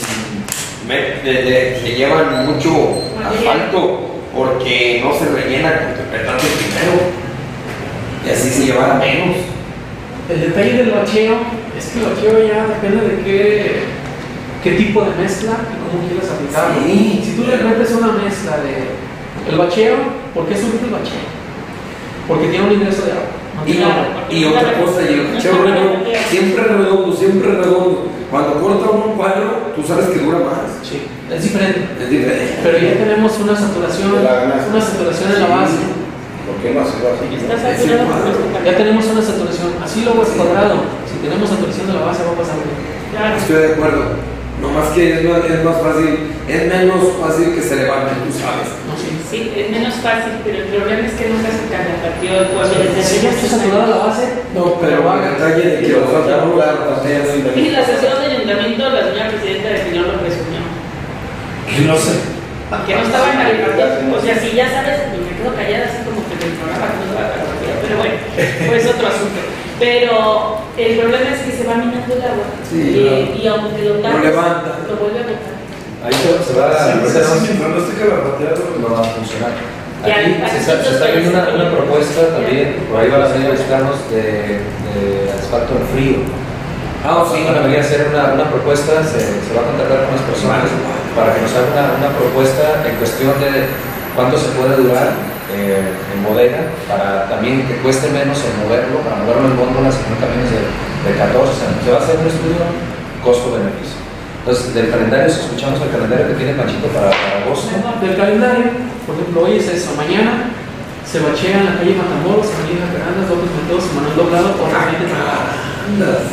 mucho asfalto porque no se rellena con interpretante primero y así se llevará menos. El detalle del bacheo es que el bacheo ya depende de qué tipo de mezcla y cómo quieres aplicarlo. Sí. Si tú le metes una mezcla de el bacheo, ¿por qué surge el bacheo? Porque tiene un ingreso de agua. No tiene agua. Y otra cosa, y el bacheo siempre redondo. Cuando corta un cuadro, tú sabes que dura más. Sí, es diferente. Es diferente. Pero ya tenemos una saturación en la base. ¿Por qué no haces así? Está saturado por nuestro Ya cargador. tenemos una saturación. Así luego es cuadrado. Si tenemos saturación de la base, va a pasar bien. Claro. Estoy de acuerdo. No más que es más fácil, es menos fácil que se levante, tú sabes. No, sí. Sí, es menos fácil, pero el problema es que nunca se cambia el partido del pueblo. Si ya está saturada la base, No, pero el detalle de que los otros Y la sesión de ayuntamiento, la señora presidenta definió lo presumió. Que no sé. Que no estaba en el partido. O sea, si ya sabes, me quedo callada así como que el programa no se va a acabar. Pero bueno, pues otro asunto. Pero el problema es que se va minando el agua. Sí, y aunque lo lo tapes, levanta. lo vuelve a botar. Ahí se va Mientras no esté calabateado, no va a funcionar. Ya, Aquí se está viendo una propuesta también, por ahí van a salir a visitarnos de asfalto en frío. Sí, debería hacer una propuesta, se va a contactar con las personas para que nos haga una propuesta en cuestión de cuánto se puede durar en bodega, para también que cueste menos en moverlo, para moverlo en góndolas y no camiones de 14, o sea, se va a hacer un estudio costo-beneficio. Entonces, del calendario, si escuchamos el calendario que tiene Panchito para agosto. Del calendario, por ejemplo, hoy es eso. Mañana se bachea en la calle Matamoros, Avenida Carandas, López Mateos, Manuel Doblado, por la gente Andas.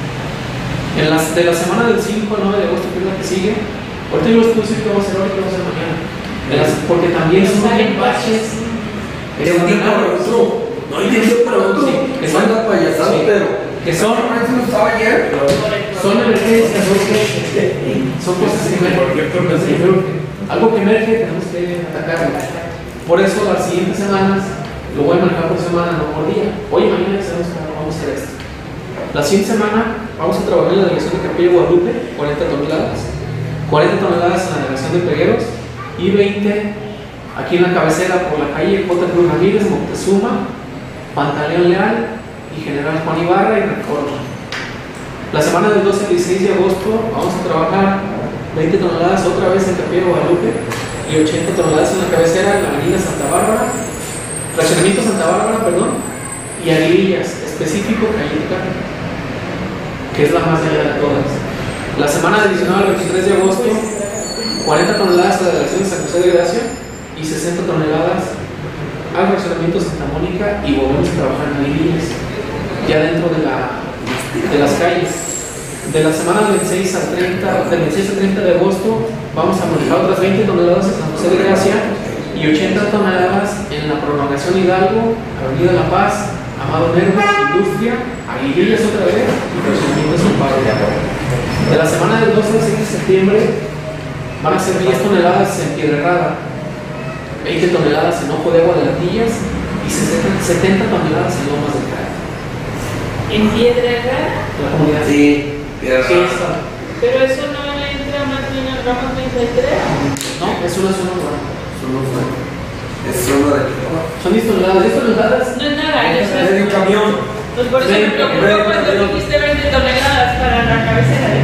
de la semana del 5 al 9 de agosto, que es la que sigue. Ahorita yo les puedo decir que vamos a hacer hoy y que vamos a hacer mañana. Porque también son baches. De un día para otro. No hay tiempo para otro. Sí, que Es son una payasada, sí, pero. que son no estaba ayer. Son emergencias, son cosas que emergen. Algo que emerge, tenemos que atacarlo. Por eso, las siguientes semanas, lo voy a marcar por semana, no por día. Hoy y mañana sabemos que vamos a hacer esto. La siguiente semana vamos a trabajar en la delegación de Capilla Guadalupe, 40 toneladas. 40 toneladas en la delegación de Pegueros y 20 aquí en la cabecera por la calle J. Cruz Ramírez, Moctezuma, Pantaleón Leal y General Juan Ibarra y Reforma. La semana del 12 al 16 de agosto vamos a trabajar 20 toneladas otra vez en Capilla Guadalupe y 80 toneladas en la cabecera en la avenida Santa Bárbara, Racionamiento Santa Bárbara, perdón, y Aguilillas, específico calle Tucán, que es la más allá de todas. La semana del 19 al 23 de agosto, 40 toneladas a la delegación de San José de Gracia y 60 toneladas al Racionamiento Santa Mónica y volvemos a trabajar en Aguilillas, ya dentro de las calles. De la semana del 26 al 30 de agosto vamos a manejar otras 20 toneladas en San José de Gracia y 80 toneladas en la prolongación Hidalgo, Avenida La Paz, Amado Nervo, Industria, Aguilillas otra vez y Racionamiento San Pablo. De la semana del 12 al 6 de septiembre van a ser 10 toneladas en Piedra Errada, 20 toneladas en Ojo de Agua de Latillas y 70 toneladas en Lomas del Cabo. ¿En Piedra Errada? La comunidad. Sí, Piedra Sí, Errada. está. Pero eso no le entra más bien al ramo 33. No, es una zona urbana. Es solo de. Son 10 toneladas. 10 toneladas. No es nada, yo Es sé. de un camión. Pues por eso me preocupó cuando dijiste 20 toneladas para la cabecera de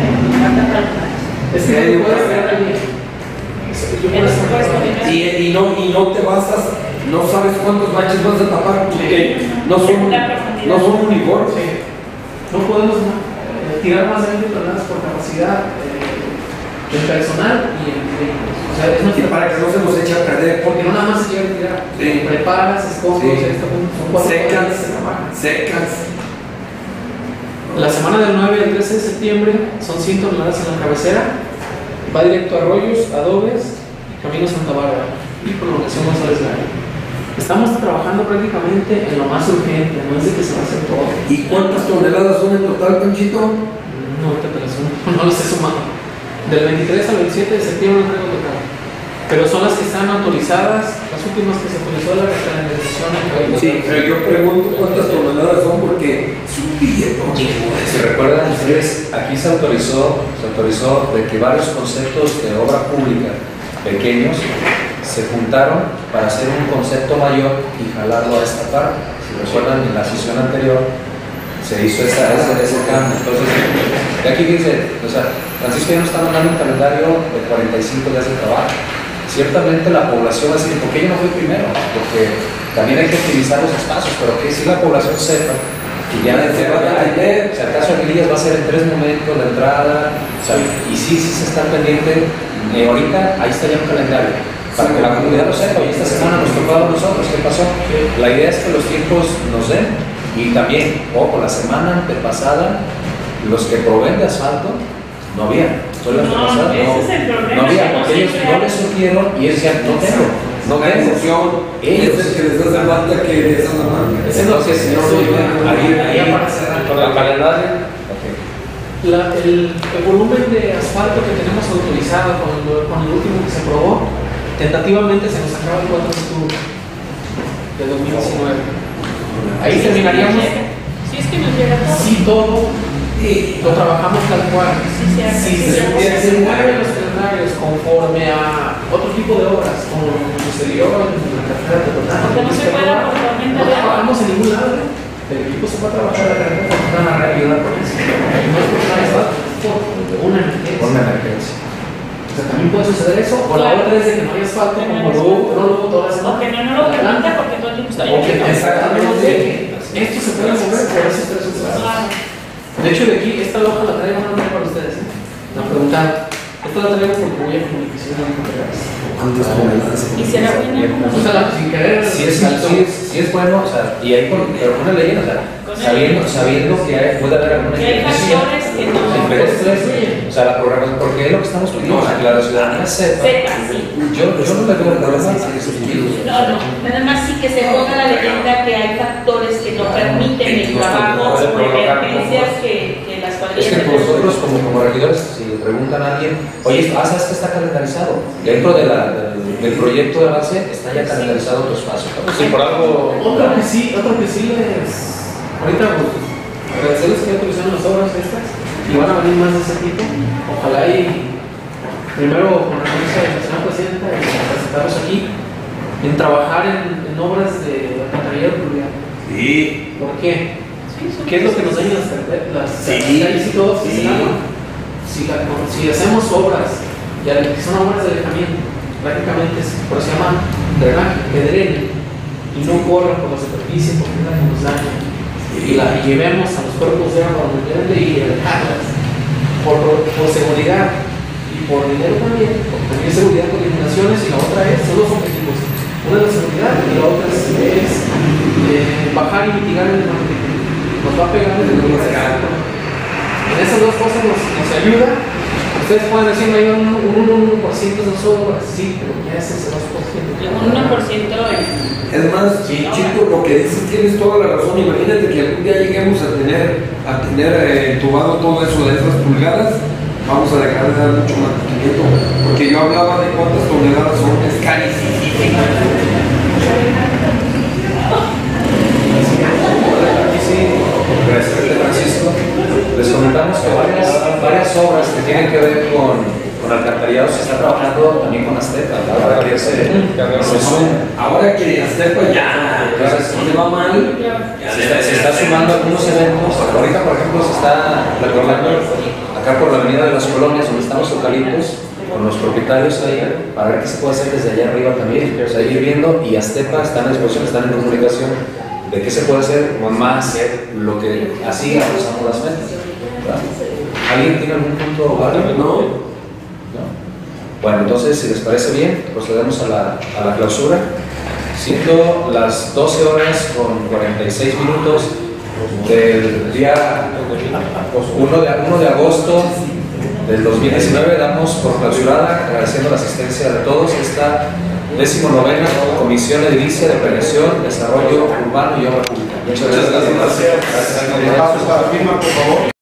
Es que no puedes pegar al día. El supuesto de Y no te basas, no sabes cuántos baches vas a tapar porque no son uniformes. Sí. No podemos tirar más de 20 toneladas por capacidad de personal y en vehículos. O sea, es Y nuestra para que no se nos eche a perder. porque no nada más se llega a tirar. Sí. Preparas, escombros, Sí. son 4 Secas, horas de trabajo. secas. La semana del 9 al 13 de septiembre son 100 toneladas en la cabecera, va directo a Arroyos, Adobes, Camino Santa Bárbara y prolongación González Gallo. Estamos trabajando prácticamente en lo más urgente, no es de que se va a hacer todo. ¿Y cuántas toneladas son en total, Panchito? No, no los he sumado. Del 23 al 27 de septiembre no traigo total. Pero son las que están autorizadas, las últimas que se autorizó la calendarización. Sí, pero yo pregunto cuántas toneladas son porque es un billete. Si recuerdan ustedes, aquí se autorizó de que varios conceptos de obra pública pequeños se juntaron para hacer un concepto mayor y jalarlo a esta parte. Si recuerdan, en la sesión anterior se hizo ese cambio. Entonces, de aquí dice, o sea, Francisco ya nos está mandando un calendario de 45 días de trabajo. Ciertamente la población va a decir, ¿por qué yo no fui primero? Porque también hay que utilizar los espacios, pero que si la población sepa que ya se va a atender, o sea, el caso de Aguilillas va a ser en 3 momentos de entrada, o sea, y sí se está pendiente, ahorita ahí está ya un calendario, para que la comunidad lo sepa, y esta semana nos tocó a nosotros, ¿qué pasó? La idea es que los tiempos nos den, y también, ojo, la semana antepasada, los que proveen de asfalto, no había. Ese es el problema. No había, porque ellos no les surgieron y ellos decían, no tengo. Ellos es que les hace falta que les hagan la mano. Entonces, ahí con el calendario. El volumen de asfalto que tenemos autorizado con el último que se aprobó, tentativamente se nos acaba el 4 de octubre de 2019. Ahí terminaríamos. Si es que nos llega todo. Si todo lo trabajamos tal cual. Si se mueven los calendarios conforme a otro tipo de obras, como lo que sucedió en la carretera de Total. Porque no se puede por tormenta No de agua. trabajamos en ningún lado. El equipo se va a trabajar la carretera porque van a ayudar con eso. Y no es porque no es por una emergencia. O sea, también puede suceder eso. O la otra es de que no hay asfalto, como lo hubo toda la semana. O que no lo permita porque todo el tiempo está lloviendo. Exactamente. Esto se puede mover por esos 3 usuarios. Claro. De hecho, de aquí, esta hoja la traigo para ustedes. Me preguntaron. Esta la traigo porque voy a comunicación de ¿Cuántas toneladas? Y será buena. O sea, sin querer. sí es bueno, o sea, y hay pero una leyenda, o sea, sabiendo que puede haber alguna Que hay factores que no. pero esto es, o sea, la programación, porque es lo que estamos pidiendo, que la ciudadanía sepa. Sí. Yo no le veo problema en esos sentidos. No, nada más sí que se ponga la leyenda que hay factores que no permiten el trabajo o emergencias que las Es cuadrillas. que nosotros como regidores, si le preguntan a alguien, oye, ¿sabes que está calendarizado? Dentro del proyecto de base está ya calendarizado tu espacio. Si por algo. Otro que sí les. Ahorita, pues, agradecerles que autorizaron las obras estas y van a venir más de ese tipo. Ojalá y primero con la renuncia de la señora presidenta y presentarlos aquí en trabajar en obras de alcantarillado pluvial. Sí. ¿Por qué? ¿Qué es lo que nos daña las calles y todo? Si hacemos obras, ya que son obras de alejamiento, prácticamente por eso se llama drenaje, que drene y no corra por la superficie porque es la que nos daña. Y llevemos a los cuerpos de agua donde deben de ir, alejarlas por seguridad y por dinero también, porque también es seguridad con limitaciones y la otra son dos objetivos. Una es la seguridad y la otra es bajar y mitigar el desmadre. Nos va a pegar desde el lugar. En esas dos cosas nos ayuda. Ustedes pueden decir, no hay un 1% de las obras, sí, pero ya es ese 2%. Un 1% Es más, Chico, lo que dices tienes toda la razón. Imagínate que algún día lleguemos a tener entubado todo eso de esas pulgadas, vamos a dejar de dar mucho mantenimiento. Porque yo hablaba de cuántas toneladas son, es carísimo. Gracias, Francisco. Les comentamos que varias obras que tienen que ver con alcantarillado se está trabajando también con Azteca. Ahora que se suma. Ahora que Azteca ya, Entonces, va mal, se está sumando algunos eventos. Ahorita, por ejemplo, se está recordando acá por la avenida de las Colonias, donde están los eucaliptos, con los propietarios ahí, para ver qué se puede hacer desde allá arriba también. O sea, ir viendo, y Azteca está en disposición, están en comunicación de qué se puede hacer más lo que así avanzamos las metas. ¿Verdad? ¿Alguien tiene algún punto? ¿No? Bueno, entonces, si les parece bien, procedemos a la clausura. Siendo las 12 horas con 46 minutos, del día 1 de agosto del 2019 damos por clausurada, agradeciendo la asistencia de todos, esta 19ª Comisión Edilicia de Planeación, Desarrollo Urbano y Obra Pública. Muchas gracias. Gracias. Firma, por favor.